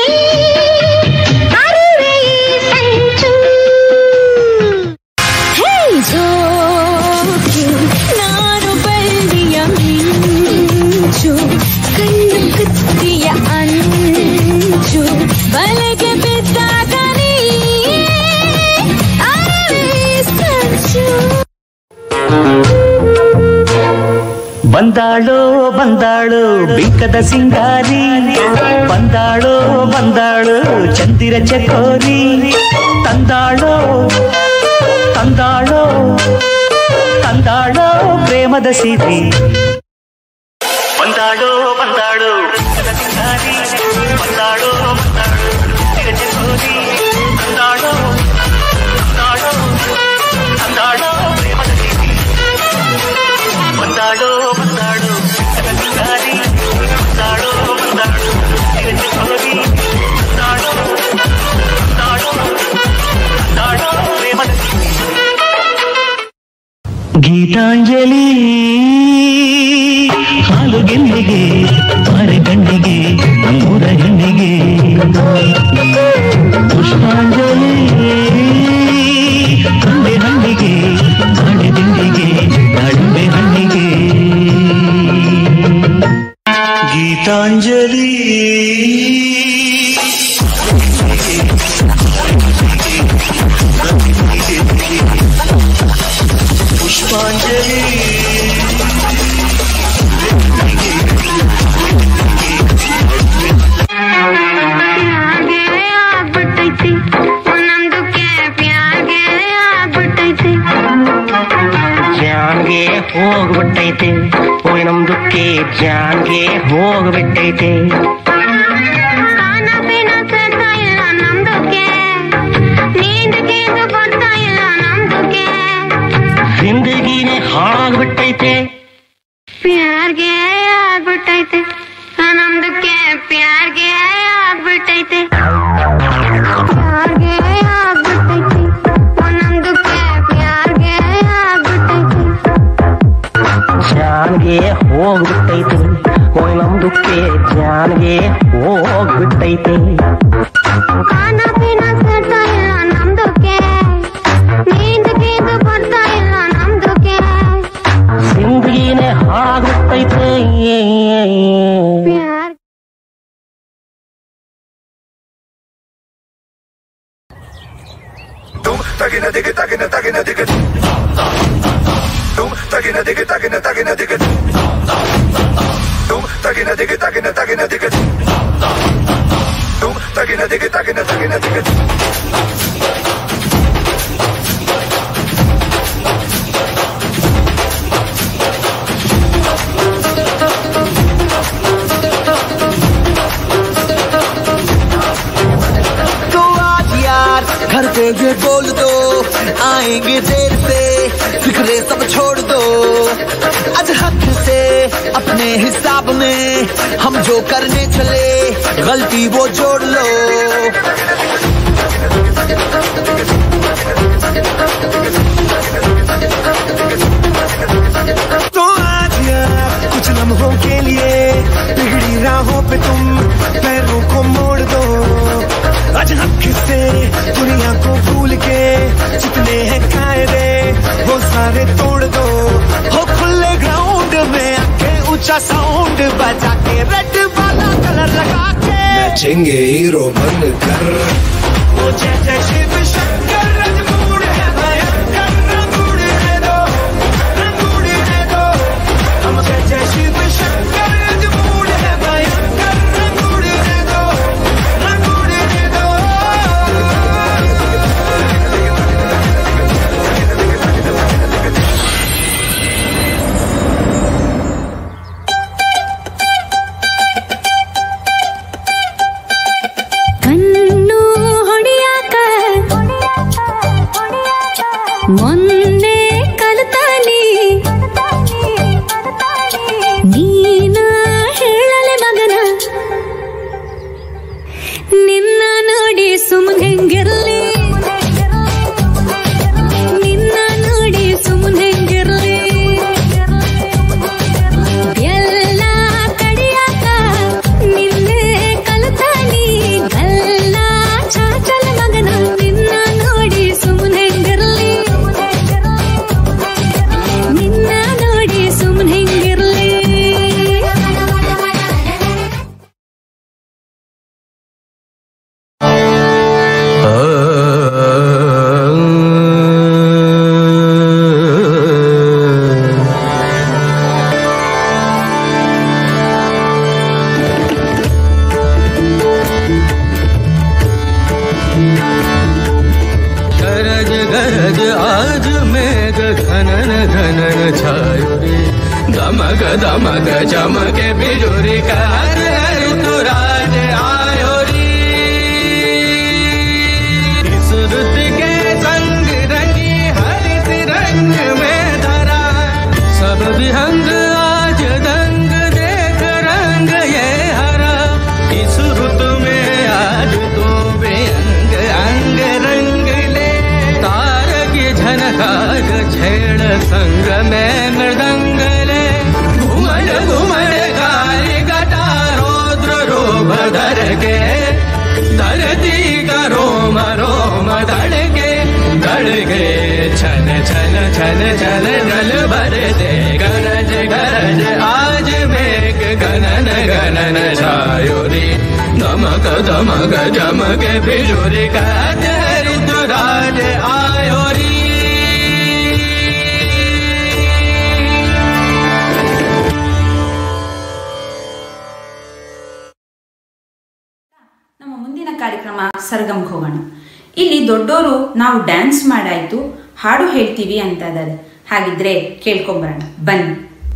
ಅರಿವೆ ಈ ಸಂಚು. ಹೇ ಜೋಕೆ ನಾನು ಬಳ್ಳಿಯ ಮಿಂಚು ಕಣ್ಣು ಕತ್ತಿಯ ಅಂಚು ಬಲೆಗೆ ಬಂದಾಳೋ ಬಂದಾಳು ಬಿಂಕದ ಸಿಂಗಾರಿ, ಬಂದಾಳೋ ಬಂದಾಳು ಚಂದಿರ ಚಕೋರಿ, ತಂದಾಳೋ ತಂದಾಳೋ ತಂದಾಳೋ ಪ್ರೇಮದ ಸಿರಿ. ಬಂದಾಳೋ ಬಂದಾಳು ಬಿಂಕದ ಸಿಂಗಾರಿ, ಬಂದಾಳೋ ಬಂದಾಳು ಚಂದಿರ ಚಕೋರಿ, ತಂದಾಳೋ ತಂದಾಳೋ ತಂದಾಳೋ ಪ್ರೇಮದ ಸಿರಿ. ಬಂದಾಳೋ ಬಂದಾಳು ಬಿಂಕದ ಸಿಂಗಾರಿ, ಬಂದಾಳೋ ಬಂದಾಳು ಚಂದಿರ ಚಕೋರಿ, ತಂದಾಳೋ ತಂದಾಳೋ ತಂದಾಳೋ ಪ್ರೇಮದ ಸಿರಿ. ಗೀತಾಂಜಲಿ ಹಾಲು ಗೆಲ್ಲಿಗೆ ಬಾರೆ ಗಣ್ಣಿಗೆ ನಮ್ಮೂರ ಹೆಣ್ಣಿಗೆ, ಪುಷ್ಪಾಂಜಲಿ ಕಂಬೆ ಹಣ್ಣಿಗೆ ಬಾಳೆ ದಿಂಡಿಗೆ ದಾಳಿಂಬೆ ಹಣ್ಣಿಗೆ. ಗೀತಾಂಜಲಿ ಪುಷ್ಪಾಂಜಲಿ ಆಗ್ಬಿಟ್ಟೈತಿ ಒಂದೊಂದಕ್ಕೆ ಪ್ಯಾಗೆ ಆಗ್ಬಿಟ್ಟೈತಿ, ಜಾನ್ಗೆ ಹೋಗ್ಬಿಟ್ಟೈತೆ ಓಯ್ ನಮ್ದುಕ್ಕೆ ಜಾನ್ಗೆ ಹೋಗ್ಬಿಟ್ಟೈತೆ. ಕಾನ ಪೀನ ಸೇರ್ತಾ ಇಲ್ಲ ನಮ್ದಕ್ಕೆ, ನೀಂದಕ್ಕೆ ಬರ್ತಾ ಇಲ್ಲ ನಮ್ದಕ್ಕೆ, ಜಿಂದಗಿನೇ ಹಾಳಾಗ್ಬಿಟ್ಟೈತೆ. ಪ್ಯಾರ್ಗೆ ಆಗ್ಬಿಟ್ಟೈತೆ ನಮ್ದಕ್ಕೆ, ಪ್ಯಾರ್ಗೆ ಆಗ್ಬಿಟ್ಟೈತೆ, ಪ್ಯಾರ್ಗೆ ಆಗ್ಬಿಟ್ಟೈತಿ ಒಂದೊಂದಕ್ಕೆ ಪ್ಯಾರ್ಗೆ ಆಗ್ಬಿಟ್ಟೈತಿ. ಜಾನ್ಗೆ ಹೋಗ್ಬಿಟ್ಟೈತೆ ಓಯ್ ನಮ್ದುಕ್ಕೆ ಜಾನ್ಗೆ ಹೋಗ್ಬಿಟ್ಟೈತೆ. ಕಾನ ಪೀನ ಸೇರ್ತಾ ಇಲ್ಲ ನಮ್ದಕ್ಕೆ, ನೀಂದಕ್ಕೆ ಬರ್ತಾ ಇಲ್ಲ ನಮ್ದಕ್ಕೆ, ಜಿಂದಗಿನೇ ಹಾಳಾಗ್ಬಿಟ್ಟೈತೆ. ಪ್ಯಾರ್ ತಗಿನ ದಿಗ ತಗಿನ ತಗಿನ ದಿಗ ತಗಿನ ದಿಗ ತಗಿನ ತಗಿನ ದಿಗ ತಗಿನ ದಿಗ ತಗಿನ ತಗಿನ ದಿಗ ತಗಿನ ದಿಗ ತಗಿನ ತಗಿನ ದಿಗ. तो आज यार घर पे ये बोल दो, आएंगे देर से फिक्रे सब छोड़ दो. आज हक से अपने हिसाब में हम जो करने चले गलती वो जोड़ लो. तो आज यार कुछ लम्हों के लिए बिगड़ी राहों पे तुम पैरों को मोड़ दो. आज हक से दुनिया को भूल के जितने हैं कायदे वो सारे तोड़ दो. हो खुले ग्राउंड में आके ऊंचा साउंड बजा के रेड वाला कलर लगा के नचेंगे हीरो बन कर. वो जय जय शिव शंकर रंगूड़ है भयंकर, रंगूड़ है दो, रंगूड़ है दो. हम जय जय शिव शंकर रंगूड़ है भयंकर, रंगूड़ है दो, रंगूड़ है दो. ಕಣ್ಣು ಹೊಡಿಯಾಕ ಮೊನ್ನೆ ಕಲಿತಾನಿ, ನೀನ ಹೇಳಲೆ ಮಗನ ನಿನ್ನ ನೋಡಿ ಸುಮ್ಮನೆ ಹೆಂಗಿರ್ಲಿ, ನಿನ್ನ ನೋಡಿ ಸುಮ್ಮನೆ ಹೆಂಗಿರ್ಲಿ. ಎಲ್ಲ ಕಡಿಯಾಕ ನಿನ್ನೆ ಕಲಿತಾನಿ, ಗಲ್ಲ ಚಾಚಲ ಮಗನ ನಿನ್ನ ನೋಡಿ ಸುಮ್ಮನೆ ಹೆಂಗಿರ್ಲಿ. घनन घनन छायो रे दमक दमक चमके बिजुरी का ऋतुराज आयो रे इस रुत के संग रंगी हरित रंग में धरा सब विहंग आज दंग देख रंग ये हरा इस रुत में आज तो बेअंग अंग रंग ले तार की झनकार छेड़ संग में मृदंग ले घुमड़ घुमड़ गाय गटा रौद्र रोभ धर के धरती का रोम रोम धड़के धड़के छन छन छन छन जल भर दे गरज गरज आज मेघ गनन गनन छायो रे दमक दमक चमके बिजुरी का ऋतुराज आयो रे ನಮ್ಮ ಮುಂದಿನ ಕಾರ್ಯಕ್ರಮ ಸರ್ಗಮ್ಗೆ ಹೋಗೋಣ. ಇಲ್ಲಿ ದೊಡ್ಡೋರು ನಾವು ಡ್ಯಾನ್ಸ್ ಮಾಡಾಯ್ತು, ಹಾಡು ಹೇಳ್ತೀವಿ ಅಂತ ಇದ್ದಾರೆ. ಹಾಗಿದ್ರೆ ಕೇಳ್ಕೊಂಬರೋಣ ಬನ್ನಿ.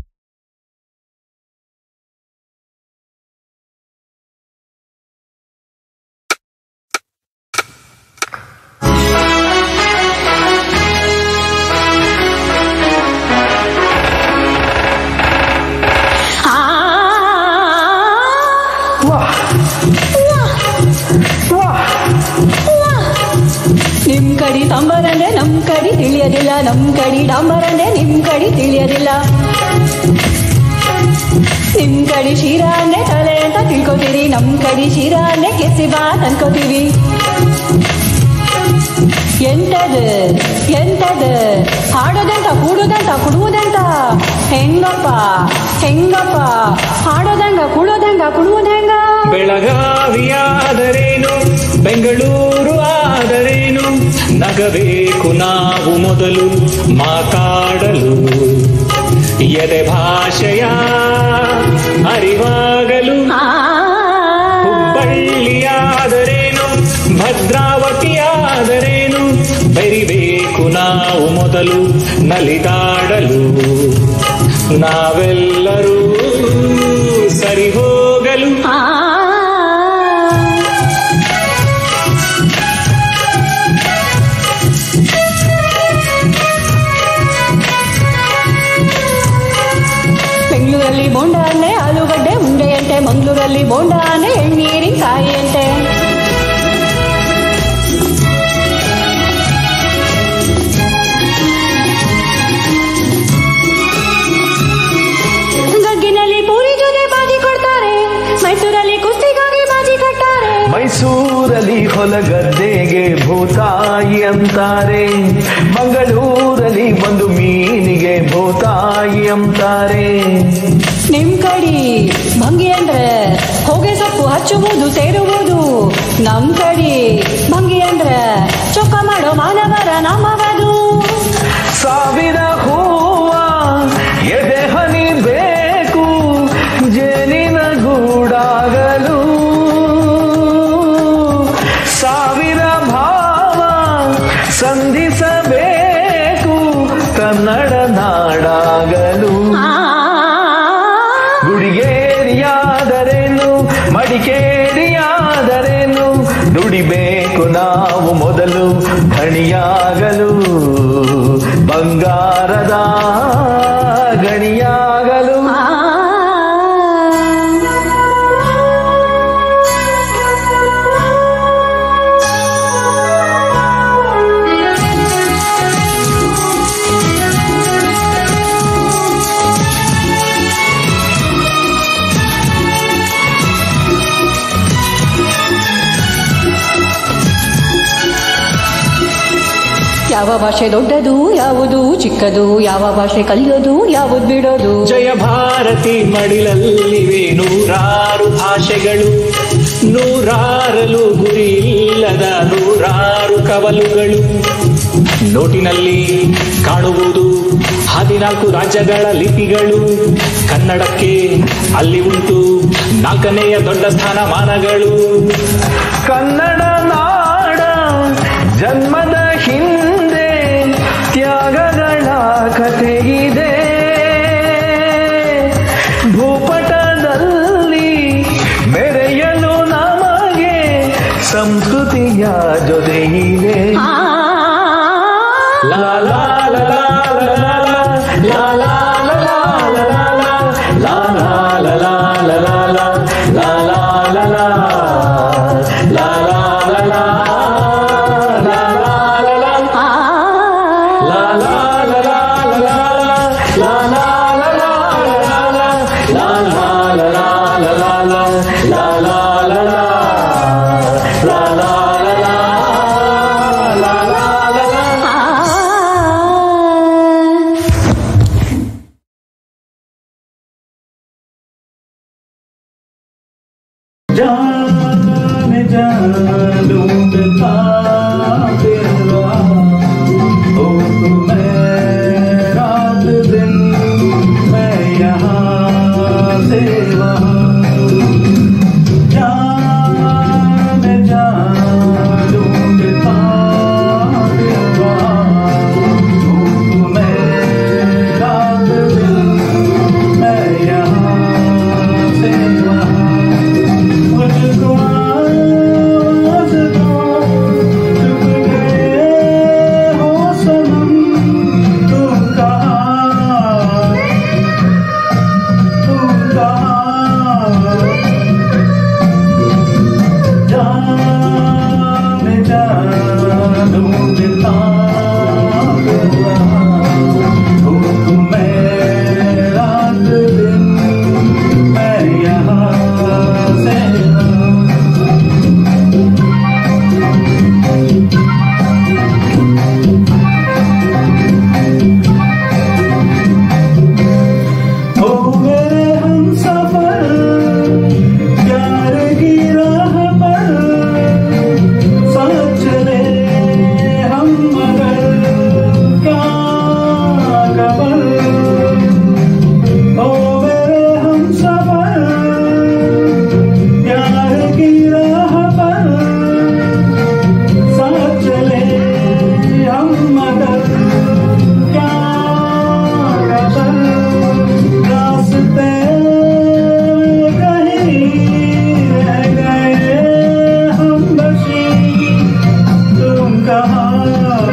ನಿಮ್ ಕಡಿ ತಂಬರಂದ್ರೆ ನಮ್ ಕಡಿ ತಿಳಿಯದಿಲ್ಲ, ನಮ್ ಕಡಿ ಡಾಂಬರಂದ್ರೆ ನಿಮ್ ಕಡಿ ತಿಳಿಯದಿಲ್ಲ. ನಿಮ್ ಕಡಿ ಶೀರಾ ಅಂದ್ರೆ ತಲೆ ಅಂತ ತಿಳ್ಕೊತೀರಿ, ನಮ್ ಕಡಿ ಶೀರಾ ಅಂದ್ರೆ ಕೆಸಿ ಬಾತ್ ಅನ್ಕೋತೀವಿ. ಎಂತದ ಎಂತದ ಹಾಡೋದಂತ ಕೂಡೋದಂತ ಕುಡುವುದಂತ ಹೆಂಗಪ್ಪ ಹೆಂಗಪ್ಪ ಹಾಡೋದಂಗ ಕೂಡೋದಂಗ ಕುಡುವುದಂಗ. ಬೆಳಗಾವಿಯಾದರೇನು ಬೆಂಗಳೂರು ಆದರೇನು ನಗಬೇಕು ನಾವು ಮೊದಲು ಮಾತಾಡಲು, ಎದೆ ಭಾಷೆಯ ಅರಿವಾಗಲು. ಹುಬ್ಬಳ್ಳಿಯಾದರೇನು ಭದ್ರಾವತಿಯಾದರೇನು ಬೆರಿಬೇಕು ನಾವು ಮೊದಲು ನಲಿದಾಡಲು, ನಾವೆಲ್ಲರೂ ಸರಿ ಹೋಗಲು. ಬೆಂಗಳೂರಲ್ಲಿ ಬೋಂಡ ಅಂದ್ರೆ ಆಲೂಗಡ್ಡೆ ಉಂಡೆಯಂತೆ, ಮಂಗಳೂರಲ್ಲಿ ಬೋಂಡ ಅಂದ್ರೆ ಎಳ್ನೀರಿನ ಕಾಯಿಯಂತೆ. ಗಗ್ಗಿನಲ್ಲಿ ಪೂರಿ ಜೊತೆ ಬಾಜಿ ಕೊಡ್ತಾರೆ, ಮೈಸೂರಲ್ಲಿ ಕುಸ್ತಿಗಾಗಿ ಬಾಜಿ ಕಟ್ತಾರೆ. ಮೈಸೂರಲ್ಲಿ ಹೊಲಗದ್ದೆಗೆ ಭೂತಾಯಿ ಅಂತಾರೆ, ಮಂಗಳೂರಲ್ಲಿ ಒಂದು ಮೀನಿಗೆ ಭೂತಾಯಿ ಅಂತಾರೆ. ನಿಮ್ ಕಡಿ ಭಂಗಿ ಅಂದ್ರೆ ಹೊಗೆ ಸೊಪ್ಪು ಹಚ್ಚುವುದು ಸೇರುವುದು, ನಮ್ ಕಡಿ ಭಂಗಿ ಅಂದ್ರೆ ಚೊಕ್ಕ ಮಾಡೋ ಮಾನವರ ನಾಮವದು. ಸಾವಿರ ಹೂವ ಎದೆ ಹನಿ ಬೇಕು ಜೇನಿನ ಗೂಡಾಗಲು, ಸಾವಿರ ಭಾವ ಸಂಧಿಸಬೇಕು ಕನ್ನಡ ನಾಡಾಗಲು. ಗುಡಿಗೇರಿಯಾದರೇನು ಮಡಿಕೇರಿಯಾದರೇನು ದುಡಿಬೇಕು ನಾವು ಮೊದಲು ಧಣಿಯಾಗಲು, ಬಂಗಾರದ ಗಣಿಯಾಗಲು. ಯಾವ ಭಾಷೆ ದೊಡ್ಡದು ಯಾವುದು ಚಿಕ್ಕದು, ಯಾವ ಭಾಷೆ ಕಲಿಯೋದು ಯಾವುದು ಬಿಡೋದು. ಜಯ ಭಾರತಿ ಮಡಿಲಲ್ಲಿವೆ ನೂರಾರು ಭಾಷೆಗಳು, ನೂರಾರಲು ಗುರಿ ಇಲ್ಲದ ನೂರಾರು ಕವಲುಗಳು. ನೋಟಿನಲ್ಲಿ ಕಾಣುವುದು 14 ರಾಜ್ಯಗಳ ಲಿಪಿಗಳು, ಕನ್ನಡಕ್ಕೆ ಅಲ್ಲಿ ಉಂಟು 4ನೆಯ ದೊಡ್ಡ ಸ್ಥಾನಮಾನಗಳು. ಕನ್ನಡ ನಾಡ ಜನ್ಮದ ಹಿಂದೆ ತ್ಯಾಗಗಳ ಕಥೆಯಿದೆ ಭೂಪಟದಲ್ಲಿ ಮೆರೆಯಲು ನಮಗೆ ಸಂಸ್ಕೃತಿಯ ಜೊತೆಯಿದೆ ಲಾ ಲಾ ಲಾ ಲಾ ಲಾ ಲಾ ಲಾ जाने जान ढूंढता फिरा हो तुम्हें रात दिन मैं यहाँ से वहाँ जाने जान ढूंढता फिरा हो तुम्हें रात दिन मैं यहाँ से वहाँ मुझको आवाज़ दो चुप गए हो सनम तुम कहाँ जाने जा ढूंढता फिरा हो तुम्हें रात दिन मैं यहाँ से हो मेरे हमसफर प्यार की राह पर साथ चले हम मगर क्या खबर हो मेरे हमसफर प्यार की राह पर साथ चले हम मगर क्या खबर रास्ते कहीं रह गए हम बशी तुम कहाँ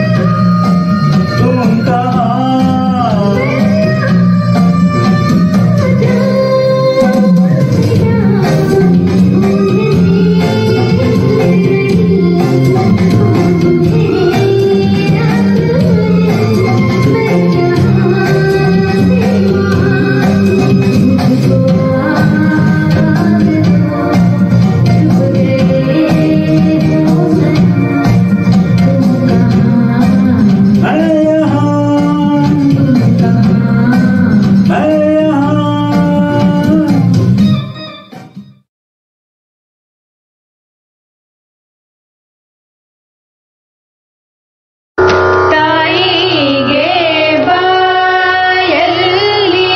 ತಾಯಿಗೆ ಬಾಯಲ್ಲಿ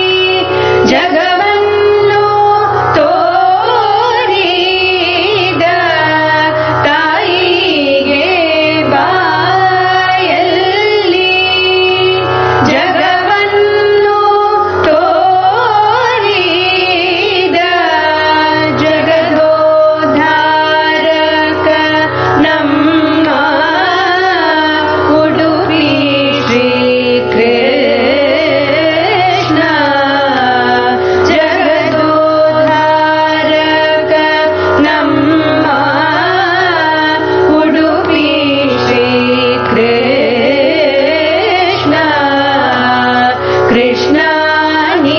ಜಗವನ್ನು ತೋರಿದ ತಾಯಿಗೆ ಬಾಯಲ್ಲಿ ಜಗವನ್ನು ತೋರಿದ ಜಗದೋದ್ಧಾರಕ ನಮ್ಮ ಉಡುಪಿ ಶ್ರೀ ಕೃಷ್ಣ ಜಗದೋದ್ಧಾರಕ ನಮ್ಮ ಉಡುಪಿ ಶ್ರೀ ಕೃಷ್ಣ ಕೃಷ್ಣ ನೀ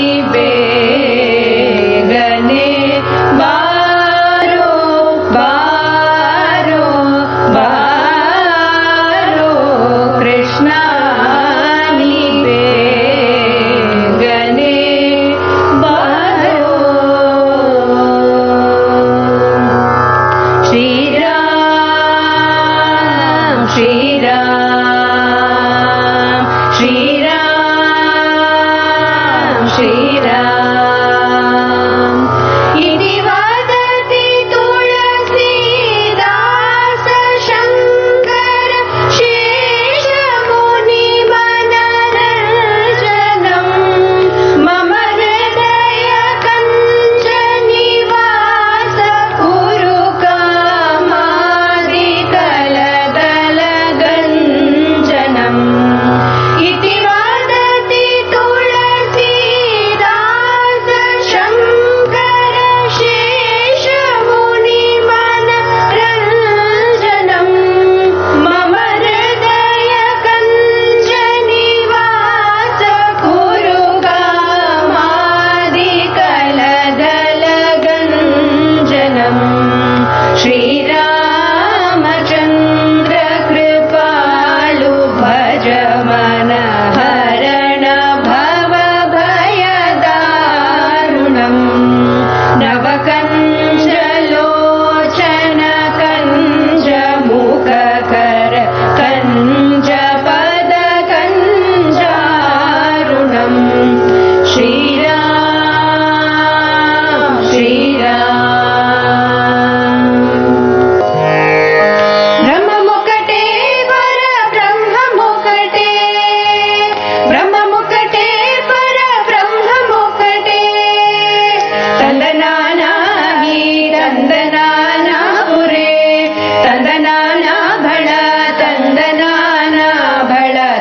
ಬೇಗನೆ ಬಾರೋ ಬಾರೋ ಬಾರೋ ಕೃಷ್ಣ ನೀ ಬೇಗನೆ ಬಾರೋ ಶ್ರೀರಾಮ್ ಶ್ರೀರಾಮ್ ಶ್ರೀರಾಮ್ ಶ್ರೀರಾಮ್ ಇತಿ ವದತಿ ತುಳಸೀದಾಸ ಶಂಕರ ಶೇಷ ಮುನಿ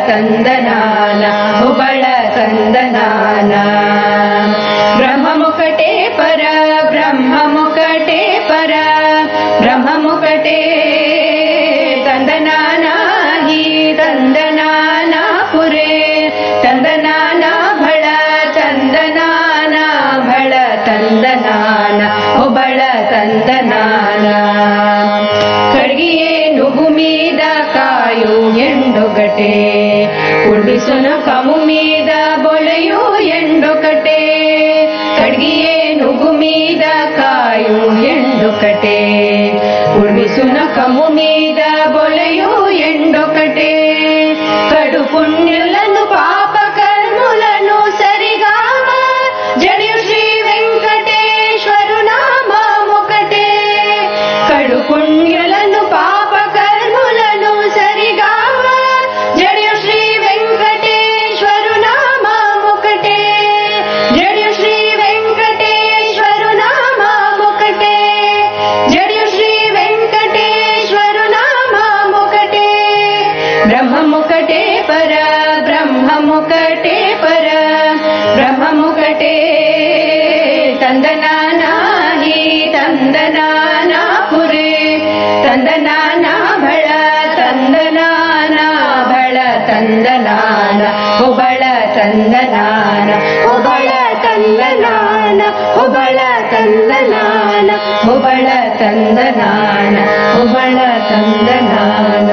ತಂದನಾನ ಹುಬಳ ತಂದನಾನ ಬ್ರಹ್ಮ ಮುಕಟೆ ಪರ ಬ್ರಹ್ಮ ಮುಕಟೆ ಪರ ಬ್ರಹ್ಮ ಮುಕಟೆ ತಂದನಾನ ಹಿ ತಂದನಾನ ಪುರೇ ತಂದನಾನ ಭಳ ತಂದನಾನ ಭಳ ತಂದನಾನ ಹುಬಳ ತಂದನಾನ ಕಡ್ಗಿಯೇ ನುಗು ಮೀದ ಕಾಯು ಎಂಡೊಗಟೆ ಕುಡಿಸುನ ಕಮು ಮೀದ ಬೊಳೆಯು ಎಂಡೊಕಟೆ ಕಡ್ಗಿಯೇ ನುಗು ಮೀದ ಕಾಯು ಎಂಡೊಕಟೆ ಕುಡಿಸುನ ಕಮು ಮೀದ ಬೊಳೆಯು ಎಂಡೊಕಟೆ కడు పుణ్యులను పాప కర్ములను సరిగామ జడియు శ్రీ వెంకటేశ్వరు నామముకటే కడు పుణ్యులను పాప కర్ములను సరిగామ జడియు శ్రీ వెంకటేశ్వరు నామముకటే జడియు శ్రీ వెంకటేశ్వరు నామముకటే జడియు శ్రీ వెంకటేశ్వరు నామముకటే బ్రహ్మ ముకటే పర బ్రహ్మ ముకటే పర బ్రహ్మ ముకటే ತಂದನಾನ ಹಿ ತಂದನಾನ ಪುರೇ ತಂದನಾನ ಭಳ ತಂದನಾನ ಭಳ ತಂದನಾನ ಹುಬಳ ತಂದನಾನ ಹುಬಳ ತಂದನಾನ ಹುಬಳ ತಂದನಾನ ಹುಬಳ ತಂದನಾನ ಹುಬಳ ತಂದನಾನ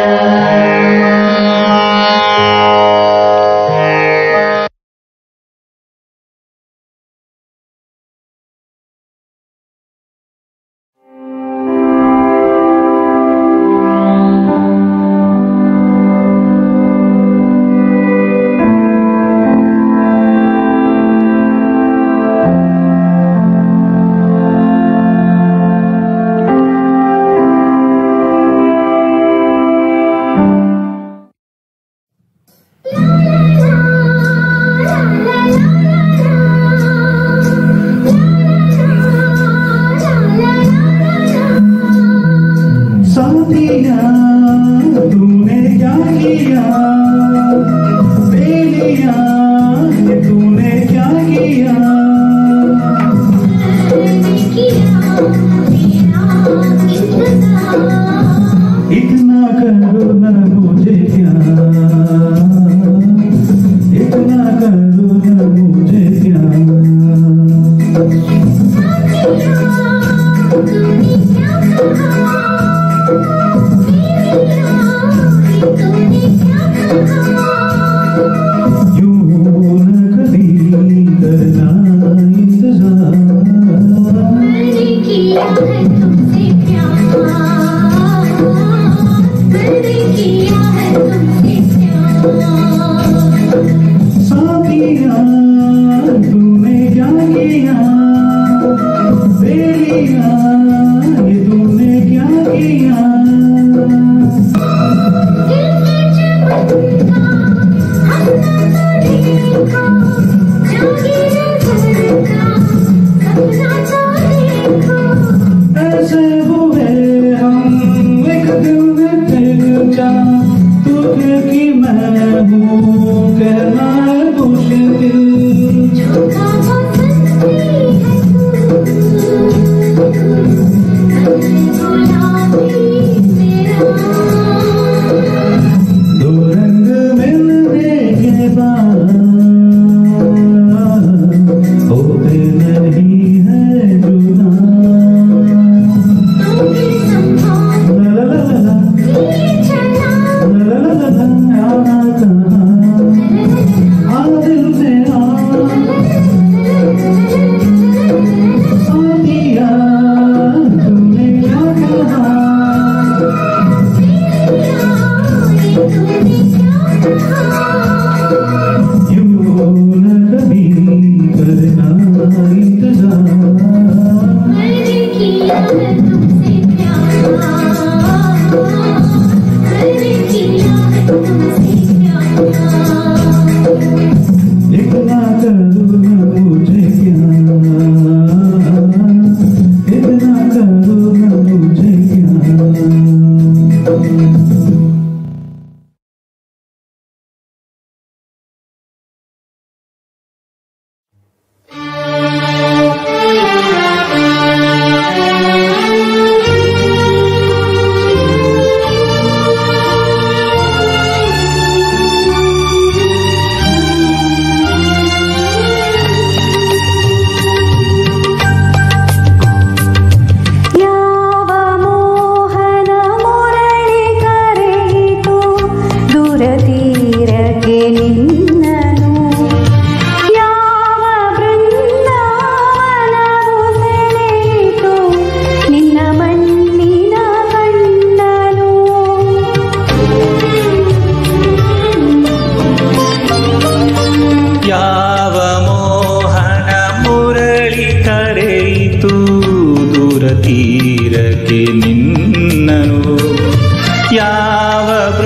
ತೀರಕ್ಕೆ ನಿನ್ನನು ಯಾವ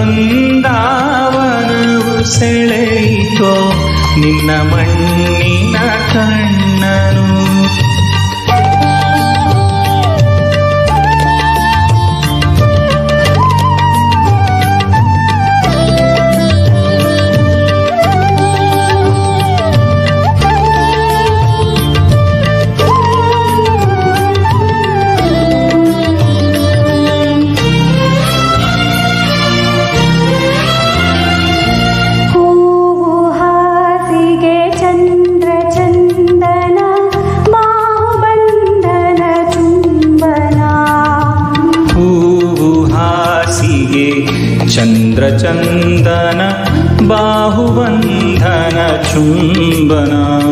ಬೃಂದಾವನವು ಸೆಳೆಯಿತೋ ನಿನ್ನ ಮಣ್ಣಿನ ಕಣ್ಣನು. ಚಂದ್ರಚಂದನ ಬಾಹುಬಂಧನ ಚುಂಬನ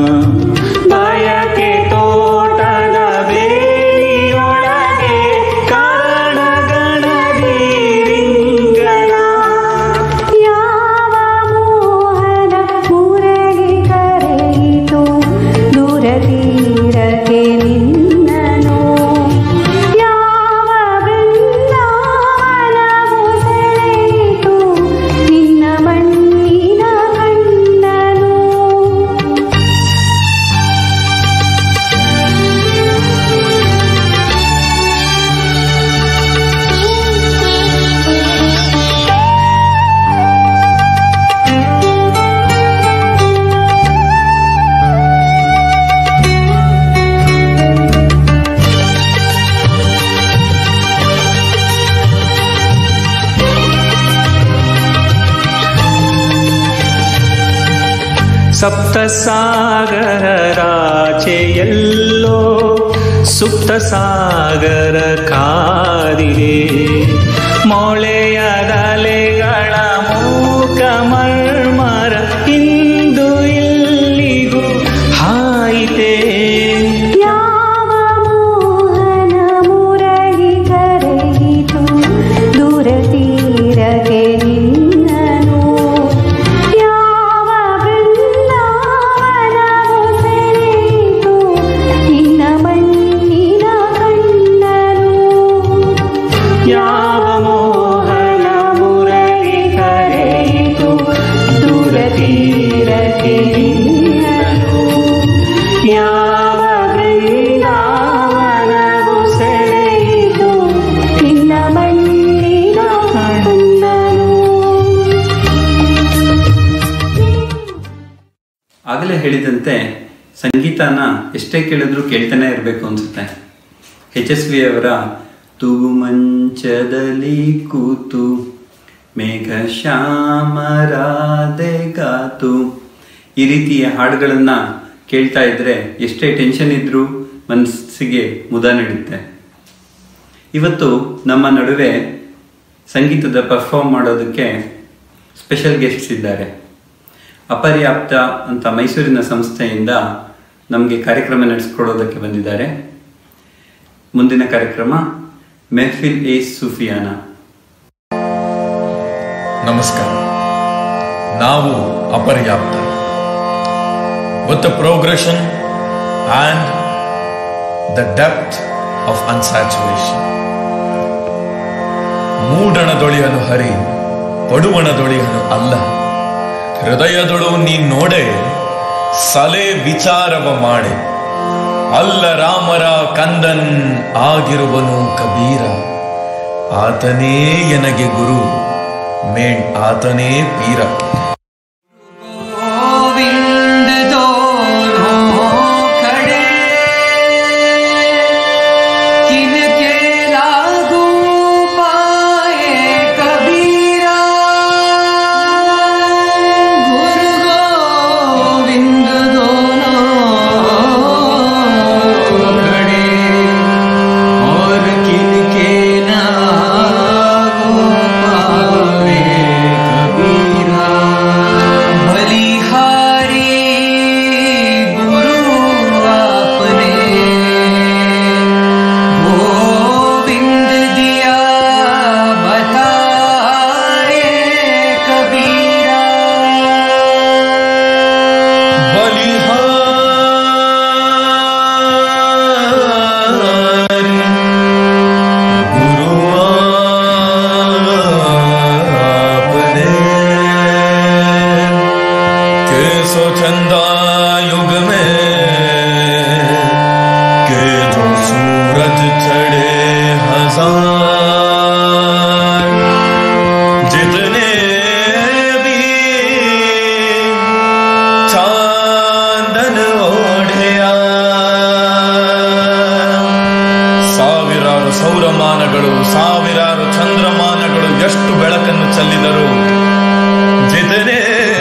ಬಯಕೆ ತೋಟದ ಬೇಲಿಯೊಳಗೆ ಕಾರಣಗಣದಿ ರಿಂಗಣ ಯಾವ ಮೋಹನ ಮುರಳಿ ಕರೆಯಿತು ದೂರ ತೀರಕ್ಕೆ ನಿನ್ನನು ಯಾವ ಬೃಂದಾವನವು ಸೆಳೆಯಿತು ನಿನ್ನ ಮಣ್ಣಿನ ಕಣ್ಣನು. ಸಪ್ತ ಸಾಗರ ರಾಚೆಯಲ್ಲೋ ಸುಪ್ತ ಸಾಗರ ಕಾದಿದೆ ಮೊಳೆಯದಲೆಗಳ ಮೂಕ ಮರ್ಮರ ಇಂದು ಇಲ್ಲಿಗೂ ಹಾಯಿತೆ ಯಾವ ಮೋಹನ ಮುರಳಿ ಕರೆಯಿತು ದೂರ ತೀರಕ್ಕೆ ನಿನ್ನನು ಯಾವ ಬೃಂದಾವನವು ಸೆಳೆಯಿತು ನಿನ್ನ ಮಣ್ಣಿನ ಕಣ್ಣನು. ಯಾವ ಮೋಹನ ಮುರಳಿ ಕರೆಯಿತು ದೂರ ತೀರಕ್ಕೆ ನಿನ್ನನು ಯಾವ ಬೃಂದಾವನವು ಸೆಳೆಯಿತು ನಿನ್ನ ಮಣ್ಣಿನ ಕಣ್ಣನು. ಆಗಲೇ ಹೇಳಿದಂತೆ ಸಂಗೀತನ ಎಷ್ಟೇ ಕೇಳಿದ್ರು ಕೇಳ್ತಾನೆ ಇರಬೇಕು ಅನ್ಸುತ್ತೆ. HSV ಅವರ ತೂಗು ಮಂಚದಲ್ಲಿ ಕೂತು ಮೇಘ ಶ್ಯಾಮರಾದೆಗಾತು ಈ ರೀತಿಯ ಹಾಡುಗಳನ್ನು ಕೇಳ್ತಾ ಇದ್ರೆ ಎಷ್ಟೇ ಟೆನ್ಷನ್ ಇದ್ರೂ ಮನಸ್ಸಿಗೆ ಮುದ ನೀಡುತ್ತೆ. ಇವತ್ತು ನಮ್ಮ ನಡುವೆ ಸಂಗೀತದ ಪರ್ಫಾರ್ಮ್ ಮಾಡೋದಕ್ಕೆ ಸ್ಪೆಷಲ್ ಗೆಸ್ಟ್ಸ್ ಇದ್ದಾರೆ. ಅಪರ್ಯಾಪ್ತ ಅಂತ ಮೈಸೂರಿನ ಸಂಸ್ಥೆಯಿಂದ ನಮಗೆ ಕಾರ್ಯಕ್ರಮ ನಡೆಸ್ಕೊಡೋದಕ್ಕೆ ಬಂದಿದ್ದಾರೆ. ಮುಂದಿನ ಕಾರ್ಯಕ್ರಮ ಮೆಹಫಿಲ್ ಎ ಸೂಫಿಯಾನ. ನಮಸ್ಕಾರ, ನಾವು ಅಪರ್ಯಾಪ್ತ. With the progression and the depth of unsaturation. ಮೂಡಣದೊಳಿಯನು ಹರಿ ಪಡುವಣದೊಳಿಯನು ಅಲ್ಲ, ಹೃದಯದೊಳು ನೀ ನೋಡೆ ಸಲೆ ವಿಚಾರವ ಮಾಡೆ. ಅಲ್ಲ ರಾಮರ ಕಂದನ್ ಆಗಿರುವನು ಕಬೀರ, ಆತನೇ ಎನಗೆ ಗುರು ಮೇಣ್ ಆತನೇ ಪೀರ. Kabira सो चंदा युग में के जो सूरज चढ़े हजार, जितने भी चांदन ओढ़िया, ಸಾವಿರಾರು ಸೌರಮಾನಗಳು ಸಾವಿರಾರು ಚಂದ್ರಮಾನಗಳು ಎಷ್ಟು ಬೆಳಕನ್ನು ಚೆಲ್ಲಿದರು, ಜಿತನೆ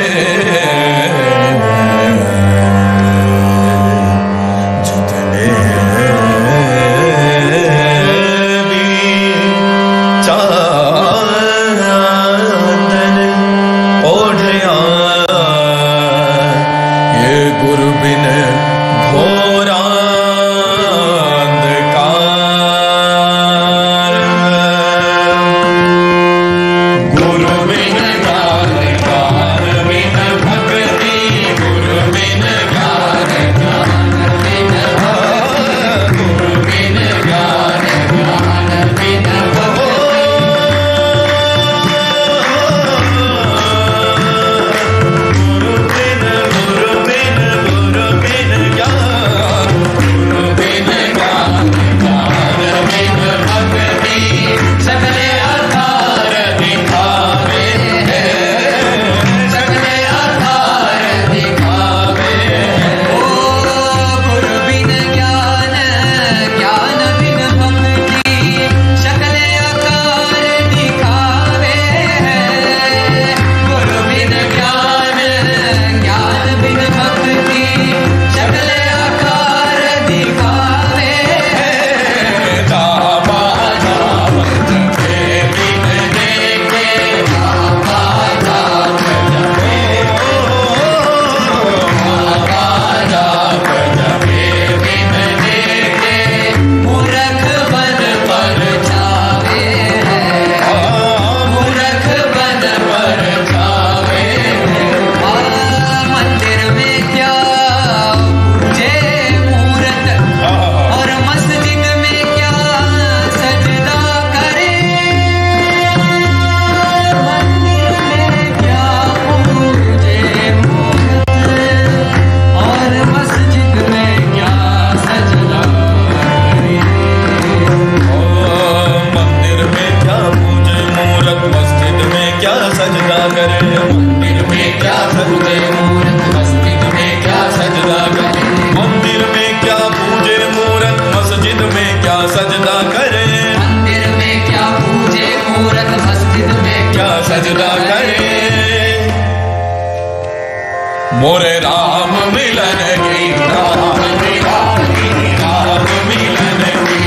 सजदा करे मोरे राम मिलन की राम मिलन की राम मिलन की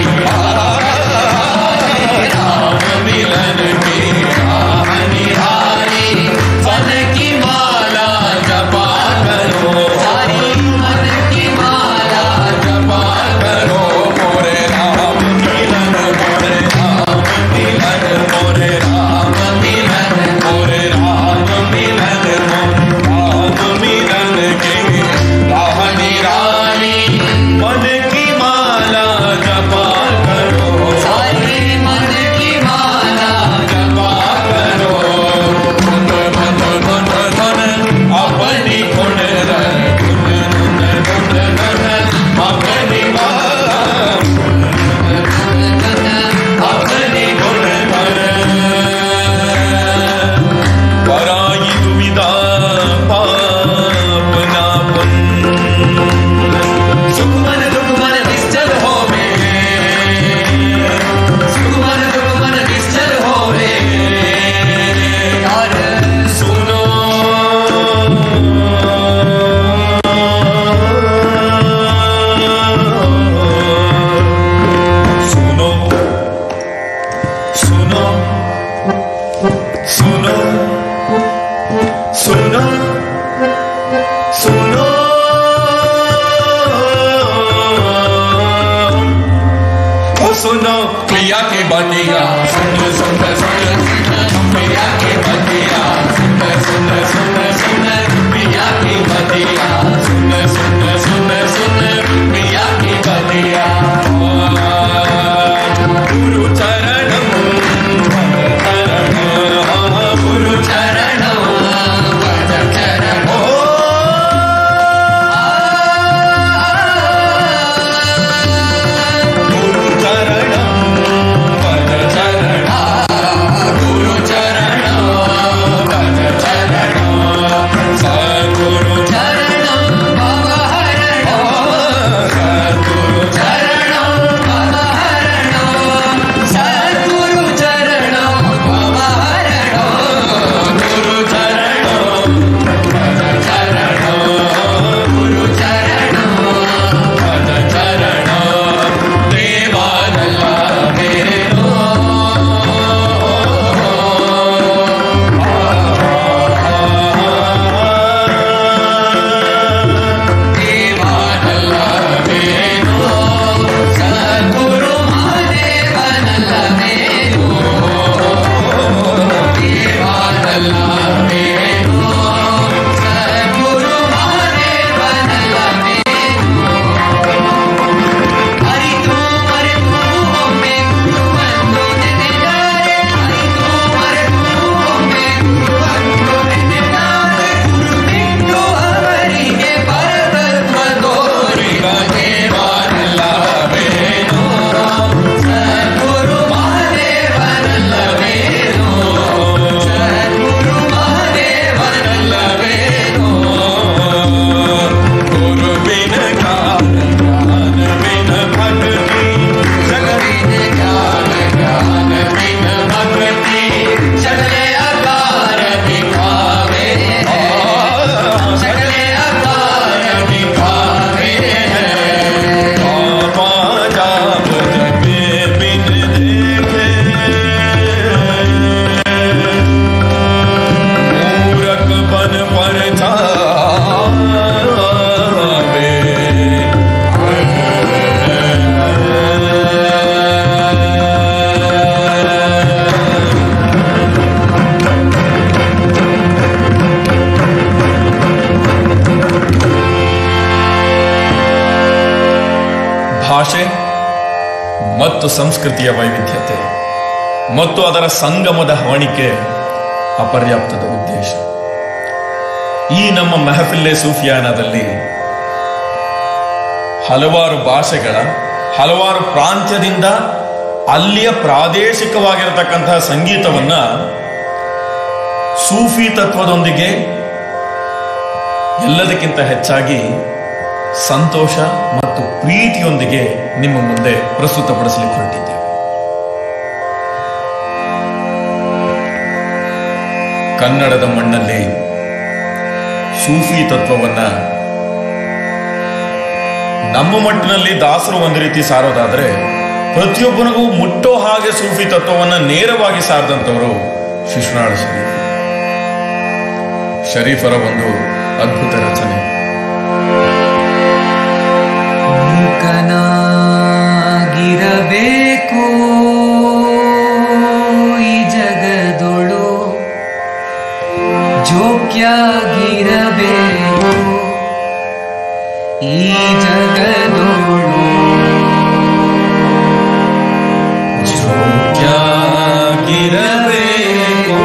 राम मिलन की राम निहारी मन की माला जपा करो मन की माला जपा करो मोरे राम मिलन मोरे राम मिलन मोरे राम मिलन मोरे राम मिलन राम मिलन की राह निराली ಮತ್ತು ಸಂಸ್ಕೃತಿಯ ವೈವಿಧ್ಯತೆ ಮತ್ತು ಅದರ ಸಂಗಮದ ಹವಣಿಕೆ ಅಪರ್ಯಾಪ್ತದ ಉದ್ದೇಶ. ಈ ನಮ್ಮ ಮೆಹಫಿಲ್ಲೆ ಸೂಫಿಯಾನದಲ್ಲಿ ಹಲವಾರು ಭಾಷೆಗಳ, ಹಲವಾರು ಪ್ರಾಂತ್ಯದಿಂದ ಅಲ್ಲಿಯ ಪ್ರಾದೇಶಿಕವಾಗಿರತಕ್ಕಂತಹ ಸಂಗೀತವನ್ನ ಸೂಫಿ ತತ್ವದೊಂದಿಗೆ ಎಲ್ಲದಕ್ಕಿಂತ ಹೆಚ್ಚಾಗಿ ಸಂತೋಷ ಮತ್ತು ಪ್ರೀತಿಯೊಂದಿಗೆ ನಿಮ್ಮ ಮುಂದೆ ಪ್ರಸ್ತುತಪಡಿಸಲಿಕ್ಕೆ ಹೊರಟಿದ್ದೇವೆ. ಕನ್ನಡದ ಮಣ್ಣಲ್ಲಿ ಸೂಫಿ ತತ್ವವನ್ನ ನಮ್ಮ ಮಟ್ಟಿನಲ್ಲಿ ದಾಸರು ಒಂದು ರೀತಿ ಸಾರೋದಾದ್ರೆ, ಪ್ರತಿಯೊಬ್ಬನಿಗೂ ಮುಟ್ಟೋ ಹಾಗೆ ಸೂಫಿ ತತ್ವವನ್ನ ನೇರವಾಗಿ ಸಾರದಂತವರು ಶಿಶುನಾಳ ಶರೀಫರ ಒಂದು ಅದ್ಭುತ ರಚನೆ. ಮೂಕನಾಗಿರಬೇಕು ಈ ಜಗದೊಳು, ಜೋಕ್ಯಾಗಿರಬೇಕು ಈ ಜಗದೊಳು, ಜೋಕ್ಯಾಗಿರಬೇಕು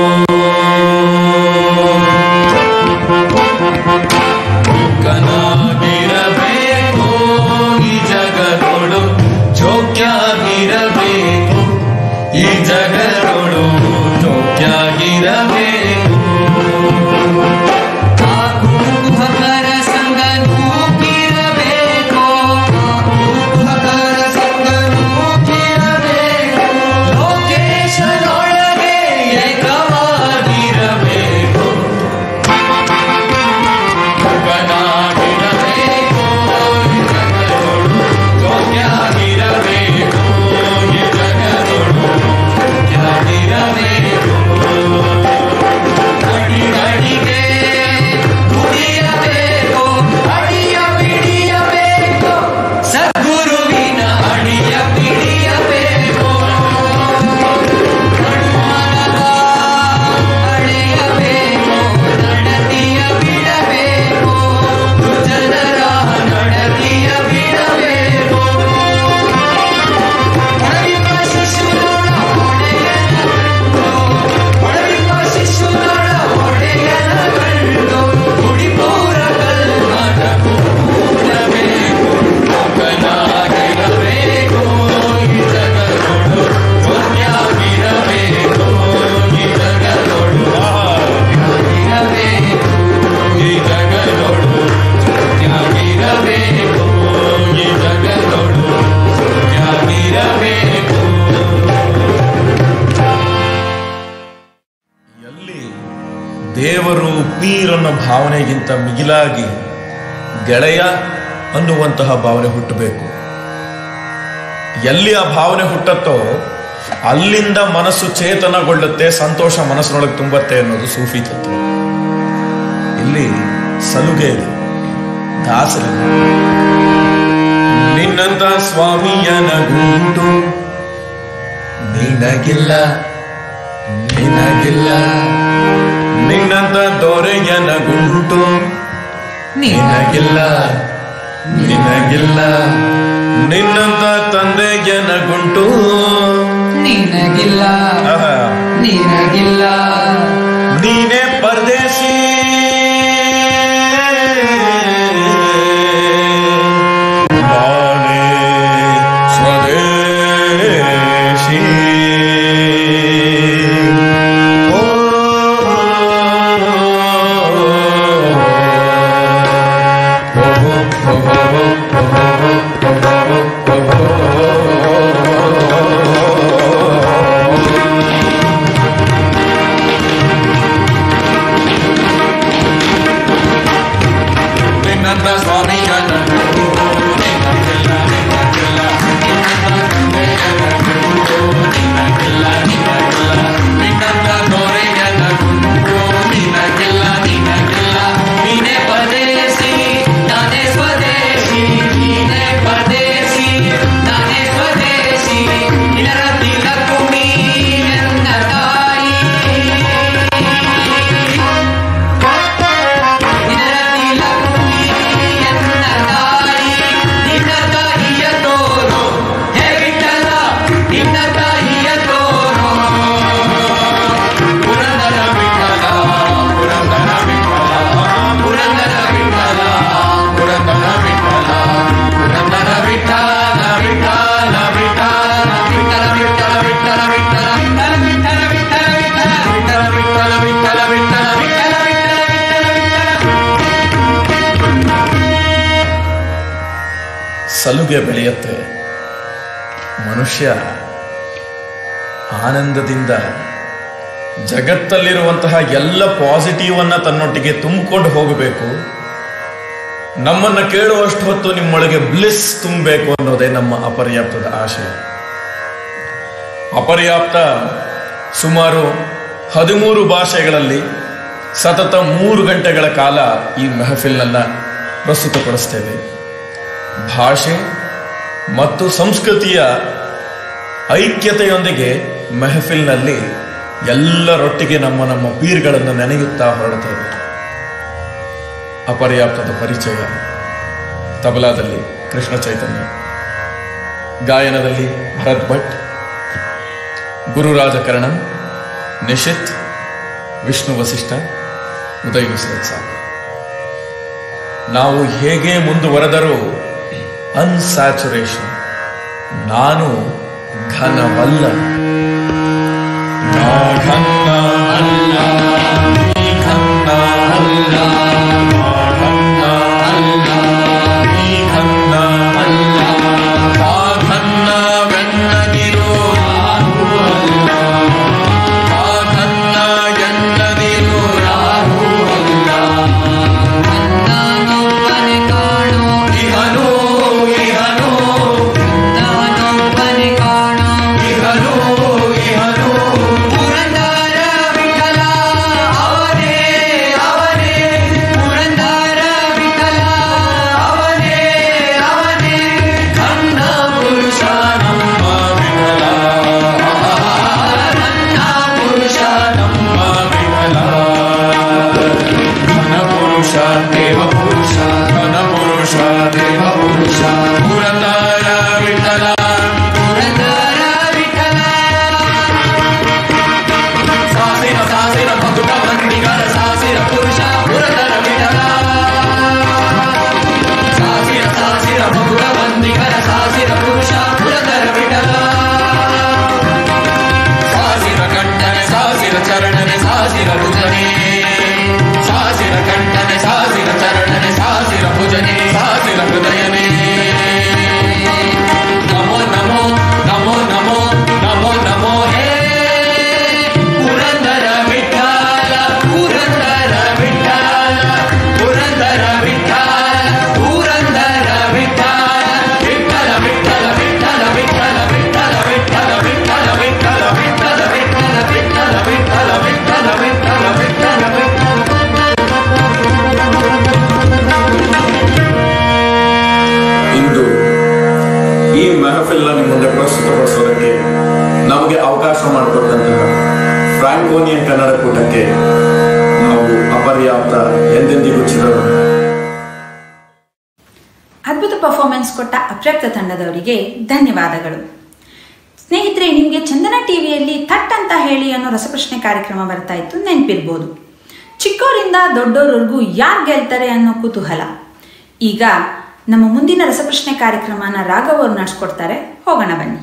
ಕನಾಗಿರಬೇಕು ಈ ಜಗದೊಳು, ಜೋಕ್ಯಾಗಿರಬೇಕು ಈ ಜಗದೊಳು, ಜೋಕ್ಯಾಗಿರಬೇಕು. ಕುಹಕರ ಸಂಗ ನೂಕಿರಬೇಕು, ಕುಹಕರ ಸಂಗ ನೂಕಿರಬೇಕು, ಲೋಕೇಶನೊಳಗೆ ಏಕವಾಗಿರಬೇಕು, ಕನಾಗಿರಬೇಕು ಈ ಜಗದೊಳು, ಜೋಕ್ಯಾಗಿರಬೇಕು ಈ ಜಗದೊಳು, ಜೋಕ್ಯಾಗಿರಬೇಕು. ಅಡಿಗೆ ದುಡಿಯಬೇಕು, ಅಡಿಯ ಬಿಡಿಯಬೇಕು, ಸದ್ಗುರುವಿನ ಅಡಿಯ ಬಿಡಿಯಬೇಕು, ನಡುಮನದ ಅಳೆಯಬೇಕು, ನಡತಿಯ ಬಿಡಬೇಕು, ಜನರ ನಡತಿಯ ಬಿಡಬೇಕು, ಒಳಗಿರುವ ಶಿಶುಗಳ ಒಡೆಯನ ಕಂಡು, ಒಳಗಿರುವ ಶಿಶುಗಳ ಒಡೆಯನ ಕಂಡು, ಗುಡಿಪೂರ ಕಲ್ಮಠ ಕೂಡಬೇಕು, ಕನಾಗಿರಬೇಕು ಈ ಜಗದೊಳು, ಜೋಕ್ಯಾಗಿರಬೇಕು ಈ ಜಗದೊಳು, ಇರಬೇಕು ಈ ಜಗದೊಳು, ಜೋಕ್ಯಾಗಿರಬೇಕು ಈ ಜಗದೊಳು, ಜೋಕ್ಯಾಗಿರಬೇಕು. ಎಲ್ಲಿ ದೇವರು ಪೀರನ್ನ ಭಾವನೆಗಿಂತ ಮಿಗಿಲಾಗಿ ಗೆಳೆಯ ಅನ್ನುವಂತಹ ಭಾವನೆ ಹುಟ್ಟಬೇಕು. ಎಲ್ಲಿ ಆ ಭಾವನೆ ಹುಟ್ಟತ್ತೋ ಅಲ್ಲಿಂದ ಮನಸ್ಸು ಚೇತನಗೊಳ್ಳುತ್ತೆ, ಸಂತೋಷ ಮನಸ್ಸಿನೊಳಗೆ ತುಂಬತ್ತೆ ಅನ್ನೋದು ಸೂಫಿ ತತ್ವ. ಇಲ್ಲಿ ಸಲುಗೆ ಇದೆ, ದಾಸರಿಲ್ಲ. ನಿನ್ನಂತ ಸ್ವಾಮಿಯನ ಗುಂಟು ನಿನಗಿಲ್ಲ, ನಿನಗಿಲ್ಲ, ನಿನ್ನಂತ ದೊರೆಯನ ಗುಂಟು ನಿನಗಿಲ್ಲ, ನಿನಗಿಲ್ಲ, ನಿನ್ನಂತ ತಂದೆಯನ ಗುಂಟು ನಿನಗಿಲ್ಲ, ನಿನಗಿಲ್ಲ, ನೀನೇ ಪರದೇಶಿ, ನಾನೇ ಸ್ವದೇಶಿ. ಸಲುಗೆ ಬೆಳೆಯುತ್ತೆ. ಮನುಷ್ಯ ಆನಂದದಿಂದ ಜಗತ್ತಲ್ಲಿರುವಂತಹ ಎಲ್ಲ ಪಾಸಿಟಿವ್ ಅನ್ನ ತನ್ನೊಟ್ಟಿಗೆ ತುಂಬಿಕೊಂಡು ಹೋಗಬೇಕು. ನಮ್ಮನ್ನ ಕೇಳುವಷ್ಟು ಹೊತ್ತು ನಿಮ್ಮೊಳಗೆ ಬ್ಲಿಸ್ ತುಂಬಬೇಕು ಅನ್ನೋದೇ ನಮ್ಮ ಅಪರ್ಯಾಪ್ತದ ಆಶಯ. ಅಪರ್ಯಾಪ್ತ ಸುಮಾರು 13 ಭಾಷೆಗಳಲ್ಲಿ ಸತತ 3 ಗಂಟೆಗಳ ಕಾಲ ಈ ಮೆಹಫಿಲ್ನನ್ನ ಪ್ರಸ್ತುತಪಡಿಸ್ತೇವೆ. ಭಾಷೆ ಮತ್ತು ಸಂಸ್ಕೃತಿಯ ಐಕ್ಯತೆಯೊಂದಿಗೆ ಮೆಹಫಿಲ್ನಲ್ಲಿ ಎಲ್ಲರೊಟ್ಟಿಗೆ ನಮ್ಮ ಪೀರ್ಗಳನ್ನು ನೆನೆಯುತ್ತಾ ಹೊರಡುತ್ತೇವೆ. ಅಪರ್ಯಾಪ್ತದ ಪರಿಚಯ: ತಬಲಾದಲ್ಲಿ ಕೃಷ್ಣ ಚೈತನ್ಯ, ಗಾಯನದಲ್ಲಿ ಭರತ್ ಭಟ್, ಗುರುರಾಜಕರಣ, ನಿಶಿತ್, ವಿಷ್ಣು ವಸಿಷ್ಠ, ಉದಯ್ ವಿಶ್ವತ್ ಸಾಗರ್. ನಾವು ಹೇಗೆ ಮುಂದುವರೆದರೂ ಅನ್ಸ್ಯಾಚುರೇಷನ್, ನಾನು ಘನವಲ್ಲ. ಘನ ಅಲ್ಲ, ಘನ ಅಲ್ಲ, ಘನ ಅಲ್ಲ, ಘನ ಅಲ್ಲ. ಘನ್ನವೆನ್ನದಿರೋ ಯಾರೂ ಅಲ್ಲ, ಘನ್ನ ಎನ್ನದಿರೋ ಯಾರೂ ಅಲ್ಲ. ನಾನೊಬ್ಬನೇ ಕಾಣೋ ಇಹನೋ ಇಹನೋ, ನಾನೊಬ್ಬನೇ ಕಾಣೋ ಇಹನೋ ಇಹನೋ. ಪುರಂದರ ವಿಠಲ ಅವನೇ ಅವನೇ, ಪುರಂದರ ವಿಠಲ ಅವನೇ ಅವನೇ. ಘನ್ನ ಪುರುಷ ನಮ್ಮ ವಿಠಲ, ನನ್ನ ಪುರುಷ ನಮ್ಮ ವಿಠಲ. ಘನ ಪುರುಷ ದೇವ ಪುರುಷ, ಘನ ಪುರುಷ ದೇವ ಪುರುಷ. ಪುರಂದರ ವಿಠಲ, ಪುರಂದರ ವಿಠಲ. ಸಾಸಿರ ಸಾಸಿರ ಭಕ್ತ ಮಂದಿಗರ ಸಾಸಿರ ಪುರುಷ ಪುರಂದರ ವಿಠಲ. ಸಾಸಿರ ಸಾಸಿರ ಭಕ್ತ ಮಂದಿಗರ ಸಾಸಿರ ಪುರುಷ ಪುರಂದರ ವಿಠಲ. ಸಾಸಿರ ಕಂಠನೆ ಸಾಸಿರ ಚರಣನೆ ಸಾಸಿರ ಭುಜನೆ, ಸಾಸಿರ ಕಂಠನೆ ಸಾಸಿರ ಚರಣನೆ ಸಾಸಿರ ಭುಜನೆ ಸಾಸಿರ ಹೃದಯನೇ. ನಮೋ ನಮೋ ನಮೋ ನಮೋ ನಮೋ ನಮೋ ಹೇ ಪುರಂದರ ವಿಠಲ, ಪುರಂದರ ವಿಠಲ, ಪುರಂದರ ವಿಠಲ, ಪುರಂದರ ವಿಠಲ. ವಿಠಲ ವಿಠಲ ವಿಠಲ ವಿಠಲ ವಿಠಲ ವಿಠಲ ವಿಠಲ ವಿಠಲ ವಿಠಲ ವಿಠಲ ವಿಠಲ ವಿಠಲ ವಿಠಲ ವಿಠಲ ವಿಠಲ ವಿಠಲ. ಇಂದು ಈ ಮೆಹಫಿಲ್ನ ನಿಮ್ಮ ಮುಂದೆ ಪ್ರಸ್ತುತಪಡಿಸೋದಕ್ಕೆ ನಮಗೆ ಅವಕಾಶ ಮಾಡಿಕೊಟ್ಟಂತಹ ಫ್ರಾಂಕೋನಿಯನ್ ಕನ್ನಡ ಕೂಟಕ್ಕೆ ನಾವು ಅಪರ್ಯಾಪ್ತ ಎಂದೆಂದಿಗೂ ಚಿರಋಣಿ. ಅದ್ಭುತ ಪರ್ಫಾರ್ಮೆನ್ಸ್ ಕೊಟ್ಟ ಅಪರ್ಯಾಪ್ತ ತಂಡದವರಿಗೆ ಧನ್ಯವಾದಗಳು. ಸ್ನೇಹಿತರೆ, ನಿಮಗೆ ಚಂದನ ಟಿವಿಯಲ್ಲಿ ಥಟ್ ಅಂತ ಹೇಳಿ ಅನ್ನೋ ರಸಪ್ರಶ್ನೆ ಕಾರ್ಯಕ್ರಮ ಬರ್ತಾ ಇತ್ತು, ನೆನಪಿರ್ಬೋದು. ಚಿಕ್ಕವರಿಂದ ದೊಡ್ಡೋರ್ವರೆಗೂ ಯಾರು ಗೆಲ್ತಾರೆ ಅನ್ನೋ ಕುತೂಹಲ. ಈಗ ನಮ್ಮ ಮುಂದಿನ ರಸಪ್ರಶ್ನೆ ಕಾರ್ಯಕ್ರಮನ ರಾಘವ್ ಅವರು ನಡೆಸ್ಕೊಡ್ತಾರೆ. ಹೋಗೋಣ ಬನ್ನಿ.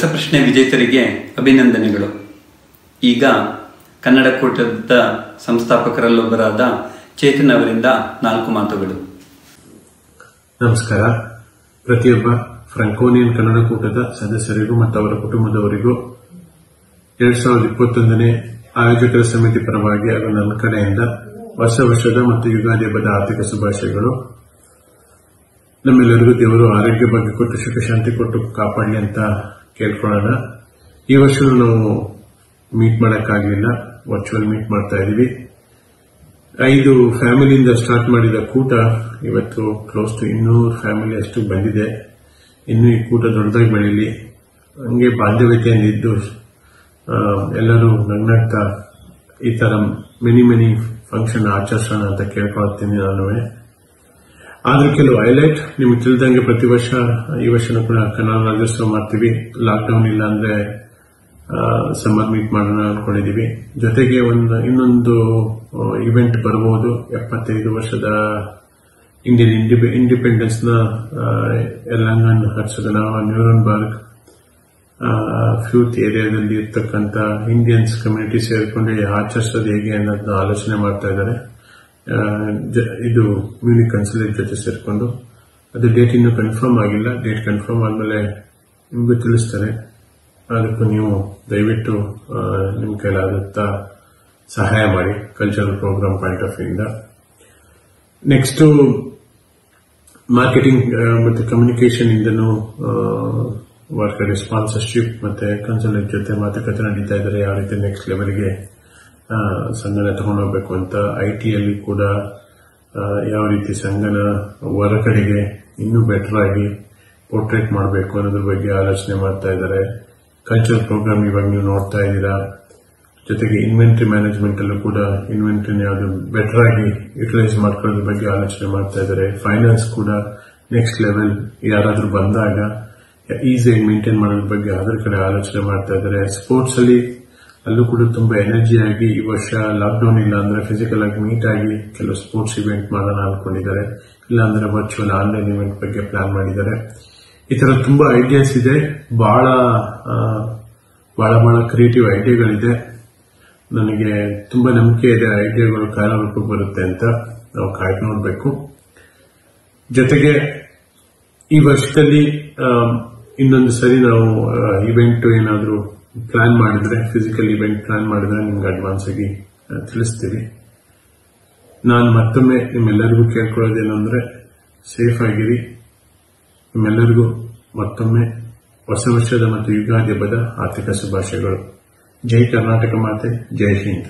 ರಸಪ್ರಶ್ನೆ ವಿಜೇತರಿಗೆ ಅಭಿನಂದನೆಗಳು. ಈಗ ಕನ್ನಡ ಕೂಟದ ಸಂಸ್ಥಾಪಕರಲ್ಲೊಬ್ಬರಾದ ಚೇತನ್ ಅವರಿಂದ 4 ಮಾತುಗಳು. ನಮಸ್ಕಾರ. ಪ್ರತಿಯೊಬ್ಬ ಫ್ರಾಂಕೋನಿಯನ್ ಕನ್ನಡ ಕೂಟದ ಸದಸ್ಯರಿಗೂ ಮತ್ತು ಅವರ ಕುಟುಂಬದವರಿಗೂ 2021ನೇ ಆಯೋಜಕರ ಸಮಿತಿ ಪರವಾಗಿ ಹಾಗೂ ನನ್ನ ಕಡೆಯಿಂದ ಹೊಸ ವರ್ಷದ ಮತ್ತು ಯುಗಾದಿ ಹಬ್ಬದ ಆರ್ಥಿಕ ಶುಭಾಶಯಗಳು. ನಮ್ಮೆಲ್ಲರಿಗೂ ದೇವರು ಆರೋಗ್ಯ ಬಗ್ಗೆ ಕೊಟ್ಟು ಸುಖ ಶಾಂತಿ ಕೊಟ್ಟು ಕಾಪಾಡಲಿ ಅಂತ ಕೇಳ್ಕೊಳ್ಳೋಣ. ಈ ವರ್ಷ ನಾವು ಮೀಟ್ ಮಾಡಕ್ಕಾಗಲಿಲ್ಲ, ವರ್ಚುವಲ್ ಮೀಟ್ ಮಾಡ್ತಾ ಇದೀವಿ. 5 ಫ್ಯಾಮಿಲಿಯಿಂದ ಸ್ಟಾರ್ಟ್ ಮಾಡಿದ ಕೂಟ ಇವತ್ತು ಕ್ಲೋಸ್ ಟು 200 ಫ್ಯಾಮಿಲಿ ಅಷ್ಟು ಬಂದಿದೆ. ಇನ್ನು ಈ ಕೂಟ ದೊಡ್ಡದಾಗಿ ಬೆಳೀಲಿ, ಹಂಗೆ ಬಾಂಧವ್ಯತೆಯಿಂದ ಇದ್ದು ಎಲ್ಲರೂ ನಗ್ನಗ್ತಾ ಈ ತರ ಮೆನಿ ಫಂಕ್ಷನ್ ಆಚರಿಸೋಣ ಅಂತ ಕೇಳ್ಕೊಳ್ತೀನಿ ನಾನು. ಆದ್ರೆ ಕೆಲವು ಹೈಲೈಟ್ ನಿಮ್ಗೆ ತಿಳಿದಂಗೆ ಪ್ರತಿ ವರ್ಷ ಈ ವರ್ಷನೂ ಕೂಡ ಕನ್ನಡ ರಾಜ್ಯೋತ್ಸವ ಮಾಡ್ತೀವಿ. ಲಾಕ್ಡೌನ್ ಇಲ್ಲ ಅಂದ್ರೆ ಸಮ್ಮರ್ ಮೀಟ್ ಮಾಡೋಣ ಅನ್ಕೊಂಡಿದೀವಿ. ಜೊತೆಗೆ ಇನ್ನೊಂದು ಇವೆಂಟ್ ಬರಬಹುದು. 75 ವರ್ಷದ ಇಂಡಿಯನ್ ಇಂಡಿಪೆಂಡೆನ್ಸ್ ನ ಎಲ್ಲಂಗನ್ ಹರ್ಷದ ನ್ಯೂರನ್ಬರ್ಗ್ ಫ್ಯೂತ್ ಏರಿಯಾದಲ್ಲಿ ಇರ್ತಕ್ಕಂಥ ಇಂಡಿಯನ್ಸ್ ಕಮ್ಯುನಿಟಿ ಸೇರಿಕೊಂಡು ಆಚರಿಸೋದು ಹೇಗೆ ಅನ್ನೋದನ್ನ ಆಲೋಚನೆ ಮಾಡ್ತಾ ಇದ್ದಾರೆ. ಇದು ಮ್ಯೂನಿಕ್ ಕನ್ಸುಲೇಟ್ ಜೊತೆ ಸೇರ್ಕೊಂಡು. ಅದು ಡೇಟ್ ಇನ್ನೂ ಕನ್ಫರ್ಮ್ ಆಗಿಲ್ಲ. ಡೇಟ್ ಕನ್ಫರ್ಮ್ ಆದ್ಮೇಲೆ ನಿಮಗೂ ತಿಳಿಸ್ತಾರೆ. ಅದಕ್ಕೂ ನೀವು ದಯವಿಟ್ಟು ನಿಮ್ಮ ಕೈಲಾಗುತ್ತಾ ಸಹಾಯ ಮಾಡಿ cultural program point of view ಇಂದ. ನೆಕ್ಸ್ಟ್ ಮಾರ್ಕೆಟಿಂಗ್ ಮತ್ತೆ ಕಮ್ಯುನಿಕೇಶನ್ ಇಂದನೂ ಹೊರಗಡೆ ಸ್ಪಾನ್ಸರ್ಶಿಪ್ ಮತ್ತೆ ಕನ್ಸಲ್ಟೆಂಟ್ ಜೊತೆ ಮಾತುಕತೆ ನಡೀತಾ ಇದ್ದಾರೆ. ಯಾವ ರೀತಿ ನೆಕ್ಸ್ಟ್ ಲೆವೆಲ್ಗೆ ಸಂಘನ ತಗೊಂಡೋಗ್ಬೇಕು ಅಂತ. ಐಟಿಯಲ್ಲಿ ಕೂಡ ಯಾವ ರೀತಿ ಸಂಘನ ಹೊರಗಡೆಗೆ ಇನ್ನೂ ಬೆಟರ್ ಆಗಿ ಪೋರ್ಟ್ರೇಟ್ ಮಾಡಬೇಕು ಅನ್ನೋದ್ರ ಬಗ್ಗೆ ಆಲೋಚನೆ ಮಾಡ್ತಾ ಇದ್ದಾರೆ. ಕಲ್ಚರಲ್ ಪ್ರೋಗ್ರಾಮ್ ಇವಾಗ ನೀವು ನೋಡ್ತಾ ಇದ್ದೀರಾ. ಜೊತೆಗೆ ಇನ್ವೆಂಟ್ರಿ ಮ್ಯಾನೇಜ್ಮೆಂಟ್ ಅಲ್ಲೂ ಕೂಡ ಇನ್ವೆಂಟ್ರಿನ ಯಾವುದು ಬೆಟರ್ ಆಗಿ ಯುಟಿಲೈಸ್ ಮಾಡ್ಕೊಳ್ಳೋದ್ರ ಬಗ್ಗೆ ಆಲೋಚನೆ ಮಾಡ್ತಾ ಇದ್ದಾರೆ. ಫೈನಾನ್ಸ್ ಕೂಡ ನೆಕ್ಸ್ಟ್ ಲೆವೆಲ್ ಯಾರಾದ್ರೂ ಬಂದಾಗ ಈಸಿಯಾಗಿ ಮೇಂಟೈನ್ ಮಾಡೋದ್ರ ಬಗ್ಗೆ ಅದರ ಕಡೆ ಆಲೋಚನೆ ಮಾಡ್ತಾ ಇದ್ದಾರೆ. ಸ್ಪೋರ್ಟ್ಸ್ ಅಲ್ಲಿ ಅಲ್ಲೂ ಕೂಡ ತುಂಬಾ ಎನರ್ಜಿ ಆಗಿ ಈ ವರ್ಷ ಲಾಕ್ಡೌನ್ ಇಲ್ಲ ಅಂದ್ರೆ ಫಿಸಿಕಲ್ ಆಗಿ ಮೀಟ್ ಆಗಿ ಕೆಲವು ಸ್ಪೋರ್ಟ್ಸ್ ಇವೆಂಟ್ ಮಾಡೋಣ ಅನ್ಕೊಂಡಿದ್ದಾರೆ. ಇಲ್ಲ ಅಂದ್ರೆ ವರ್ಚುವಲ್ ಆನ್ಲೈನ್ ಇವೆಂಟ್ ಬಗ್ಗೆ ಪ್ಲಾನ್ ಮಾಡಿದ್ದಾರೆ. ಈ ತರ ತುಂಬಾ ಐಡಿಯಾಸ್ ಇದೆ. ಬಹಳ ಕ್ರಿಯೇಟಿವ್ ಐಡಿಯಾಗಳಿದೆ. ನನಗೆ ತುಂಬಾ ನಂಬಿಕೆ ಇದೆ ಐಡಿಯಾಗಳು ಕಾರ್ಯರೂಪಕ್ಕೆ ಬರುತ್ತೆ ಅಂತ. ನಾವು ಕಾಯ್ದು ನೋಡ್ಬೇಕು. ಜೊತೆಗೆ ಈ ವರ್ಷದಲ್ಲಿ ಇನ್ನೊಂದು ಸರಿ ನಾವು ಇವೆಂಟ್ ಏನಾದರೂ ಪ್ಲಾನ್ ಮಾಡಿದ್ರೆ, ಫಿಸಿಕಲ್ ಇವೆಂಟ್ ಪ್ಲಾನ್ ಮಾಡಿದ್ರೆ ನಿಮ್ಗೆ ಅಡ್ವಾನ್ಸ್ ಆಗಿ ತಿಳಿಸ್ತೀವಿ. ನಾನು ಮತ್ತೊಮ್ಮೆ ನಿಮ್ಮೆಲ್ಲರಿಗೂ ಕೇಳ್ಕೊಳ್ಳೋದೇನು ಅಂದ್ರೆ ಸೇಫ್ ಆಗಿರಿ. ನಿಮ್ಮೆಲ್ಲರಿಗೂ ಮತ್ತೊಮ್ಮೆ ಹೊಸ ವರ್ಷದ ಮತ್ತು ಯುಗಾದಿ ಹಬ್ಬದ ಆರ್ಥಿಕ ಶುಭಾಶಯಗಳು. ಜೈ ಕರ್ನಾಟಕ ಮಾತೆ, ಜೈ ಹಿಂದ್.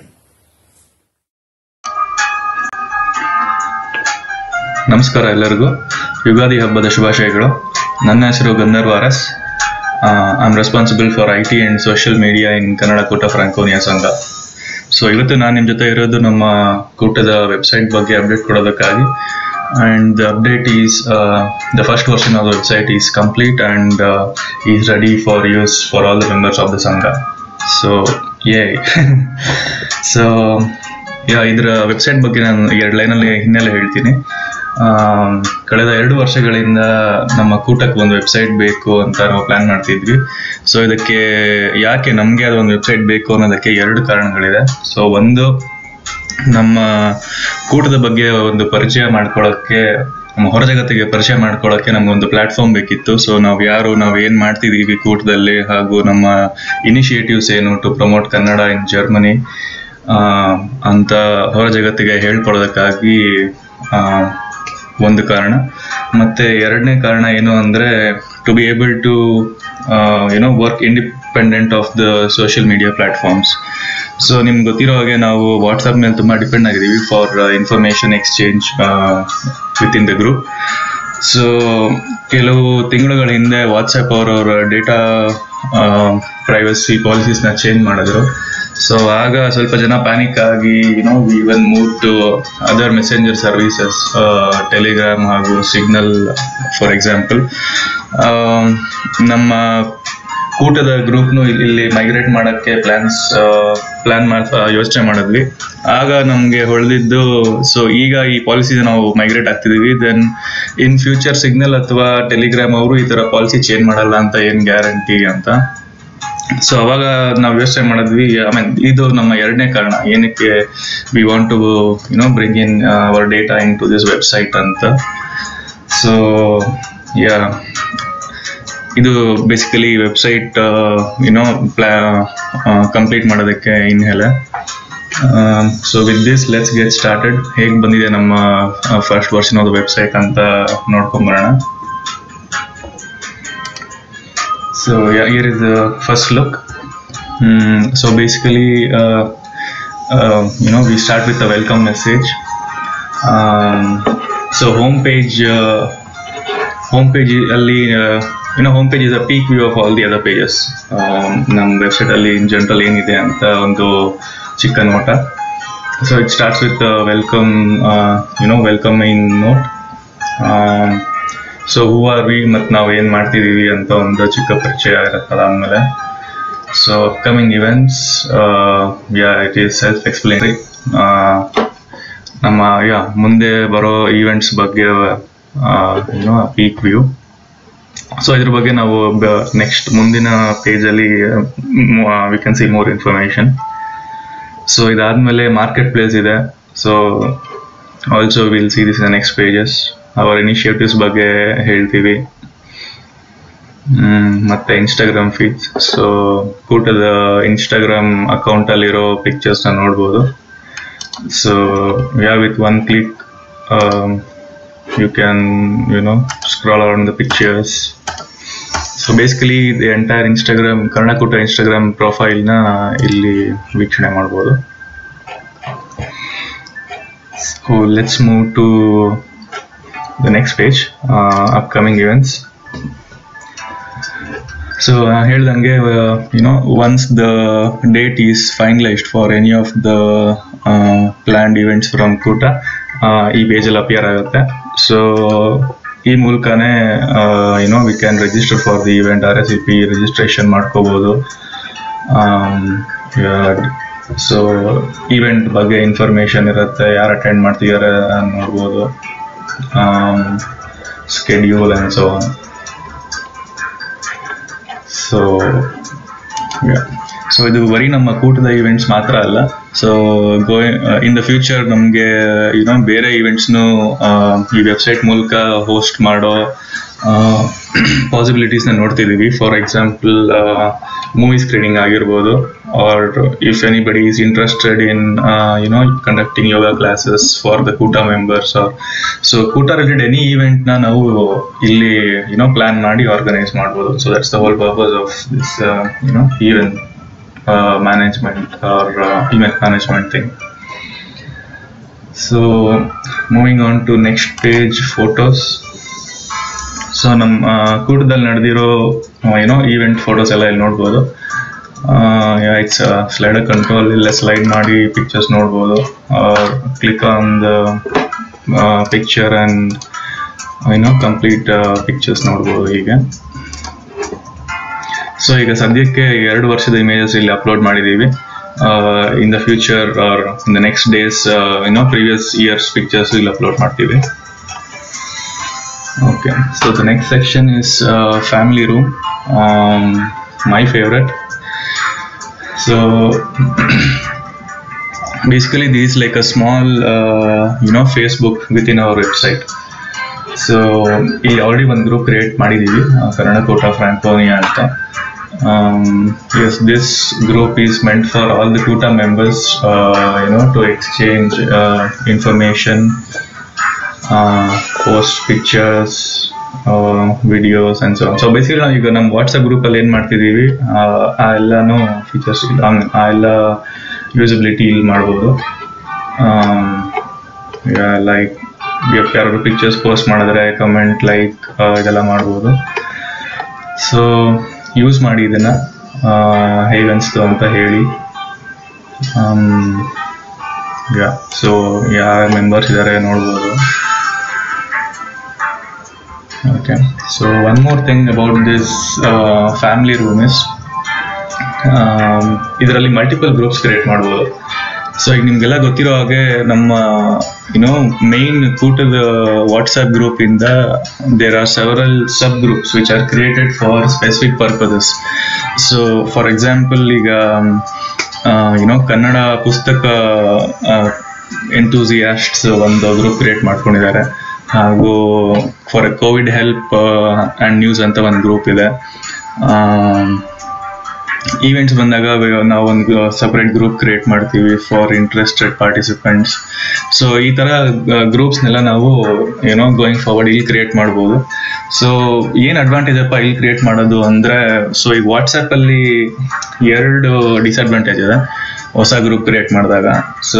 ನಮಸ್ಕಾರ ಎಲ್ಲರಿಗೂ. ಯುಗಾದಿ ಹಬ್ಬದ ಶುಭಾಶಯಗಳು. ನನ್ನ ಹೆಸರು Gandharva Aras. I am responsible for IT and social media in Kannada Koota Franconia ಸಂಘ. ಸೊ ಇವತ್ತು ನಾನು ನಿಮ್ಮ ಜೊತೆ ಇರೋದು ನಮ್ಮ ಕೂಟದ ವೆಬ್ಸೈಟ್ ಬಗ್ಗೆ ಅಪ್ಡೇಟ್ ಕೊಡೋದಕ್ಕಾಗಿ. And the update is the first version of the website is complete and is ready for use for all the members of the Sangha. So yay. So ಇದರ ವೆಬ್ಸೈಟ್ ಬಗ್ಗೆ ನಾನು 2 ಲೈನಲ್ಲಿ ಹಿನ್ನೆಲೆ ಹೇಳ್ತೀನಿ. ಕಳೆದ 2 ವರ್ಷಗಳಿಂದ ನಮ್ಮ ಕೂಟಕ್ಕೆ ಒಂದು ವೆಬ್ಸೈಟ್ ಬೇಕು ಅಂತ ನಾವು ಪ್ಲಾನ್ ಮಾಡ್ತಿದ್ವಿ. ಸೊ ಇದಕ್ಕೆ ಯಾಕೆ ನಮಗೆ ಅದು ಒಂದು ವೆಬ್ಸೈಟ್ ಬೇಕು ಅನ್ನೋದಕ್ಕೆ 2 ಕಾರಣಗಳಿದೆ. ಸೊ ಒಂದು, ನಮ್ಮ ಕೂಟದ ಬಗ್ಗೆ ಒಂದು ಪರಿಚಯ ಮಾಡ್ಕೊಳ್ಳೋಕ್ಕೆ, ನಮ್ಮ ಹೊರ ಜಗತ್ತಿಗೆ ಪರಿಚಯ ಮಾಡ್ಕೊಳ್ಳೋಕ್ಕೆ ನಮ್ಗೊಂದು ಪ್ಲಾಟ್ಫಾರ್ಮ್ ಬೇಕಿತ್ತು. ಸೊ ನಾವು ಏನ್ ಮಾಡ್ತಿದೀವಿ ಕೂಟದಲ್ಲಿ, ಹಾಗೂ ನಮ್ಮ ಇನಿಷಿಯೇಟಿವ್ಸ್ ಏನು to promote Kannada in Germany ಅಂತ ಹೊರ ಜಗತ್ತಿಗೆ ಹೇಳ್ಕೊಡೋದಕ್ಕಾಗಿ ಒಂದು ಕಾರಣ. ಮತ್ತೆ 2ನೇ ಕಾರಣ ಏನು ಅಂದ್ರೆ to be able to work independent of the social media platforms. So ನಿಮ್ಗೆ ಗೊತ್ತಿರೋ ಹಾಗೆ ನಾವು ವಾಟ್ಸಪ್ ಮೇಲೆ ತುಂಬಾ ಡಿಪೆಂಡ್ ಆಗಿದ್ದೀವಿ for information exchange with in the group. So ಕೆಲವು ತಿಂಗಳುಗಳ ಹಿಂದೆ ವಾಟ್ಸಪ್ ಅವರವರ ಡೇಟಾ ಪ್ರೈವಸಿ ಪಾಲಿಸೀಸ್ನ ಚೇಂಜ್ ಮಾಡಿದ್ರು. ಸೊ ಆಗ ಸ್ವಲ್ಪ ಜನ ಪ್ಯಾನಿಕ್ ಆಗಿ we even move to other messenger services, Telegram ಹಾಗೂ ಸಿಗ್ನಲ್ ಫಾರ್ ಎಕ್ಸಾಂಪಲ್. ನಮ್ಮ ಕೂಟದ ಗ್ರೂಪ್ನು ಇಲ್ಲಿ ಮೈಗ್ರೇಟ್ ಮಾಡೋಕ್ಕೆ ಯೋಚನೆ ಮಾಡಿದ್ವಿ. ಆಗ ನಮಗೆ ಹೊಳೆದಿದ್ದು, ಸೊ ಈಗ ಈ ಪಾಲಿಸಿ ನಾವು ಮೈಗ್ರೇಟ್ ಆಗ್ತಿದೀವಿ, ದೆನ್ ಇನ್ ಫ್ಯೂಚರ್ ಸಿಗ್ನಲ್ ಅಥವಾ ಟೆಲಿಗ್ರಾಮ್ ಅವರು ಈ ತರ ಪಾಲಿಸಿ ಚೇಂಜ್ ಮಾಡಲ್ಲ ಅಂತ ಏನ್ ಗ್ಯಾರಂಟಿ ಅಂತ. ಸೊ ಅವಾಗ ನಾವು ಯೋಚನೆ ಮಾಡಿದ್ವಿ, ಐ ಮೀನ್ ಇದು ನಮ್ಮ ಎರಡನೇ ಕಾರಣ ಏನಕ್ಕೆ we want to bring in our data in to this website ಅಂತ. ಸೊ ಇದು ಬೇಸಿಕಲಿ ವೆಬ್ಸೈಟ್ ಕಂಪ್ಲೀಟ್ ಮಾಡೋದಕ್ಕೆ ಹಿನ್ನೆಲೆ. So with this let's get started. ಹೇಗೆ ಬಂದಿದೆ ನಮ್ಮ ಫಸ್ಟ್ ವರ್ಷನ್ ಆಫ್ ವೆಬ್ಸೈಟ್ ಅಂತ ನೋಡ್ಕೊಂಬರೋಣ. So yeah, here is the first look. So basically, we start with a welcome message. So homepage ಅಲ್ಲಿ homepage is a peak view of all the other pages. ನಮ್ಮ ವೆಬ್ಸೈಟ್ ಅಲ್ಲಿ in general ಏನಿದೆ ಅಂತ ಒಂದು ಚಿಕ್ಕ ನೋಟ. So it starts with welcoming note. So who are we ಮತ್ತು ನಾವು ಏನು ಮಾಡ್ತಿದ್ದೀವಿ ಅಂತ ಒಂದು ಚಿಕ್ಕ ಪರಿಚಯ ಇರುತ್ತಲ್ಲ. ಆದಮೇಲೆ so upcoming events, it is self explanatory. ನಮ್ಮ ಮುಂದೆ ಬರೋ ಈವೆಂಟ್ಸ್ ಬಗ್ಗೆ ಪೀಕ್ ವ್ಯೂ. ಸೊ ಇದ್ರ ಬಗ್ಗೆ ನಾವು ನೆಕ್ಸ್ಟ್ ಮುಂದಿನ ಪೇಜಲ್ಲಿ we can see more information. So ಇದಾದ್ಮೇಲೆ ಮಾರ್ಕೆಟ್ ಪ್ಲೇಸ್ ಇದೆ. So also will see this in the next pages. Our initiatives ಬಗ್ಗೆ ಹೇಳ್ತೀವಿ. ಮತ್ತೆ ಇನ್ಸ್ಟಾಗ್ರಾಮ್ ಫೀಡ್ಸ್. ಸೊ ಕೂಟದ ಇನ್ಸ್ಟಾಗ್ರಾಮ್ ಅಕೌಂಟಲ್ಲಿರೋ ಪಿಕ್ಚರ್ಸ್ನ ನೋಡ್ಬೋದು. So with one click you can scroll around the pictures. So basically the entire Kannada Koota Instagram ಪ್ರೊಫೈಲ್ನ ಇಲ್ಲಿ ವೀಕ್ಷಣೆ ಮಾಡ್ಬೋದು. So let's move to the next page, upcoming events. So ಹೇಳ್ದಂಗೆ once the date is finalized for any of the planned events from Kuta, ಈ ಪೇಜಲ್ಲಿ appear ಆಗುತ್ತೆ. So ಈ ಮೂಲಕನೇ we can register for the event. RSVP registration ಮಾಡ್ಕೋಬೋದು. So event ಬಗ್ಗೆ information ಇರುತ್ತೆ, ಯಾರು attend ಮಾಡ್ತಿದ್ದಾರೆ ನೋಡ್ಬೋದು, schedule and so on. So ಇದು ಬರೀ ನಮ್ಮ ಕೂಟದ ಈವೆಂಟ್ಸ್ ಮಾತ್ರ ಅಲ್ಲ. ಸೊ ಇನ್ ದ ಫ್ಯೂಚರ್ ನಮಗೆ ಬೇರೆ ಈವೆಂಟ್ಸ್ನು ಈ ವೆಬ್ಸೈಟ್ ಮೂಲಕ ಹೋಸ್ಟ್ ಮಾಡೋ ಪಾಸಿಬಿಲಿಟೀಸ್ನ ನೋಡ್ತಿದ್ದೀವಿ. ಫಾರ್ ಎಕ್ಸಾಂಪಲ್ ಮೂವಿ ಸ್ಕ್ರೀನಿಂಗ್ ಆಗಿರ್ಬೋದು, or if anybody is interested in conducting yoga classes for the Koota members. So Koota related any ಈವೆಂಟ್ನ ನಾವು ಇಲ್ಲಿ ಪ್ಲಾನ್ ಮಾಡಿ ಆರ್ಗನೈಸ್ ಮಾಡ್ಬೋದು. So that's the whole purpose of this event management or event management thing. So moving on to next page, photos. So ನಮ್ಮ ಕೂಟದಲ್ಲಿ ನಡೆದಿರೋ event photos ಎಲ್ಲ ಇಲ್ಲಿ ನೋಡ್ಬೋದು. It's slider control. ಇಲ್ಲೇ ಸ್ಲೈಡ್ ಮಾಡಿ ಪಿಕ್ಚರ್ಸ್ ನೋಡ್ಬೋದು. Click on the picture and complete pictures ನೋಡ್ಬೋದು ಹೀಗೆ. ಸೊ ಈಗ ಸದ್ಯಕ್ಕೆ 2 ವರ್ಷದ ಇಮೇಜಸ್ ಇಲ್ಲಿ ಅಪ್ಲೋಡ್ ಮಾಡಿದ್ದೀವಿ. In the future or in the next days previous years pictures ಇಲ್ಲಿ ಅಪ್ಲೋಡ್ ಮಾಡ್ತೀವಿ. Okay, so the next section is family room, my favorite. So basically this is like a small Facebook within our website. So ಇಲ್ಲಿ already ಒಂದು group create ಮಾಡಿದ್ದೀವಿ, ಕನ್ನಡ ಕೂಟ ಫ್ರಾಂಕೋನಿಯಾ ಅಂತ. Yes, this group is meant for all the Kuta members to exchange information, post pictures, videos and so on. So basically ನಾವು ಈಗ ನಮ್ಮ WhatsApp ಗ್ರೂಪಲ್ಲಿ ಏನು ಮಾಡ್ತಿದ್ದೀವಿ, ಆ ಎಲ್ಲನೂ ಫೀಚರ್ಸ್ ಆ ಎಲ್ಲ ಯೂಸಬಿಲಿಟಿ ಇಲ್ಲಿ ಮಾಡ್ಬೋದು. ಲೈಕ್ ಯಾರು ಪಿಕ್ಚರ್ಸ್ ಪೋಸ್ಟ್ ಮಾಡಿದ್ರೆ ಕಮೆಂಟ್, ಲೈಕ್ ಇದೆಲ್ಲ ಮಾಡ್ಬೋದು. ಸೊ ಯೂಸ್ ಮಾಡಿ ಇದನ್ನು, ಹೇಗೆ ಅನಿಸ್ತು ಅಂತ ಹೇಳಿ. ಸೊ ಯಾರ ಮೆಂಬರ್ಸ್ ಇದ್ದಾರೆ ನೋಡ್ಬೋದು. Okay, so one more thing about this family room is ಇದರಲ್ಲಿ ಮಲ್ಟಿಪಲ್ ಗ್ರೂಪ್ಸ್ ಕ್ರಿಯೇಟ್ ಮಾಡ್ಬೋದು. ಸೊ ಈಗ ನಿಮ್ಗೆಲ್ಲ ಗೊತ್ತಿರೋ ಹಾಗೆ ನಮ್ಮ ಮೇನ್ ಕೂಟದ ವಾಟ್ಸ್ಆಪ್ ಗ್ರೂಪ್ ಇಂದ there are several sub groups which are created for specific purposes. So for example ಈಗ ಕನ್ನಡ ಪುಸ್ತಕ ಎಂಥೂಸಿಯಾಸ್ಟ್ಸ್ ಒಂದು ಗ್ರೂಪ್ ಕ್ರಿಯೇಟ್ ಮಾಡ್ಕೊಂಡಿದ್ದಾರೆ. ಹಾಗೂ for COVID help and news ಅಂತ ಒಂದು ಗ್ರೂಪ್ ಇದೆ. ಈವೆಂಟ್ಸ್ ಬಂದಾಗ ನಾವೊಂದು ಸಪ್ರೇಟ್ ಗ್ರೂಪ್ ಕ್ರಿಯೇಟ್ ಮಾಡ್ತೀವಿ ಫಾರ್ ಇಂಟ್ರೆಸ್ಟೆಡ್ ಪಾರ್ಟಿಸಿಪೆಂಟ್ಸ್. ಸೊ ಈ ಥರ ಗ್ರೂಪ್ಸ್ನೆಲ್ಲ ನಾವು ಗೋಯಿಂಗ್ ಫಾರ್ವರ್ಡ್ ಇಲ್ಲಿ ಕ್ರಿಯೇಟ್ ಮಾಡ್ಬೋದು. ಸೊ ಏನು ಅಡ್ವಾಂಟೇಜ್ ಅಪ್ಪ ಇಲ್ಲಿ ಕ್ರಿಯೇಟ್ ಮಾಡೋದು ಅಂದರೆ, ಸೊ ಈಗ ವಾಟ್ಸಪ್ಪಲ್ಲಿ 2 ಡಿಸ್ಅಡ್ವಾಂಟೇಜ್ ಇದೆ ಹೊಸ ಗ್ರೂಪ್ ಕ್ರಿಯೇಟ್ ಮಾಡಿದಾಗ. ಸೊ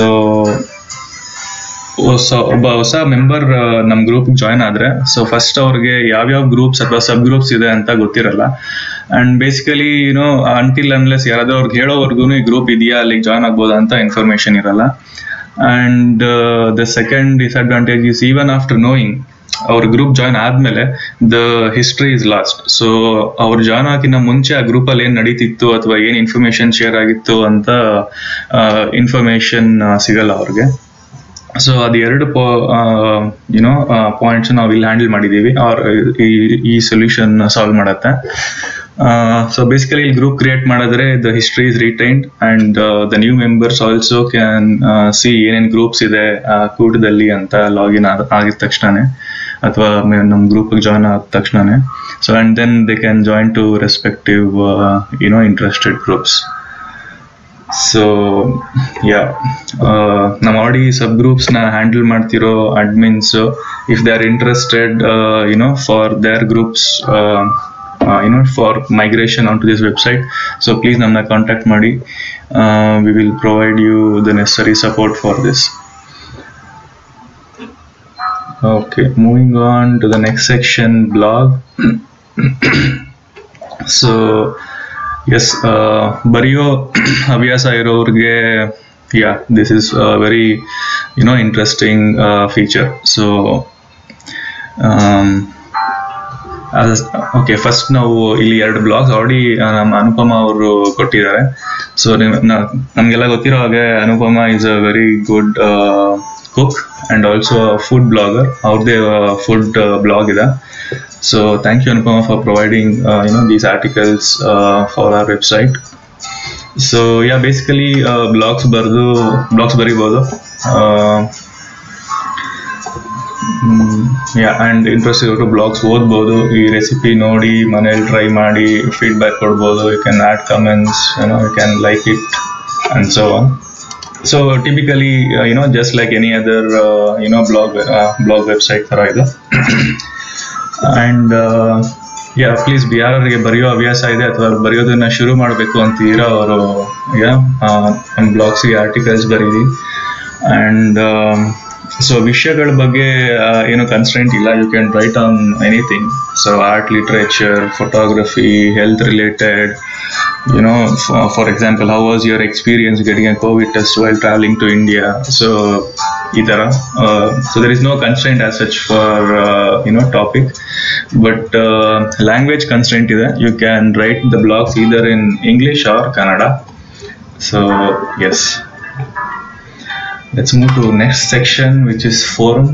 ಒಬ್ಬ ಹೊಸ ಮೆಂಬರ್ ನಮ್ಮ ಗ್ರೂಪ್ ಜಾಯ್ನ್ ಆದ್ರೆ, ಸೊ ಫಸ್ಟ್ ಅವ್ರಿಗೆ ಯಾವ್ಯಾವ ಗ್ರೂಪ್ಸ್ ಅಥವಾ ಸಬ್ ಗ್ರೂಪ್ಸ್ ಇದೆ ಅಂತ ಗೊತ್ತಿರಲ್ಲ. ಅಂಡ್ ಬೇಸಿಕಲಿ ಅಂಟಿಲ್ ಅನ್ಲೆಸ್ ಯಾರಾದ್ರೂ ಅವ್ರಿಗೆ ಹೇಳೋವರೆಗೂ ಈ ಗ್ರೂಪ್ ಇದೆಯಾ, ಅಲ್ಲಿಗೆ ಜಾಯ್ನ್ ಆಗ್ಬೋದಾ ಅಂತ ಇನ್ಫಾರ್ಮೇಶನ್ ಇರಲ್ಲ. And the second disadvantage is even after knowing ಅವ್ರ ಗ್ರೂಪ್ ಜಾಯ್ನ್ ಆದ್ಮೇಲೆ the history is lost. So ಅವ್ರು ಜಾಯ್ನ್ ಆಗಿನ ಮುಂಚೆ ಆ ಗ್ರೂಪಲ್ಲಿ ಏನ್ ನಡೀತಿತ್ತು ಅಥವಾ ಏನ್ ಇನ್ಫಾರ್ಮೇಶನ್ ಶೇರ್ ಆಗಿತ್ತು ಅಂತ ಇನ್ಫಾರ್ಮೇಶನ್ ಸಿಗಲ್ಲ ಅವ್ರಿಗೆ. ಸೊ ಅದು 2 ಪಾಯಿಂಟ್ಸ್ ನಾವು ಇಲ್ಲಿ ಹ್ಯಾಂಡಲ್ ಮಾಡಿದೀವಿ, ಆರ್ ಈ ಸೊಲ್ಯೂಷನ್ ಸಾಲ್ವ್ ಮಾಡತ್ತೆ. ಸೊ ಬೇಸಿಕಲಿ ಇಲ್ಲಿ ಗ್ರೂಪ್ ಕ್ರಿಯೇಟ್ ಮಾಡಿದ್ರೆ the history is retained and the new members also can see ಏನೇನು ಗ್ರೂಪ್ಸ್ ಇದೆ ಕೂಟದಲ್ಲಿ ಅಂತ ಲಾಗಿನ್ ಆಗಿದ ತಕ್ಷಣನೇ ಅಥವಾ ನಮ್ಮ ಗ್ರೂಪ್ ಜಾಯ್ನ್ ಆದ ತಕ್ಷಣನೇ. So and then they can join to respective interested groups. So ನಾವು ಆಲ್ರೆಡಿ ಸಬ್ ಗ್ರೂಪ್ಸ್ ನ ಹ್ಯಾಂಡಲ್ ಮಾಡ್ತಿರೋ admins, if they are interested for their groups for migration on to this website, so please ನಮ್ಮನ್ನ contact ಮಾಡಿ. We will provide you the necessary support for this. Okay, moving on to the next section, blog. So yes, ಬರೆಯೋ ಹವ್ಯಾಸ ಇರೋರಿಗೆ this is a very interesting feature. So okay, first ನಾವು ಇಲ್ಲಿ 2 blogs already ನಮ್ಮ ಅನುಪಮ ಅವರು ಕೊಟ್ಟಿದ್ದಾರೆ. So ನಮಗೆಲ್ಲ ಗೊತ್ತಿರೋ ಹಾಗೆ Anupama is a very good cook and also a food blogger. ಅವ್ರದ್ದೇ ಫುಡ್ ಬ್ಲಾಗ್ ಇದೆ. So thank you Anupama for providing these articles for our website. So basically blogs ಬರಿಬೋದು. and ಇಂಟ್ರೆಸ್ಟ್ ಇರೋರು ಬ್ಲಾಗ್ಸ್ ಓದ್ಬೋದು. ಈ ರೆಸಿಪಿ ನೋಡಿ ಮನೇಲಿ ಟ್ರೈ ಮಾಡಿ feedback ಕೊಡ್ಬೋದು. You can add comments, you can like it and so on. So typically just like any other blog website ತರ ಇದೆ. And ಪ್ಲೀಸ್ ಯಾರಿಗೆ ಬರೆಯೋ ಹವ್ಯಾಸ ಇದೆ ಅಥವಾ ಬರೆಯೋದನ್ನ ಶುರು ಮಾಡಬೇಕು ಅಂತೀರಾ ಅವರು ನಮ್ಮ ಬ್ಲಾಗ್ಸ್ಗೆ ಆರ್ಟಿಕಲ್ಸ್ ಬರೀರಿ. ಅಂಡ್ ಸೊ ವಿಷಯಗಳ ಬಗ್ಗೆ ಏನು ಕನ್ಸ್ಟ್ರೆಂಟ್ ಇಲ್ಲ, you can write on anything. So art, literature, photography, health related, for example, how was your experience getting a COVID test while traveling to India? So idara so there is no constraint as such for topic, but language constraint ide. You can write the blogs either in English or Kannada. So yes, let's move to next section, which is forum.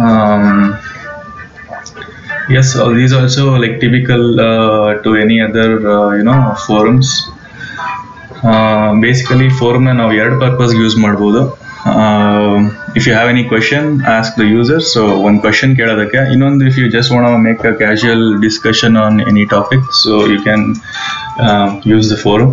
Yes, these also like typical to any other forums. Basically forum na ನಾವು 2 purpose use ಮಾಡಬಹುದು. If you have any question, ask the user. So one question ಕೇಳೋದಕ್ಕೆ, ಇನ್ನೊಂದು if you just want to make a casual discussion on any topic, so you can use the forum.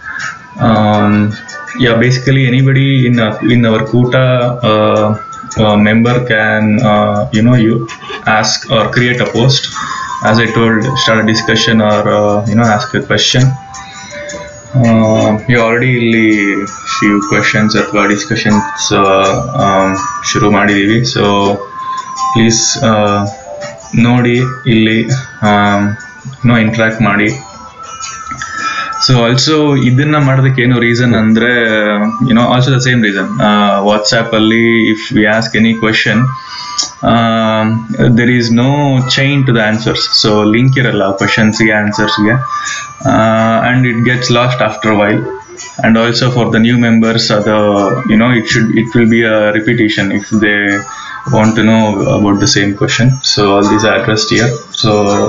Basically anybody in our Kuta member can you ask or create a post, as I told, start a discussion or ask a question. You already ಇಲ್ಲಿ few questions ಅಥವಾ discussions ಶುರು ಮಾಡಿದೀವಿ. So please ನೋಡಿ ಇಲ್ಲಿ interact ಮಾಡಿ. So also ಇದನ್ನ ಮಾಡೋದಕ್ಕೆ ಏನು ರೀಸನ್ ಅಂದ್ರೆ, also the same reason. WhatsApp ಅಲ್ಲಿ if we ask any question, there is no chain to the answers. So link ಇರಲ್ಲ questions ಗೆ, answers ಗೆ, and it gets lost after a while. and also for the new members, it will be a repetition if they want to know about the same question. So all these are addressed here. So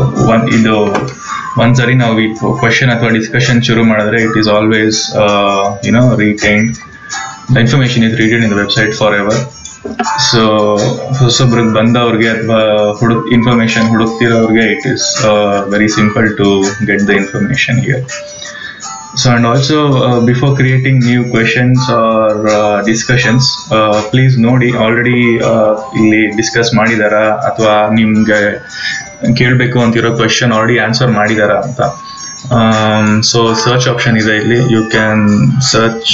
ಒಂದ್ಸರಿ ನಾವು ಈ question ಅಥವಾ discussion ಶುರು ಮಾಡಿದ್ರೆ it is always retained. The information is retained in the website forever. So ಹೊಸೊಬ್ರಿಗೆ ಬಂದವ್ರಿಗೆ ಅಥವಾ information ಹುಡುಕ್ತಿರೋರಿಗೆ it is very simple to get the information here. So and also before creating new questions or discussions, please ನೋಡಿ already ಇಲ್ಲಿ discuss ಮಾಡಿದಾರ ಅಥವಾ ನಿಮ್ಗೆ ಕೇಳಬೇಕು ಅಂತಿರೋ ಕ್ವೆಶನ್ ಆಲ್ರೆಡಿ ಆನ್ಸರ್ ಮಾಡಿದಾರ ಅಂತ. ಸೊ ಸರ್ಚ್ ಆಪ್ಷನ್ ಇದೆ ಇಲ್ಲಿ, ಯು ಕ್ಯಾನ್ ಸರ್ಚ್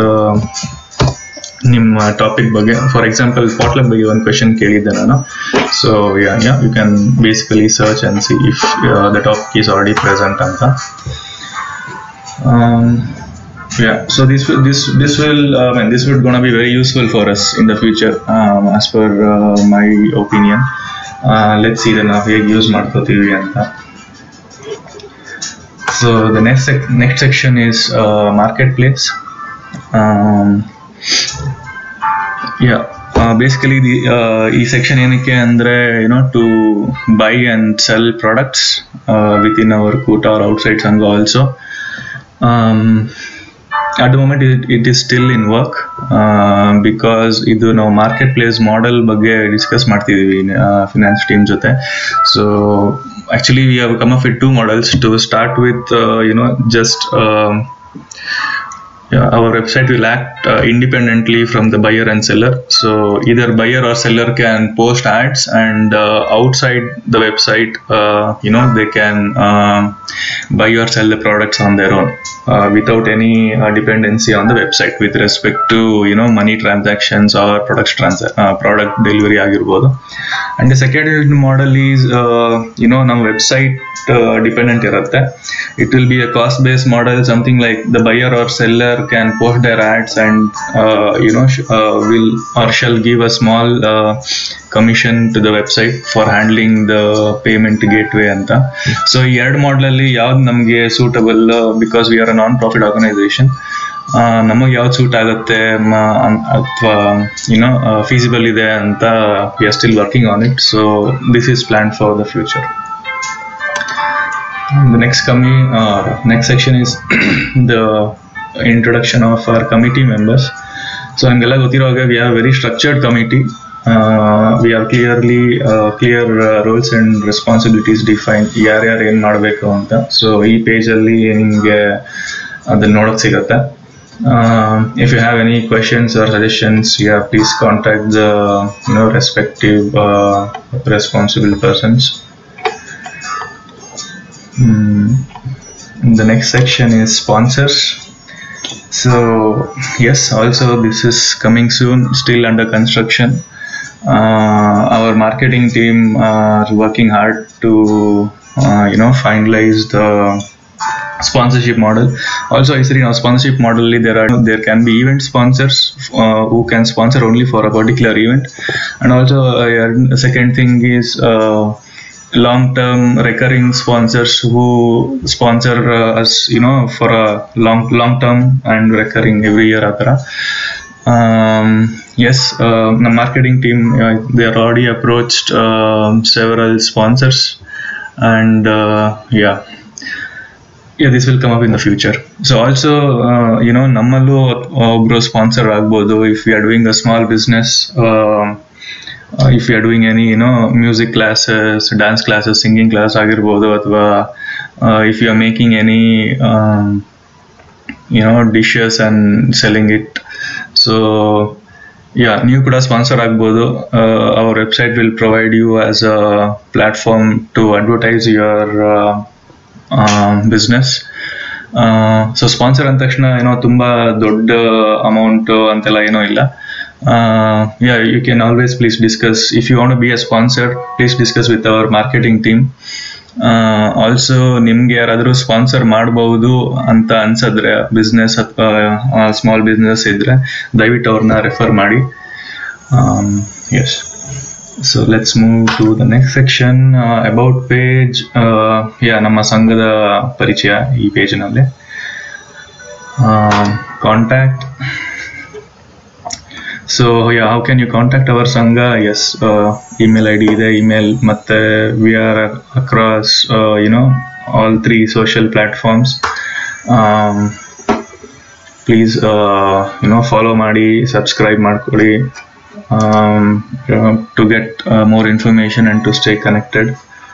ನಿಮ್ಮ ಟಾಪಿಕ್ ಬಗ್ಗೆ. ಫಾರ್ ಎಕ್ಸಾಂಪಲ್ ಪಾಟ್ಲಕ್ ಬಗ್ಗೆ ಒಂದು ಕ್ವೆಶನ್ ಕೇಳಿದ್ದೆ ನಾನು. So you can basically search and see if the topic is already present ಅಂತ. So this would gonna be very useful for us in the future, as per my opinion. Let's see then how use ಮಾಡ್ಕೋತೀವಿ ಅಂತ. So the next section is marketplace. Basically ಈ section ಏನಕ್ಕೆ ಅಂದ್ರೆ to buy and sell products within our Kuta or outside Sangha also. At the moment it is still in work, because ಇದು ನಾವು marketplace model ಬಗ್ಗೆ discuss ಮಾಡ್ತಿದೀವಿ finance team ಜೊತೆ. So actually we have come up with two models to start with. Just our website will act independently from the buyer and seller. So either buyer or seller can post ads, and outside the website they can buy or sell the products on their own, without any dependency on the website with respect to money transactions or product delivery ಆಗಿರ್ಬೋದು. And the second model is ನಮ್ಮ website dependent ಇರುತ್ತೆ. It will be a cost based model, something like the buyer or seller can post their ads and will or shall give a small commission to the website for handling the payment gateway ಅಂತ. So ಈ ಎರಡು model ಅಲ್ಲಿ ಯಾವ್ದು ನಮಗೆ suitable, because we are a non profit organisation, ನಮಗೆ ಯಾವ್ದು suit ಆಗುತ್ತೆ ಅಥವಾ ಫೀಸಿಬಲ್ ಇದೆ ಅಂತ we are still working on it. So this is plan for the future. The next section is the introduction of our committee members. So ನಿಮಗೆಲ್ಲ ಗೊತ್ತಿರೋ ಹಾಗೆ we have a very structured committee. We have clear roles and responsibilities defined, ಯಾರ್ಯಾರು ಏನು ಮಾಡಬೇಕು ಅಂತ. So ಈ ಪೇಜಲ್ಲಿ ನಿಮಗೆ ಅದನ್ನ ನೋಡೋಕೆ ಸಿಗುತ್ತೆ. If you have any questions or suggestions, please contact the respective responsible persons. The next section is sponsors. So yes, also this is coming soon, still under construction. Our marketing team are working hard to finalize the sponsorship model. Also I said in our sponsorship model there can be event sponsors who can sponsor only for a particular event, and also second thing is long-term recurring sponsors who sponsor us for a long term and recurring every year atara. Yes, the marketing team they are already approached several sponsors, and this will come up in the future. So also nammallu obro sponsor agbodu if we are doing a small business. If you are doing any music classes, dance classes, singing class ಆಗಿರ್ಬೋದು, ಅಥವಾ if you are making any dishes and selling it, so ನೀವು ಕೂಡ sponsor ಆಗ್ಬೋದು. our website will provide you as a platform to advertise your business. So sponsor ಅಂದ ತಕ್ಷಣ ತುಂಬಾ ದೊಡ್ಡ amount ಅಂತೆಲ್ಲ ಏನೋ ಇಲ್ಲ. You can always please discuss if you want to be a sponsor. Please discuss with our marketing team. Also ನಿಮ್ಗೆ ಯಾರಾದರೂ sponsor ಮಾಡಬಹುದು ಅಂತ ಅನ್ಸಿದ್ರೆ, ಬಿಸ್ನೆಸ್ ಅಥವಾ ಸ್ಮಾಲ್ ಬಿಸ್ನೆಸ್ ಇದ್ರೆ ದಯವಿಟ್ಟು ಅವ್ರನ್ನ ರೆಫರ್ ಮಾಡಿ. Yes, so let's move to the next section, about page. ನಮ್ಮ ಸಂಘದ ಪರಿಚಯ ಈ ಪೇಜ್ನಲ್ಲಿ. Contact. So yeah, how can you contact our Sangha? Yes, email ID ಇದೆ, email, ಮತ್ತೆ we are across all 3 social platforms. Please follow ಮಾಡಿ, subscribe ಮಾಡ್ಕೊಳ್ಳಿ to get more information and to stay connected.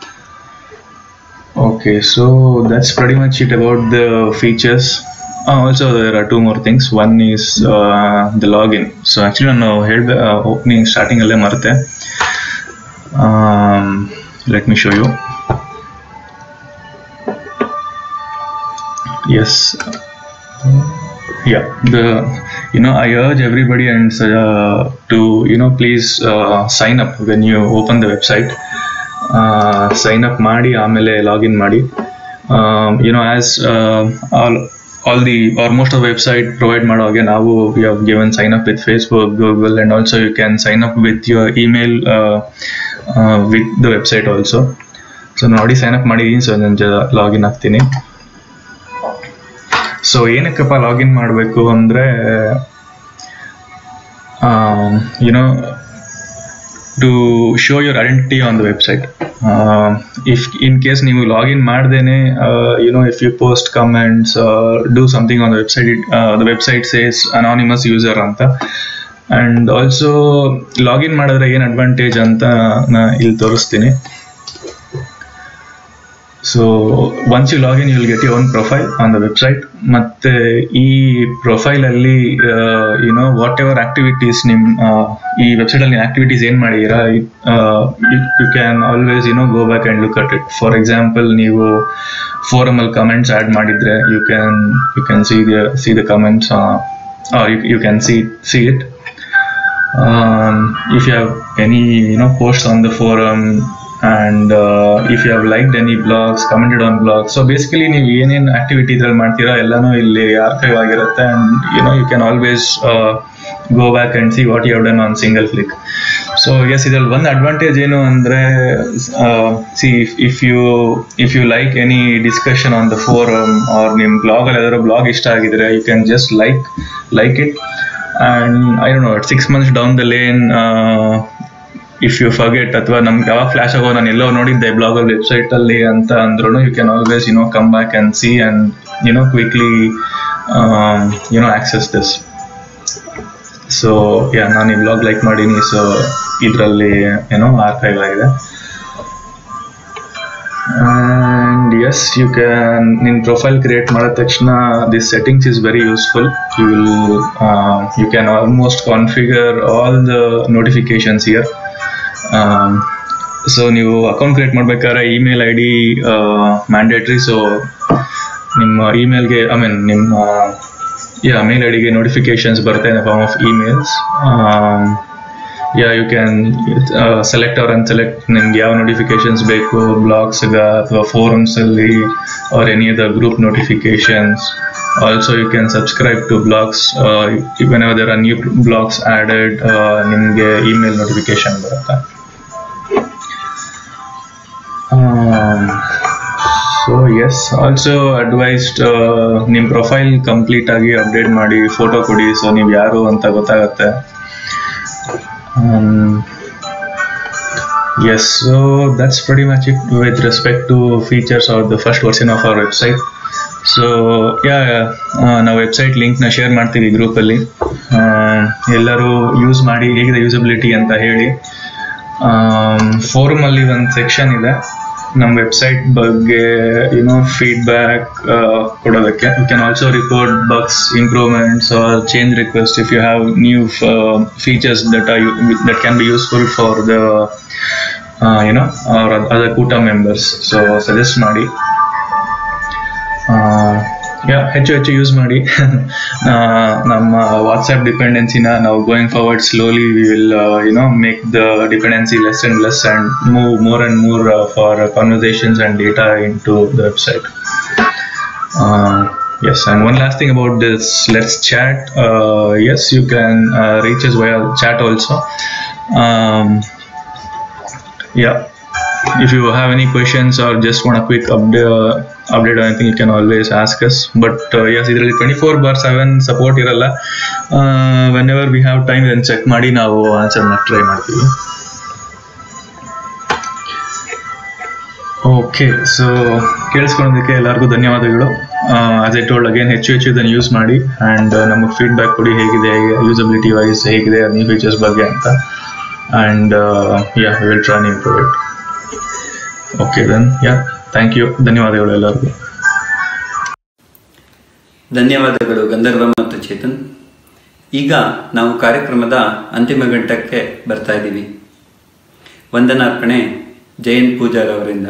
Okay, so that's pretty much it about the features. Also there are 2 more things. One is the login. So actually ನಾನು opening starting ಅಲ್ಲೇ ಮರೆತೆ. Let me show you. Yes, yeah, I urge everybody and to please sign up when you open the website. Sign up ಮಾಡಿ ಆಮೇಲೆ login ಮಾಡಿ. As all the or most of the website provide ಮಾಡೋಗೆ ನಾವು we have given sign up with Facebook, Google, and also you can sign up with your email with the website also. So ನೋಡಿ sign up ಮಾಡಿದೀನಿ. So ನಾನು login ಆಗ್ತೀನಿ. So ಏನಕ್ಕಪ್ಪ login ಮಾಡಬೇಕು ಅಂದರೆ to show your identity on the website. If in case ನೀವು login ಮಾಡ್ದೇನೆ if you post comments or do something on the website, the website says anonymous user ಅಂತ. And also login ಮಾಡಿದ್ರೆ ಏನು advantage ಅಂತ ನಾ ಇಲ್ಲಿ ತೋರಿಸ್ತೀನಿ. So once you log in, you will get your own profile on the website. ಮತ್ತೆ ಈ profile ಅಲ್ಲಿ whatever activities ಈ ವೆಬ್ಸೈಟ್ ಅಲ್ಲಿ activities ಏನ್ ಮಾಡಿದೀರಾ, you can always go back and look at it. For example, ನೀವು forum ಅಲ್ಲಿ comments add ಮಾಡಿದ್ರೆ you can see the comments, or you can see it. If you have any posts on the forum, and if you have liked any blogs, commented on blogs, so basically ನೀವು ಏನೇನು activity ಇದ್ರಲ್ಲಿ ಮಾಡ್ತೀರಾ ಎಲ್ಲಾನು ಇಲ್ಲಿ archive ಆಗಿರುತ್ತೆ. And you can always go back and see what you have done on single click. So yes, ಇದ್ರಲ್ಲಿ ಒಂದು advantage ಏನು ಅಂದ್ರೆ see if you like any discussion on the forum or ನಿಮ್ಮ ಬ್ಲಾಗ್ ಅಲ್ಲಿ ಯಾವ್ದಾದ್ರು ಬ್ಲಾಗ್ ಇಷ್ಟ ಆಗಿದ್ರೆ you can just like it, and I don't know, 6 months down the lane, if you forget ಅಥವಾ ನಮ್ಗೆ ಯಾವಾಗ ಫ್ಲಾಶ್ ಆಗೋ ನಾನು ಎಲ್ಲೋ ನೋಡಿದ್ದೆ ಬ್ಲಾಗ್ ಅಲ್ಲಿ ವೆಬ್ಸೈಟ್ ಅಲ್ಲಿ ಅಂತ ಅಂದ್ರೂ you can always come back and see and quickly access this. So yeah, ನಾನು ಈ ಬ್ಲಾಗ್ ಲೈಕ್ ಮಾಡೀನಿ. ಸೊ ಇದರಲ್ಲಿ ಆರ್ಕೈವ್ ಆಗಿದೆ. And yes, you can in profile create ಮಾಡಿದ ತಕ್ಷಣ this settings is very useful. You can almost configure all the notifications here. So ನೀವು account create ಮಾಡ್ಬೇಕಾದ್ರೆ email ID mandatory. So ನಿಮ್ಮ ಇಮೇಲ್ಗೆ ನಿಮ್ಮ ಮೇಲ್ ಐ ಡಿಗೆ ನೋಟಿಫಿಕೇಶನ್ಸ್ ಬರುತ್ತೆ in the form of emails. You can select or unselect ನಿಮ್ಗೆ ಯಾವ ನೋಟಿಫಿಕೇಶನ್ಸ್ ಬೇಕು, ಬ್ಲಾಗ್ಸ್ಗ ಅಥವಾ ಫೋರಮ್ಸಲ್ಲಿ or any other group notifications. Also you can subscribe to blogs, whenever there are new blogs added, ನಿಮಗೆ email notification ಬರುತ್ತೆ. So yes, also advised ನಿಮ್ಮ profile complete ಆಗಿ ಅಪ್ಡೇಟ್ ಮಾಡಿ ಫೋಟೋ ಕೊಡಿ, ಸೊ ನೀವು ಯಾರು ಅಂತ ಗೊತ್ತಾಗುತ್ತೆ. Yes, so that's pretty much it with respect to features of the first version of our website. So ನಾವು ವೆಬ್ಸೈಟ್ ಲಿಂಕ್ನ ಶೇರ್ ಮಾಡ್ತೀವಿ ಗ್ರೂಪಲ್ಲಿ. ಎಲ್ಲರೂ ಯೂಸ್ ಮಾಡಿ ಹೇಗಿದೆ ಯೂಸಬಿಲಿಟಿ ಅಂತ ಹೇಳಿ. ಫೋರಮಲ್ಲಿ ಒಂದು ಸೆಕ್ಷನ್ ಇದೆ ನಮ್ಮ ವೆಬ್ಸೈಟ್ ಬಗ್ಗೆ ಫೀಡ್ಬ್ಯಾಕ್ ಕೊಡೋದಕ್ಕೆ. You can also report bugs, improvements or change request if you have new features that can be useful for the other Koota members. So suggest ಮಾಡಿ. ಹೆಚ್ಚು ಯೂಸ್ ಮಾಡಿ. ನಮ್ಮ ವಾಟ್ಸ್ಆ್ಯಪ್ ಡಿಪೆಂಡೆನ್ಸಿನ ನಾವು going forward slowly we will make the dependency less and less and move more and more for conversations and data in to the website. Yes, and one last thing about this, let's chat. Yes, you can reach us via chat also. if you have any questions or just want a quick update or anything, you can always ask us. But yes, ಇದರಲ್ಲಿ 24/7 support ಇರಲ್ಲ. Whenever we have time then check ಮಾಡಿ ನಾವು answer ಮಾಡಿ try ಮಾಡ್ತೀವಿ. Okay, so ಕೇಳಿಸ್ಕೊಳ್ಳೋದಕ್ಕೆ ಎಲ್ಲರಿಗೂ ಧನ್ಯವಾದಗಳು. As I told again, ಹೆಚ್ಚು ಇದನ್ನು ಯೂಸ್ ಮಾಡಿ ಆ್ಯಂಡ್ ನಮಗೆ ಫೀಡ್ಬ್ಯಾಕ್ ಕೊಡಿ, ಹೇಗಿದೆ ಯೂಸಬಿಲಿಟಿ ವೈಸ್, ಹೇಗಿದೆ ನ್ಯೂ ಫೀಚರ್ಸ್ ಬಗ್ಗೆ ಅಂತ. And yeah, we will try new product. Okay then, yeah, thank you, ಧನ್ಯವಾದಗಳು ಎಲ್ಲರಿಗೂ. ಧನ್ಯವಾದಗಳು ಗಂಧರ್ವ ಮತ್ತು ಚೇತನ್. ಈಗ ನಾವು ಕಾರ್ಯಕ್ರಮದ ಅಂತಿಮ ಘಟ್ಟಕ್ಕೆ ಬರ್ತಾ ಇದ್ದೀವಿ. ವಂದನಾರ್ಪಣೆ ಜಯಂತ್ ಪೂಜಾರ್ ಅವರಿಂದ.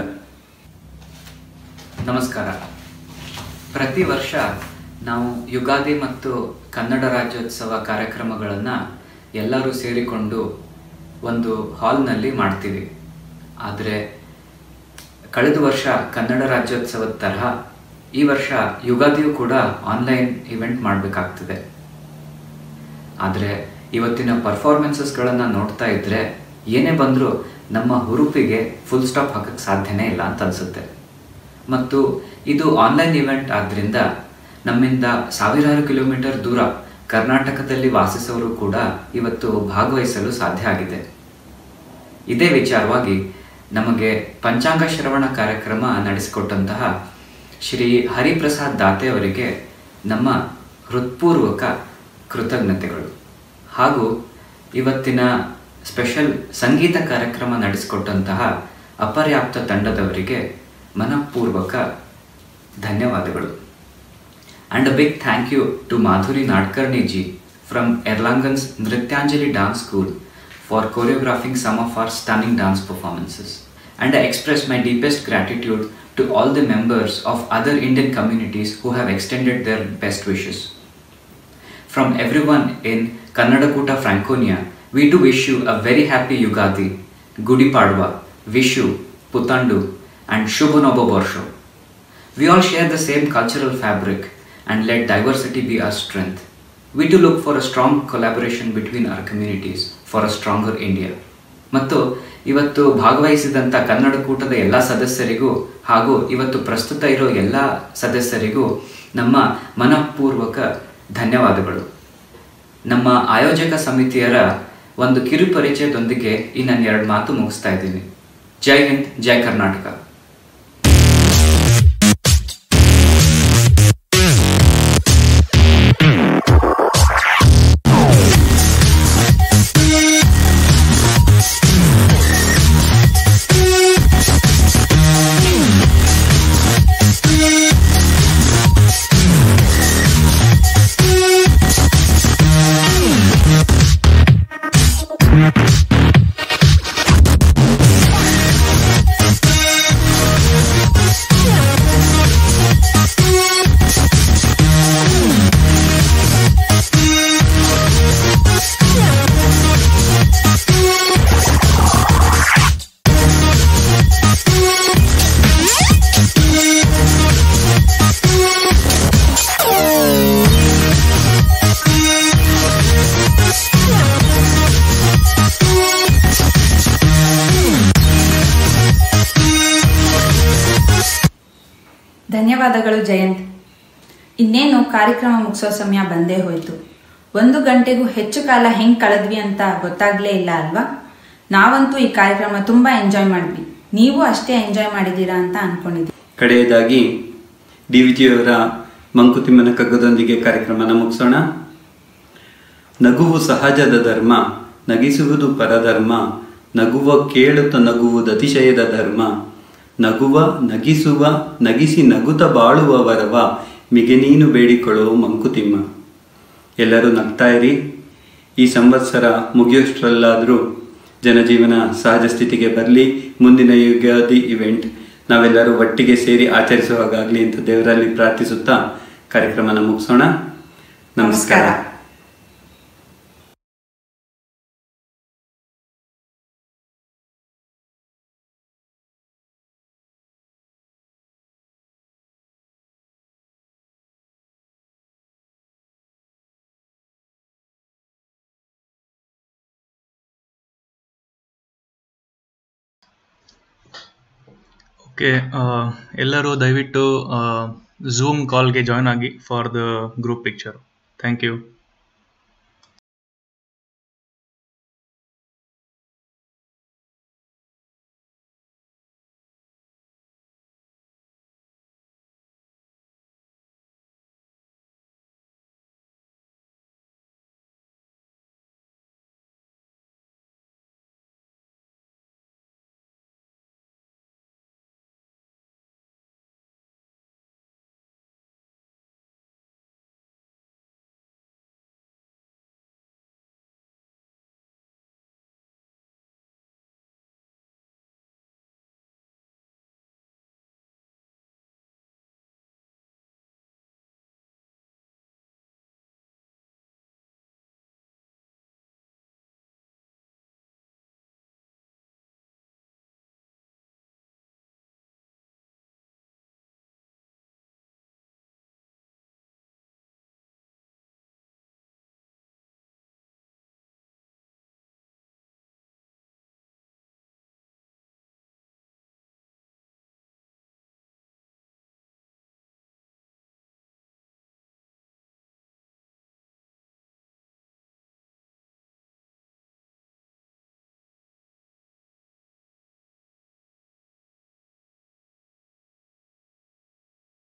ನಮಸ್ಕಾರ. ಪ್ರತಿ ವರ್ಷ ನಾವು ಯುಗಾದಿ ಮತ್ತು ಕನ್ನಡ ರಾಜ್ಯೋತ್ಸವ ಕಾರ್ಯಕ್ರಮಗಳನ್ನು ಎಲ್ಲರೂ ಸೇರಿಕೊಂಡು ಒಂದು ಹಾಲ್ನಲ್ಲಿ ಮಾಡ್ತೀವಿ. ಆದರೆ ಕಳೆದ ವರ್ಷ ಕನ್ನಡ ರಾಜ್ಯೋತ್ಸವದ ತರಹ ಈ ವರ್ಷ ಯುಗಾದಿಯೂ ಕೂಡ ಆನ್ಲೈನ್ ಇವೆಂಟ್ ಮಾಡಬೇಕಾಗ್ತದೆ. ಆದರೆ ಇವತ್ತಿನ ಪರ್ಫಾರ್ಮೆನ್ಸಸ್ಗಳನ್ನು ನೋಡ್ತಾ ಇದ್ದರೆ ಏನೇ ಬಂದರೂ ನಮ್ಮ ಹುರುಪಿಗೆ ಫುಲ್ ಸ್ಟಾಪ್ ಹಾಕಕ್ಕೆ ಸಾಧ್ಯನೇ ಇಲ್ಲ ಅಂತ ಅನಿಸುತ್ತೆ. ಮತ್ತು ಇದು ಆನ್ಲೈನ್ ಇವೆಂಟ್ ಆದ್ದರಿಂದ ನಮ್ಮಿಂದ ಸಾವಿರಾರು ಕಿಲೋಮೀಟರ್ ದೂರ ಕರ್ನಾಟಕದಲ್ಲಿ ವಾಸಿಸೋರು ಕೂಡ ಇವತ್ತು ಭಾಗವಹಿಸಲು ಸಾಧ್ಯ ಆಗಿದೆ. ಇದೇ ವಿಚಾರವಾಗಿ ನಮಗೆ ಪಂಚಾಂಗ ಶ್ರವಣ ಕಾರ್ಯಕ್ರಮ ನಡೆಸಿಕೊಟ್ಟಂತಹ ಶ್ರೀ ಹರಿಪ್ರಸಾದ್ ದಾತೆ ಅವರಿಗೆ ನಮ್ಮ ಹೃತ್ಪೂರ್ವಕ ಕೃತಜ್ಞತೆಗಳು. ಹಾಗೂ ಇವತ್ತಿನ ಸ್ಪೆಷಲ್ ಸಂಗೀತ ಕಾರ್ಯಕ್ರಮ ನಡೆಸಿಕೊಟ್ಟಂತಹ ಅಪರ್ಯಾಪ್ತ ತಂಡದವರಿಗೆ ಮನಪೂರ್ವಕ ಧನ್ಯವಾದಗಳು. And a big thank you to Madhuri Nadkarni ji from Erlangen's Nrityanjali dance school for choreographing some of our stunning dance performances. And I express my deepest gratitude to all the members of other Indian communities who have extended their best wishes. From everyone in Kannadakuta Franconia, we do wish you a very happy Yugadi, Gudi Padwa, Vishu, Putandu and Shubha Noboborsho. We all share the same cultural fabric and let diversity be our strength. We do look for a strong collaboration between our communities for a stronger India. ಮತ್ತು ಇವತ್ತು ಭಾಗವಹಿಸಿದಂಥ ಕನ್ನಡಕೂಟದ ಎಲ್ಲ ಸದಸ್ಯರಿಗೂ ಹಾಗೂ ಇವತ್ತು ಪ್ರಸ್ತುತ ಇರೋ ಎಲ್ಲ ಸದಸ್ಯರಿಗೂ ನಮ್ಮ ಮನಪೂರ್ವಕ ಧನ್ಯವಾದಗಳು. ನಮ್ಮ ಆಯೋಜಕ ಸಮಿತಿಯರ ಒಂದು ಕಿರು ಪರಿಚಯದೊಂದಿಗೆ ಈ ನಾನು 2 ಮಾತು ಮುಗಿಸ್ತಾ ಇದ್ದೀನಿ. ಜೈ ಹಿಂದ್, ಜೈ ಕರ್ನಾಟಕ. ಧನ್ಯವಾದಗಳು ಜಯಂತ್. ಇನ್ನೇನು ಕಾರ್ಯಕ್ರಮ ಮುಗಿಸೋ ಸಮಯ ಬಂದೇ ಹೋಯ್ತು. 1 ಗಂಟೆಗೂ ಹೆಚ್ಚು ಕಾಲ ಹೆಂಗ್ ಕಳೆದ್ವಿ ಅಂತ ಗೊತ್ತಾಗ್ಲೇ ಇಲ್ಲ ಅಲ್ವಾ? ನಾವಂತೂ ಈ ಕಾರ್ಯಕ್ರಮ ತುಂಬಾ ಎಂಜಾಯ್ ಮಾಡಿದ್ವಿ. ನೀವು ಅಷ್ಟೇ ಎಂಜಾಯ್ ಮಾಡಿದ್ದೀರಾ ಅಂತ ಅನ್ಕೊಂಡಿದ್ವಿ. ಕಡೆಯದಾಗಿ DVGಯವರ ಮಂಕುತಿಮ್ಮನ ಕಗ್ಗದೊಂದಿಗೆ ಕಾರ್ಯಕ್ರಮನ ಮುಗಿಸೋಣ. ನಗುವು ಸಹಜದ ಧರ್ಮ, ನಗಿಸುವುದು ಪರಧರ್ಮ, ನಗುವ ಕೇಳುತ್ತ ನಗುವುದು ಅತಿಶಯದ ಧರ್ಮ, ನಗುವ ನಗಿಸುವ ನಗಿಸಿ ನಗುತ್ತ ಬಾಳುವವರವ ಮಿಗೆ ನೀನು ಬೇಡಿಕೊಳ್ಳೋ ಮಂಕುತಿಮ್ಮ. ಎಲ್ಲರೂ ನಗ್ತಾ ಇರಿ. ಈ ಸಂವತ್ಸರ ಮುಗಿಯೋಷ್ಟರಲ್ಲಾದರೂ ಜನಜೀವನ ಸಹಜ ಸ್ಥಿತಿಗೆ ಬರಲಿ. ಮುಂದಿನ ಯುಗಾದಿ ಇವೆಂಟ್ ನಾವೆಲ್ಲರೂ ಒಟ್ಟಿಗೆ ಸೇರಿ ಆಚರಿಸುವ ಹಾಗಾಗಲಿ ಅಂತ ದೇವರಲ್ಲಿ ಪ್ರಾರ್ಥಿಸುತ್ತಾ ಕಾರ್ಯಕ್ರಮನ ಮುಗಿಸೋಣ. ನಮಸ್ಕಾರ. ಓಕೆ, ಎಲ್ಲರೂ ದಯವಿಟ್ಟು ಝೂಮ್ ಕಾಲ್ಗೆ ಜಾಯ್ನ್ ಆಗಿ for the group picture. Thank you.